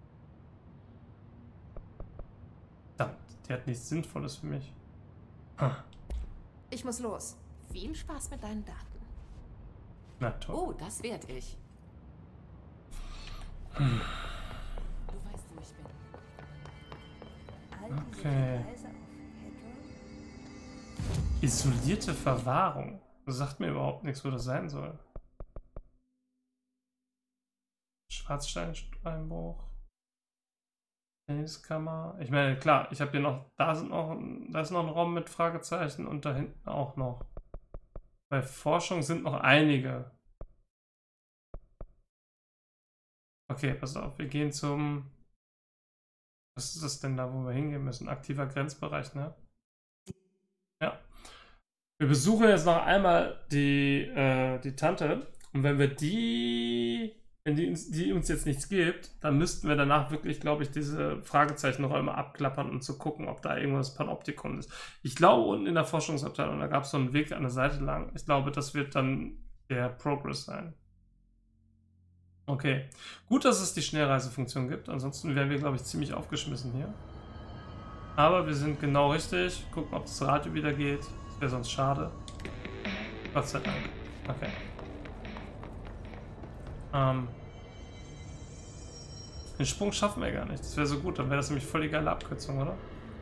Verdammt, die hat nichts Sinnvolles für mich. Hm. Ich muss los. Viel Spaß mit deinen Daten. Na toll. Oh, das werd ich. Hm. Du weißt, wo ich bin. Okay. Isolierte Verwahrung. Das sagt mir überhaupt nichts, wo das sein soll. Schwarzsteineinbruch. Tenniskammer. Ich meine, klar, ich habe hier noch, da ist noch ein Raum mit Fragezeichen und da hinten auch noch. Bei Forschung sind noch einige. Okay, pass auf, wir gehen zum... Was ist das denn da, wo wir hingehen müssen? Aktiver Grenzbereich, ne? Ja. Wir besuchen jetzt noch einmal die Tante. Und wenn wir wenn die uns jetzt nichts gibt, dann müssten wir danach wirklich, glaube ich, diese Fragezeichenräume abklappern, um zu gucken, ob da irgendwas Panoptikon ist. Ich glaube, unten in der Forschungsabteilung, da gab es so einen Weg an der Seite lang. Ich glaube, das wird dann der Progress sein. Okay. Gut, dass es die Schnellreisefunktion gibt. Ansonsten wären wir, glaube ich, ziemlich aufgeschmissen hier. Aber wir sind genau richtig. Gucken, ob das Radio wieder geht. Das wäre sonst schade. Gott sei Dank. Okay. Den Sprung schaffen wir gar nicht. Das wäre so gut. Dann wäre das nämlich voll die geile Abkürzung, oder?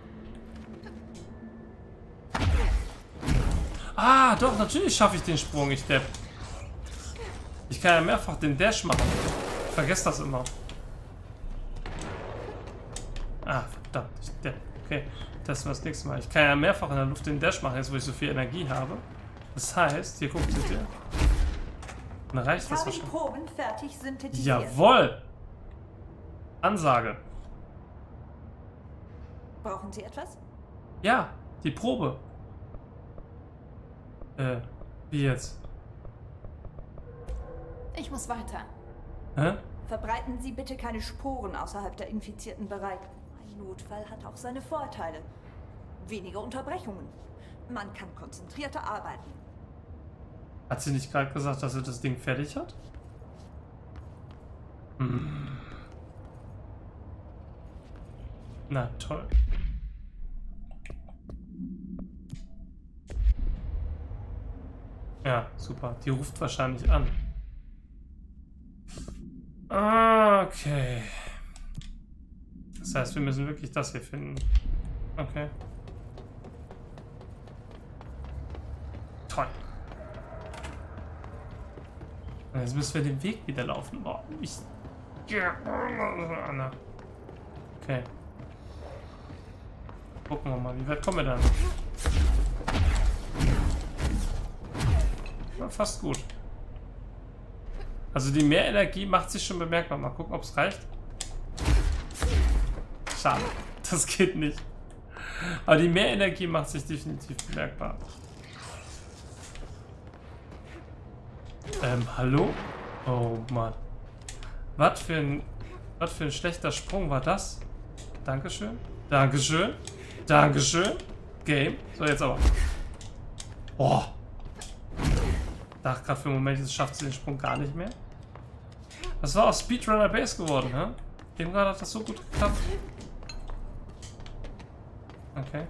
Ah, doch, natürlich schaffe ich den Sprung, ich Depp. Ich kann ja mehrfach den Dash machen. Ich vergesse das immer. Ah, verdammt, ich Depp. Okay, testen wir das nächste Mal. Ich kann ja mehrfach in der Luft den Dash machen, jetzt wo ich so viel Energie habe. Das heißt, hier guckt ihr. Dann reicht das wahrscheinlich. Proben fertig synthetisiert. Jawohl! Ansage. Brauchen Sie etwas? Ja, die Probe. Wie jetzt? Ich muss weiter. Hä? Verbreiten Sie bitte keine Sporen außerhalb der infizierten Bereiche. Ein Notfall hat auch seine Vorteile. Weniger Unterbrechungen. Man kann konzentrierter arbeiten. Hat sie nicht gerade gesagt, dass sie das Ding fertig hat? Hm. Na toll. Ja, super. Die ruft wahrscheinlich an. Okay. Das heißt, wir müssen wirklich das hier finden. Okay. Toll. Und jetzt müssen wir den Weg wieder laufen. Oh, okay. Gucken wir mal, wie weit kommen wir dann? Ja, fast gut. Also die Mehrenergie macht sich schon bemerkbar. Mal gucken, ob es reicht. Schade, das geht nicht. Aber die Mehrenergie macht sich definitiv bemerkbar. Hallo? Oh Mann. Was für ein schlechter Sprung war das? Dankeschön. Dankeschön. Dankeschön. Game. So, jetzt aber. Oh. Dachte gerade für einen Moment, jetzt schafft sie den Sprung gar nicht mehr. Das war aus Speedrunner Base geworden, ne? Eben gerade hat das so gut geklappt. Okay.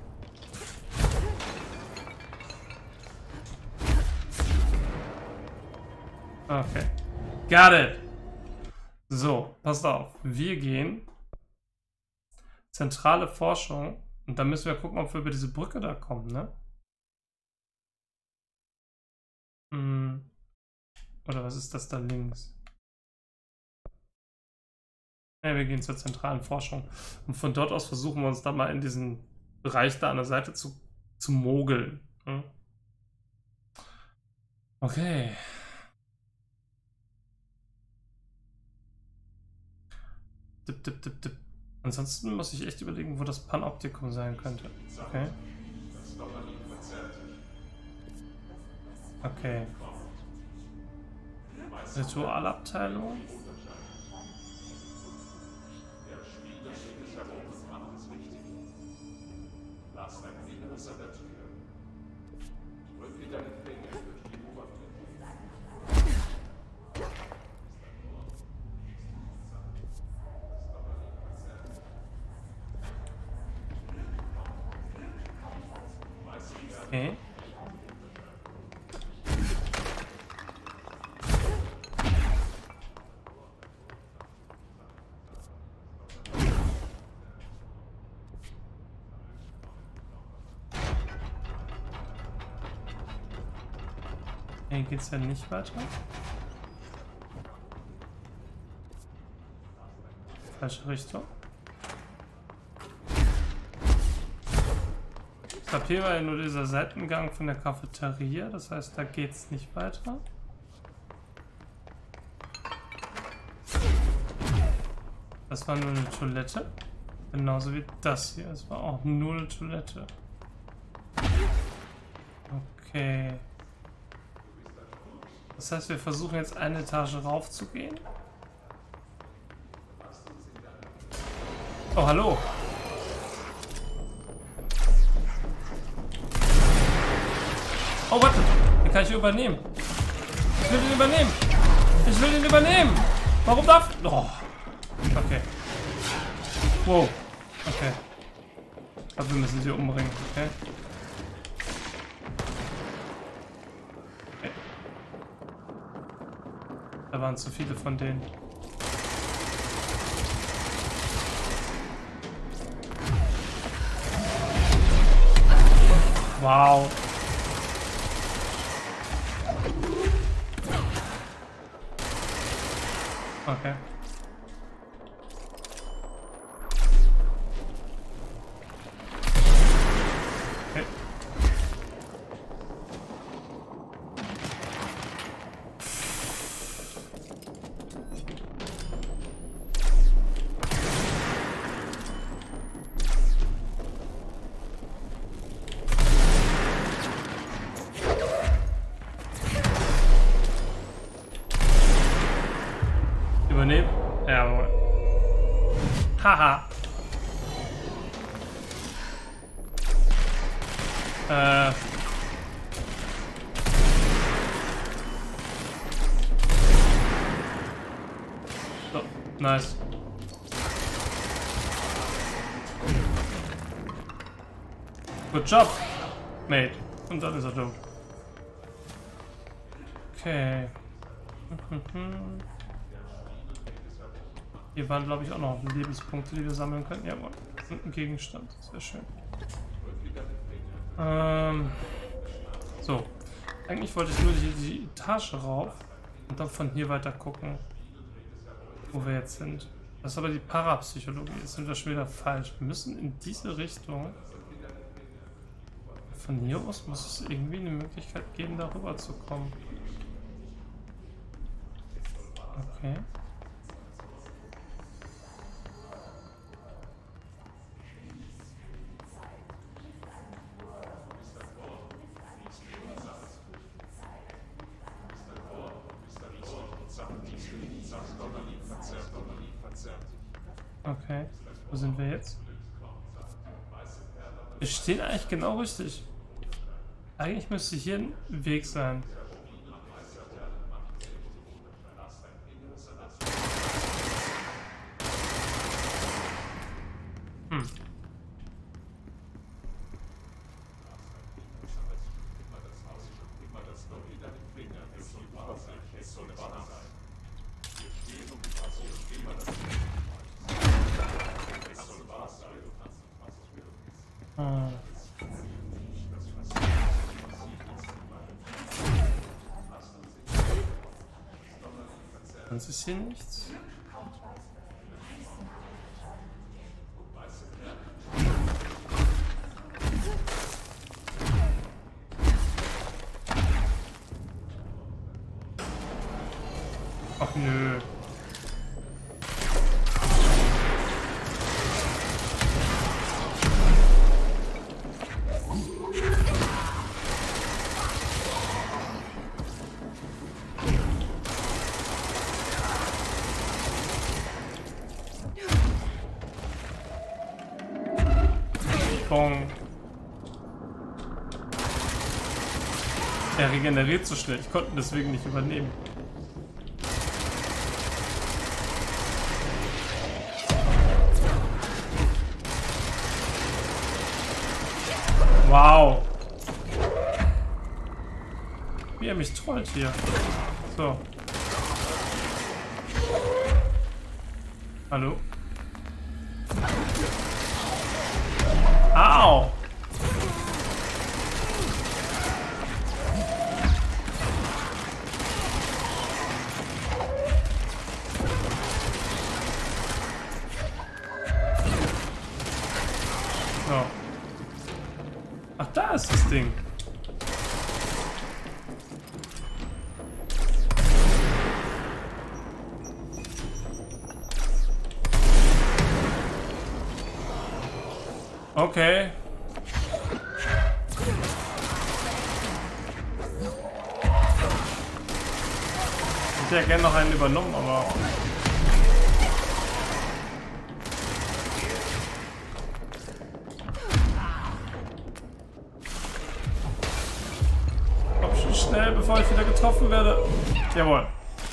Okay. Got it. So, passt auf. Wir gehen. Zentrale Forschung. Und dann müssen wir gucken, ob wir über diese Brücke da kommen, ne? Oder was ist das da links? Ja, wir gehen zur zentralen Forschung. Und von dort aus versuchen wir uns da mal in diesen Bereich da an der Seite zu mogeln. Hm? Okay. Dip, dip, dip, dip. Ansonsten muss ich echt überlegen, wo das Panoptikum sein könnte. Okay. Okay. Ritualabteilung. Okay. Hier geht's ja nicht weiter. Falsche Richtung. Ich glaube, hier war ja nur dieser Seitengang von der Cafeteria. Das heißt, da geht's nicht weiter. Das war nur eine Toilette. Genauso wie das hier. Es war auch nur eine Toilette. Okay. Das heißt, wir versuchen jetzt eine Etage rauf zu gehen. Oh, hallo. Oh, warte. Den kann ich übernehmen. Ich will den übernehmen. Ich will den übernehmen. Warum darf... Oh. Okay. Wow. Okay. Ich glaube, wir müssen sie umbringen. Okay. Okay. Da waren zu viele von denen. Wow. Okay. Okay. Übernehmen? Jawohl. Haha. So, nice. Good job, mate. Und dann ist er dumm. Okay. Hier waren, glaube ich, auch noch Lebenspunkte, die wir sammeln können. Ja, und ein Gegenstand. Sehr schön. So. Eigentlich wollte ich nur die Etage rauf und dann von hier weiter gucken, wo wir jetzt sind. Das ist aber die Parapsychologie. Jetzt sind wir schon wieder falsch. Wir müssen in diese Richtung. Von hier aus muss es irgendwie eine Möglichkeit geben, darüber zu kommen. Okay. Okay, wo sind wir jetzt? Wir stehen eigentlich genau richtig. Eigentlich müsste hier ein Weg sein. Sonst ist hier nichts. Ach nö. Er regeneriert so schnell. Ich konnte ihn deswegen nicht übernehmen. Wow. Wie er mich trollt hier. So. Hallo? Au! So. Ach, da ist das Ding. Okay. Ich hätte ja gerne noch einen übernommen, aber... Komm schon schnell, bevor ich wieder getroffen werde. Jawohl.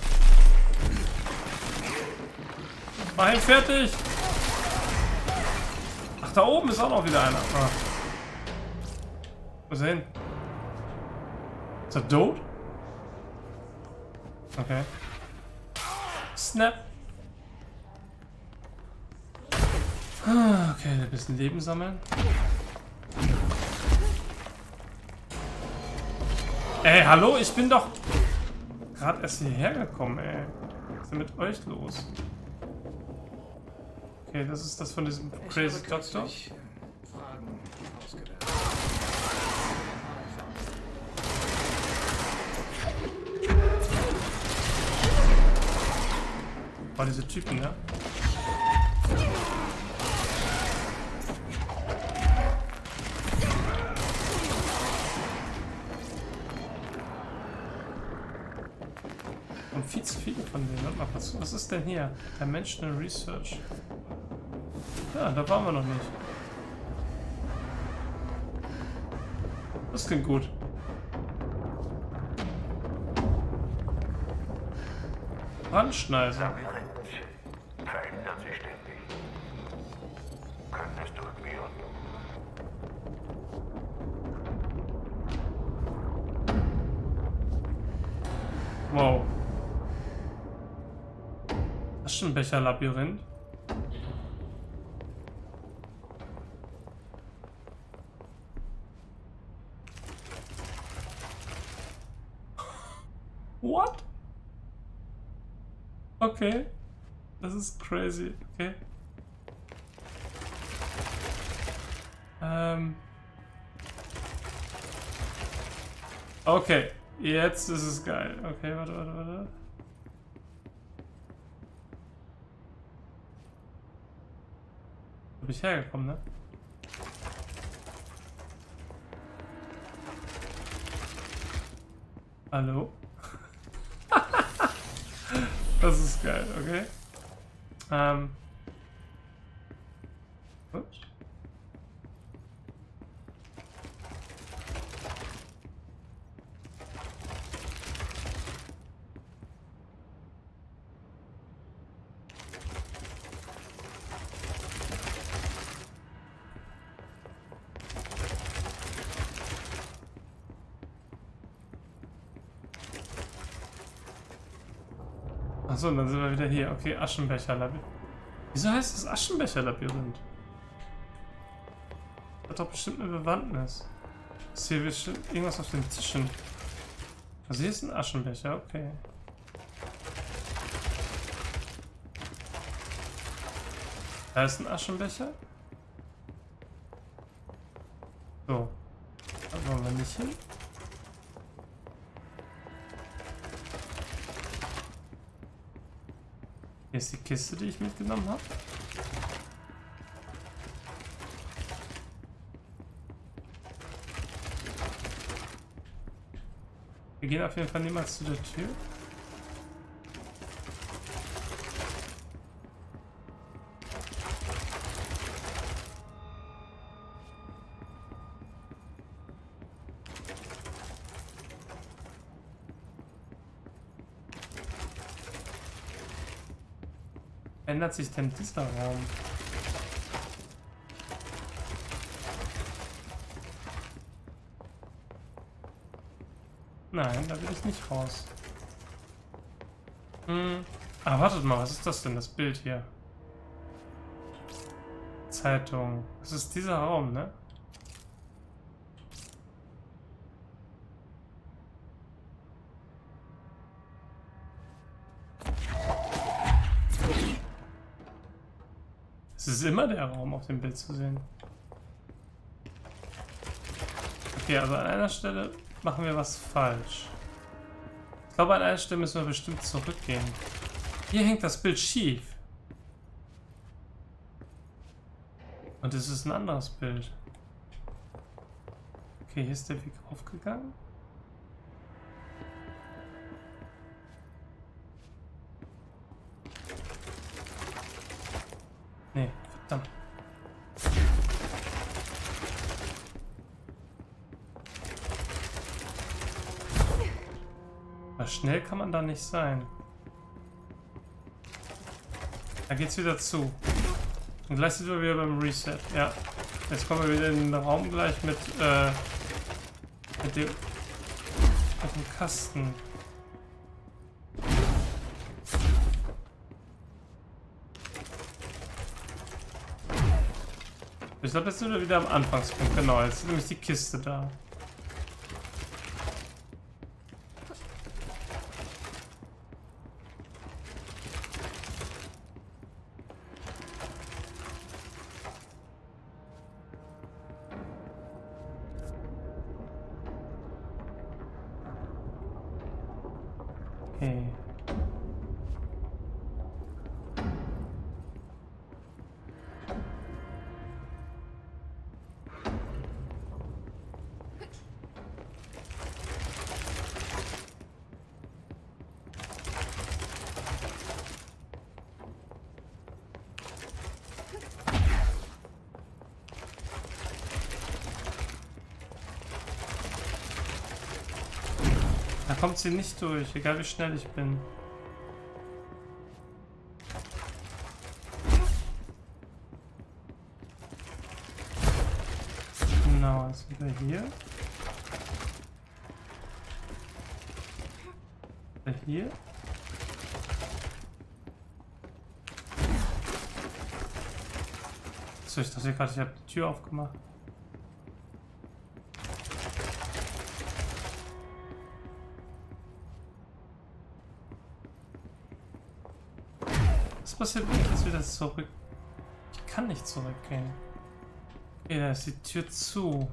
Mach ihn fertig. Ach, da oben ist auch noch wieder einer. Ah. Wo ist er hin? Ist er tot? Okay. Snap. Okay, ein bisschen Leben sammeln. Ey, hallo, ich bin doch gerade erst hierher gekommen, ey. Was ist denn mit euch los? Okay, das ist das von diesem Crazy Doctor. Oh, diese Typen, ja? Und viel zu viele von denen. Warte mal, was ist denn hier? Dimensional Research. Ja, da waren wir noch nicht. Das klingt gut. Brandschneiser. Verändert sich ständig. Könntest du ignorieren. Wow. Aschenbecher-Labyrinth. What? Okay. Das ist crazy. Okay. Okay. Jetzt ist es geil. Okay, warte. Bin ich hergekommen, ne? Hallo? Das ist geil, okay. Gut. Achso, dann sind wir wieder hier. Okay, Aschenbecher-Labyrinth. Wieso heißt es Aschenbecher-Labyrinth? Hat doch bestimmt eine Bewandtnis. Ist hier bestimmt irgendwas auf den Tischen. Also hier ist ein Aschenbecher, okay. Da ist ein Aschenbecher. So. Da wollen wir nicht hin. Hier ist die Kiste, die ich mitgenommen habe. Wir gehen auf jeden Fall niemals zu der Tür. Ändert sich denn dieser Raum? Nein, da will ich nicht raus. Ah, wartet mal, was ist das denn, das Bild hier? Zeitung. Das ist dieser Raum, ne? Es ist immer der Raum auf dem Bild zu sehen. Okay, also an einer Stelle machen wir was falsch. Ich glaube, an einer Stelle müssen wir bestimmt zurückgehen. Hier hängt das Bild schief. Und es ist ein anderes Bild. Okay, hier ist der Weg aufgegangen. Nee, verdammt. Aber schnell kann man da nicht sein. Da geht's wieder zu. Und gleich sind wir wieder beim Reset. Ja. Jetzt kommen wir wieder in den Raum gleich mit dem Kasten. Ich glaube, jetzt sind wir wieder am Anfangspunkt. Genau, jetzt ist nämlich die Kiste da. Okay. Da kommt sie nicht durch, egal wie schnell ich bin. Genau, jetzt wieder hier. Wieder hier. So, ich dachte gerade, ich habe die Tür aufgemacht. Was passiert, wenn ich jetzt wieder zurück? Ich kann nicht zurückgehen. Okay, da ist die Tür zu.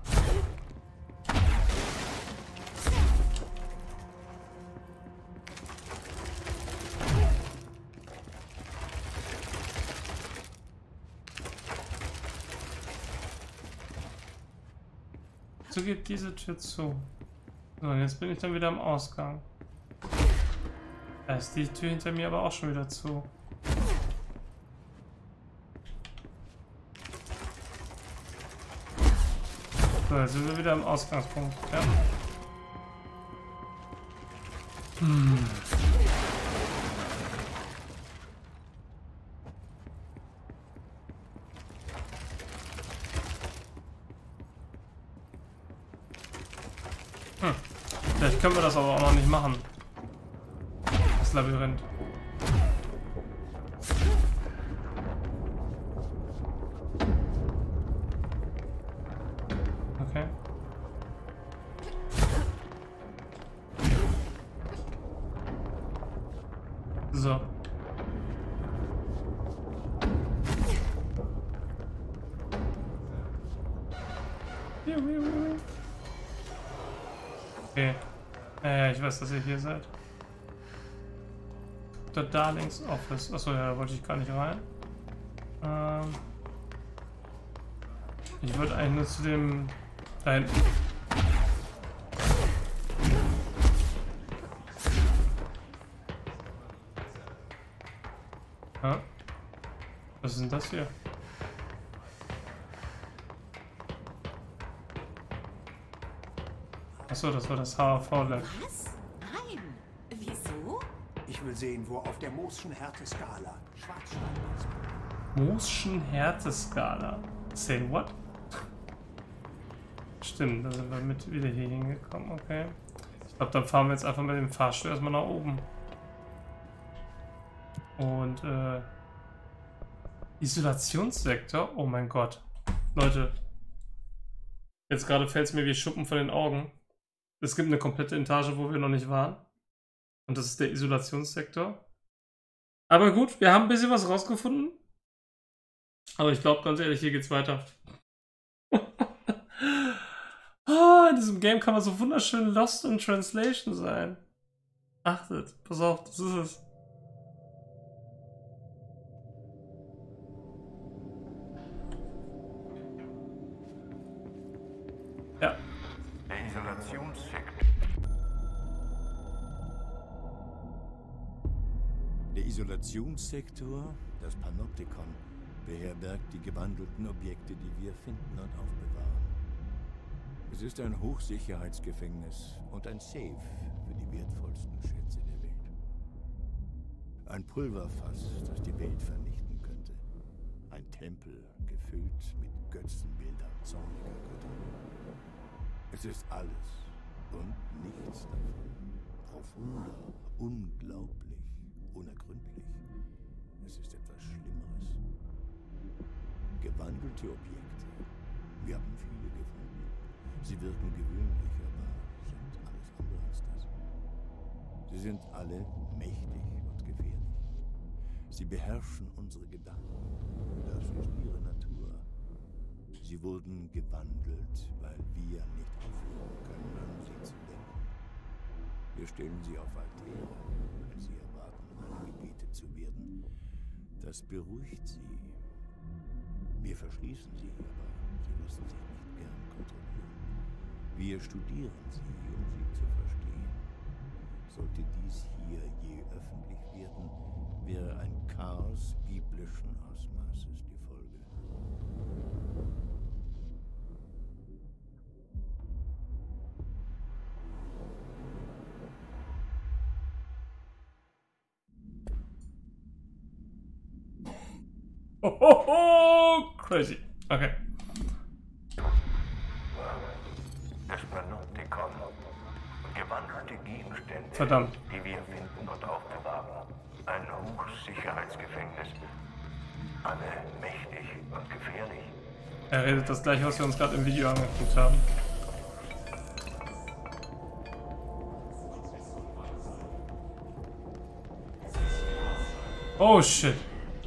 So geht diese Tür zu. So, und jetzt bin ich dann wieder am Ausgang. Da ist die Tür hinter mir aber auch schon wieder zu. So, jetzt sind wir wieder am Ausgangspunkt. Ja. Vielleicht können wir das aber auch noch nicht machen. Das Labyrinth. Okay. So. Okay. Ich weiß, dass ihr hier seid. Der Darlings Office. Achso, ja, da wollte ich gar nicht rein. Ich würde eigentlich nur zu dem da hinten. Ja. Was ist denn das hier? Achso, das war das HAV-Lab. Was? Nein. Wieso? Ich will wohl sehen, wo auf der Moore'schen Härteskala Schwarzstein ist. Moore'schen Härteskala. Say what? Stimmt, da sind wir mit wieder hier hingekommen, okay. Ich glaube, dann fahren wir jetzt einfach mit dem Fahrstuhl erstmal nach oben. Und, Isolationssektor? Oh mein Gott. Leute. Jetzt gerade fällt es mir wie Schuppen von den Augen. Es gibt eine komplette Etage, wo wir noch nicht waren. Und das ist der Isolationssektor. Aber gut, wir haben ein bisschen was rausgefunden. Aber ich glaube, ganz ehrlich, hier geht's weiter. In diesem Game kann man so wunderschön lost in translation sein. Achtet, pass auf, das ist es. Ja. Der Isolationssektor. Der Isolationssektor, das Panoptikon, beherbergt die gewandelten Objekte, die wir finden und aufbewahren. Es ist ein Hochsicherheitsgefängnis und ein Safe für die wertvollsten Schätze der Welt. Ein Pulverfass, das die Welt vernichten könnte. Ein Tempel, gefüllt mit Götzenbildern zorniger Götter. Es ist alles und nichts davon. Profunder, unglaublich, unergründlich. Es ist etwas Schlimmeres. Gewandelte Objekte. Wir haben viele gefunden. Sie wirken gewöhnlich, aber sind alles andere als das. Sie sind alle mächtig und gefährlich. Sie beherrschen unsere Gedanken. Das ist ihre Natur. Sie wurden gewandelt, weil wir nicht aufhören können, an sie zu denken. Wir stellen sie auf Altäre, weil sie erwarten, angebetet zu werden. Das beruhigt sie. Wir verschließen sie, aber sie lassen sich nicht gern kontrollieren. Wir studieren sie, um sie zu verstehen. Sollte dies hier je öffentlich werden, wäre ein Chaos biblischen Ausmaßes die Folge. Crazy. Okay. Das Panoptikon. Gewandelte Gegenstände, Verdammt. die wir finden und aufbewahren. Ein Hochsicherheitsgefängnis. Alle mächtig und gefährlich. Er redet das gleiche, was wir uns gerade im Video angeguckt haben. Oh shit.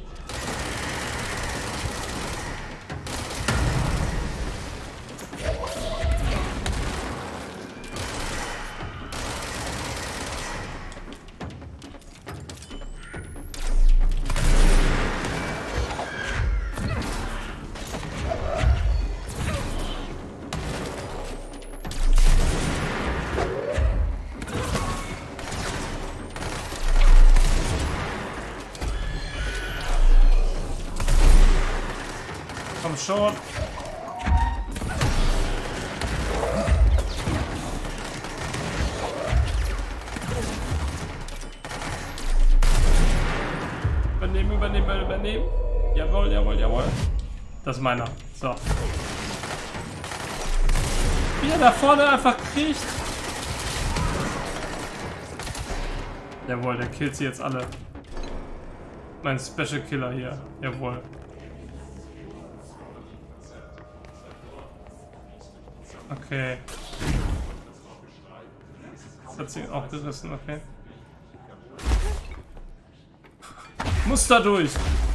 Komm schon. Übernehmen. Jawohl. Das ist meiner. So. Wie er da vorne einfach kriegt. Jawohl, der killt sie jetzt alle. Mein Special Killer hier. Jawohl. Okay. Das hat sie auch gerissen, okay. Muss da durch.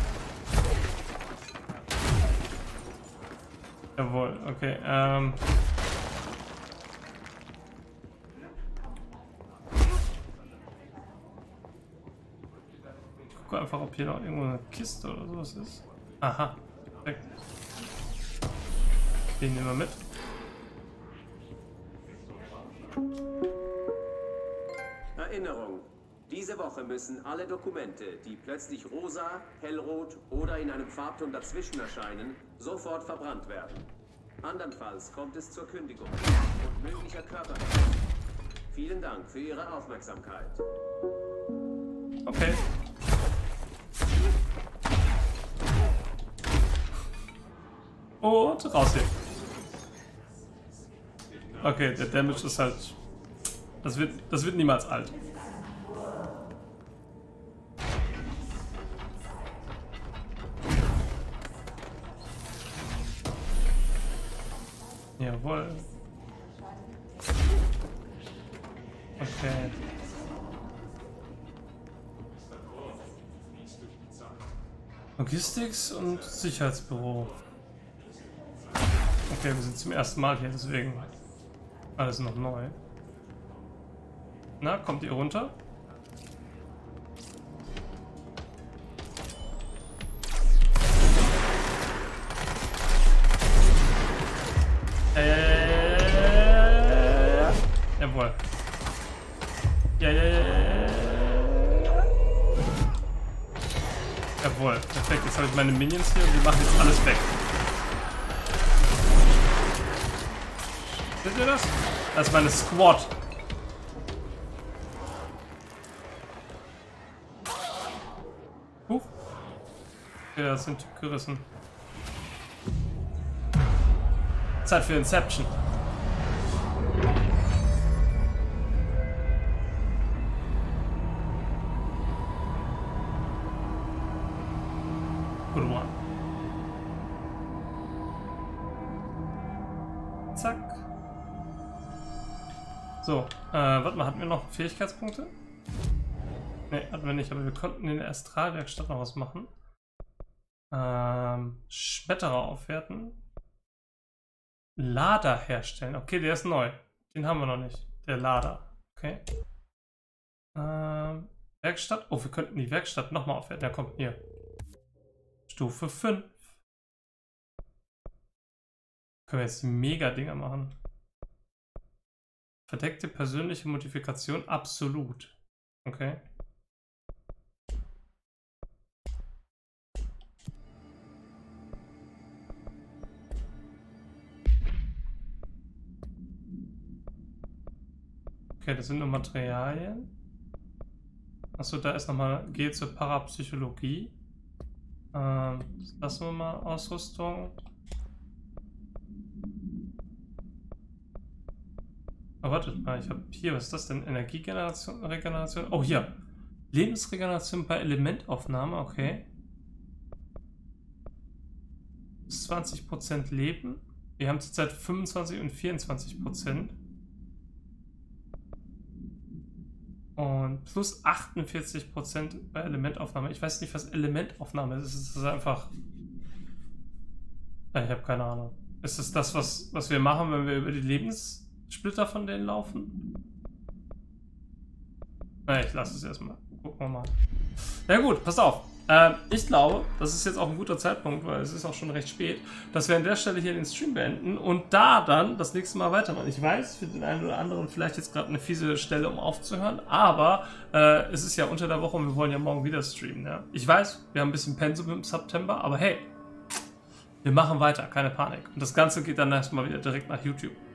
Jawohl, okay. Ich gucke einfach, ob hier noch irgendwo eine Kiste oder sowas ist. Aha, perfekt. Den nehmen wir mit. Erinnerung. Diese Woche müssen alle Dokumente, die plötzlich rosa, hellrot oder in einem Farbton dazwischen erscheinen, sofort verbrannt werden. Andernfalls kommt es zur Kündigung und möglicher Körperverletzung. Vielen Dank für Ihre Aufmerksamkeit. Okay. Und raus hier. Okay, der Damage ist halt... Das wird niemals alt. Jawohl. Okay. Logistics und Sicherheitsbüro. Okay, wir sind zum ersten Mal hier, deswegen alles noch neu. Na, kommt ihr runter? Jawohl. Ja. Jawohl, perfekt. Jetzt habe ich meine Minions hier und die machen jetzt alles weg. Seht ihr das? Das ist meine Squad. Ja, das sind gerissen. Zeit für Inception. Good one. Zack. So, warte mal, hatten wir noch Fähigkeitspunkte? Ne, hatten wir nicht, aber wir konnten in der Astralwerkstatt noch was machen. Schmetterer aufwerten. Lader herstellen. Okay, der ist neu. Den haben wir noch nicht. Der Lader. Okay. Werkstatt. Oh, wir könnten die Werkstatt nochmal aufwerten. Der kommt hier. Stufe 5. Können wir jetzt die Mega-Dinger machen. Verdeckte persönliche Modifikation absolut. Okay. Okay, das sind nur Materialien. Achso, da ist nochmal, geht zur Parapsychologie. Das lassen wir mal, Ausrüstung. Oh, wartet mal, ich habe hier, was ist das denn? Energiegeneration, Regeneration? Oh, hier. Lebensregeneration bei Elementaufnahme, okay. 20% Leben. Wir haben zurzeit 25 und 24%. Und plus 48% bei Elementaufnahme. Ich weiß nicht, was Elementaufnahme ist. Es ist einfach... Ich habe keine Ahnung. Ist es das, was wir machen, wenn wir über die Lebenssplitter von denen laufen? Na, ich lasse es erstmal. Gucken wir mal. Ja gut, passt auf. Ich glaube, das ist jetzt auch ein guter Zeitpunkt, weil es ist auch schon recht spät, dass wir an der Stelle hier den Stream beenden und da dann das nächste Mal weitermachen. Ich weiß, für den einen oder anderen vielleicht jetzt gerade eine fiese Stelle, um aufzuhören, aber es ist ja unter der Woche und wir wollen ja morgen wieder streamen. Ja? Ich weiß, wir haben ein bisschen Pensum im September, aber hey, wir machen weiter, keine Panik. Und das Ganze geht dann erstmal wieder direkt nach YouTube.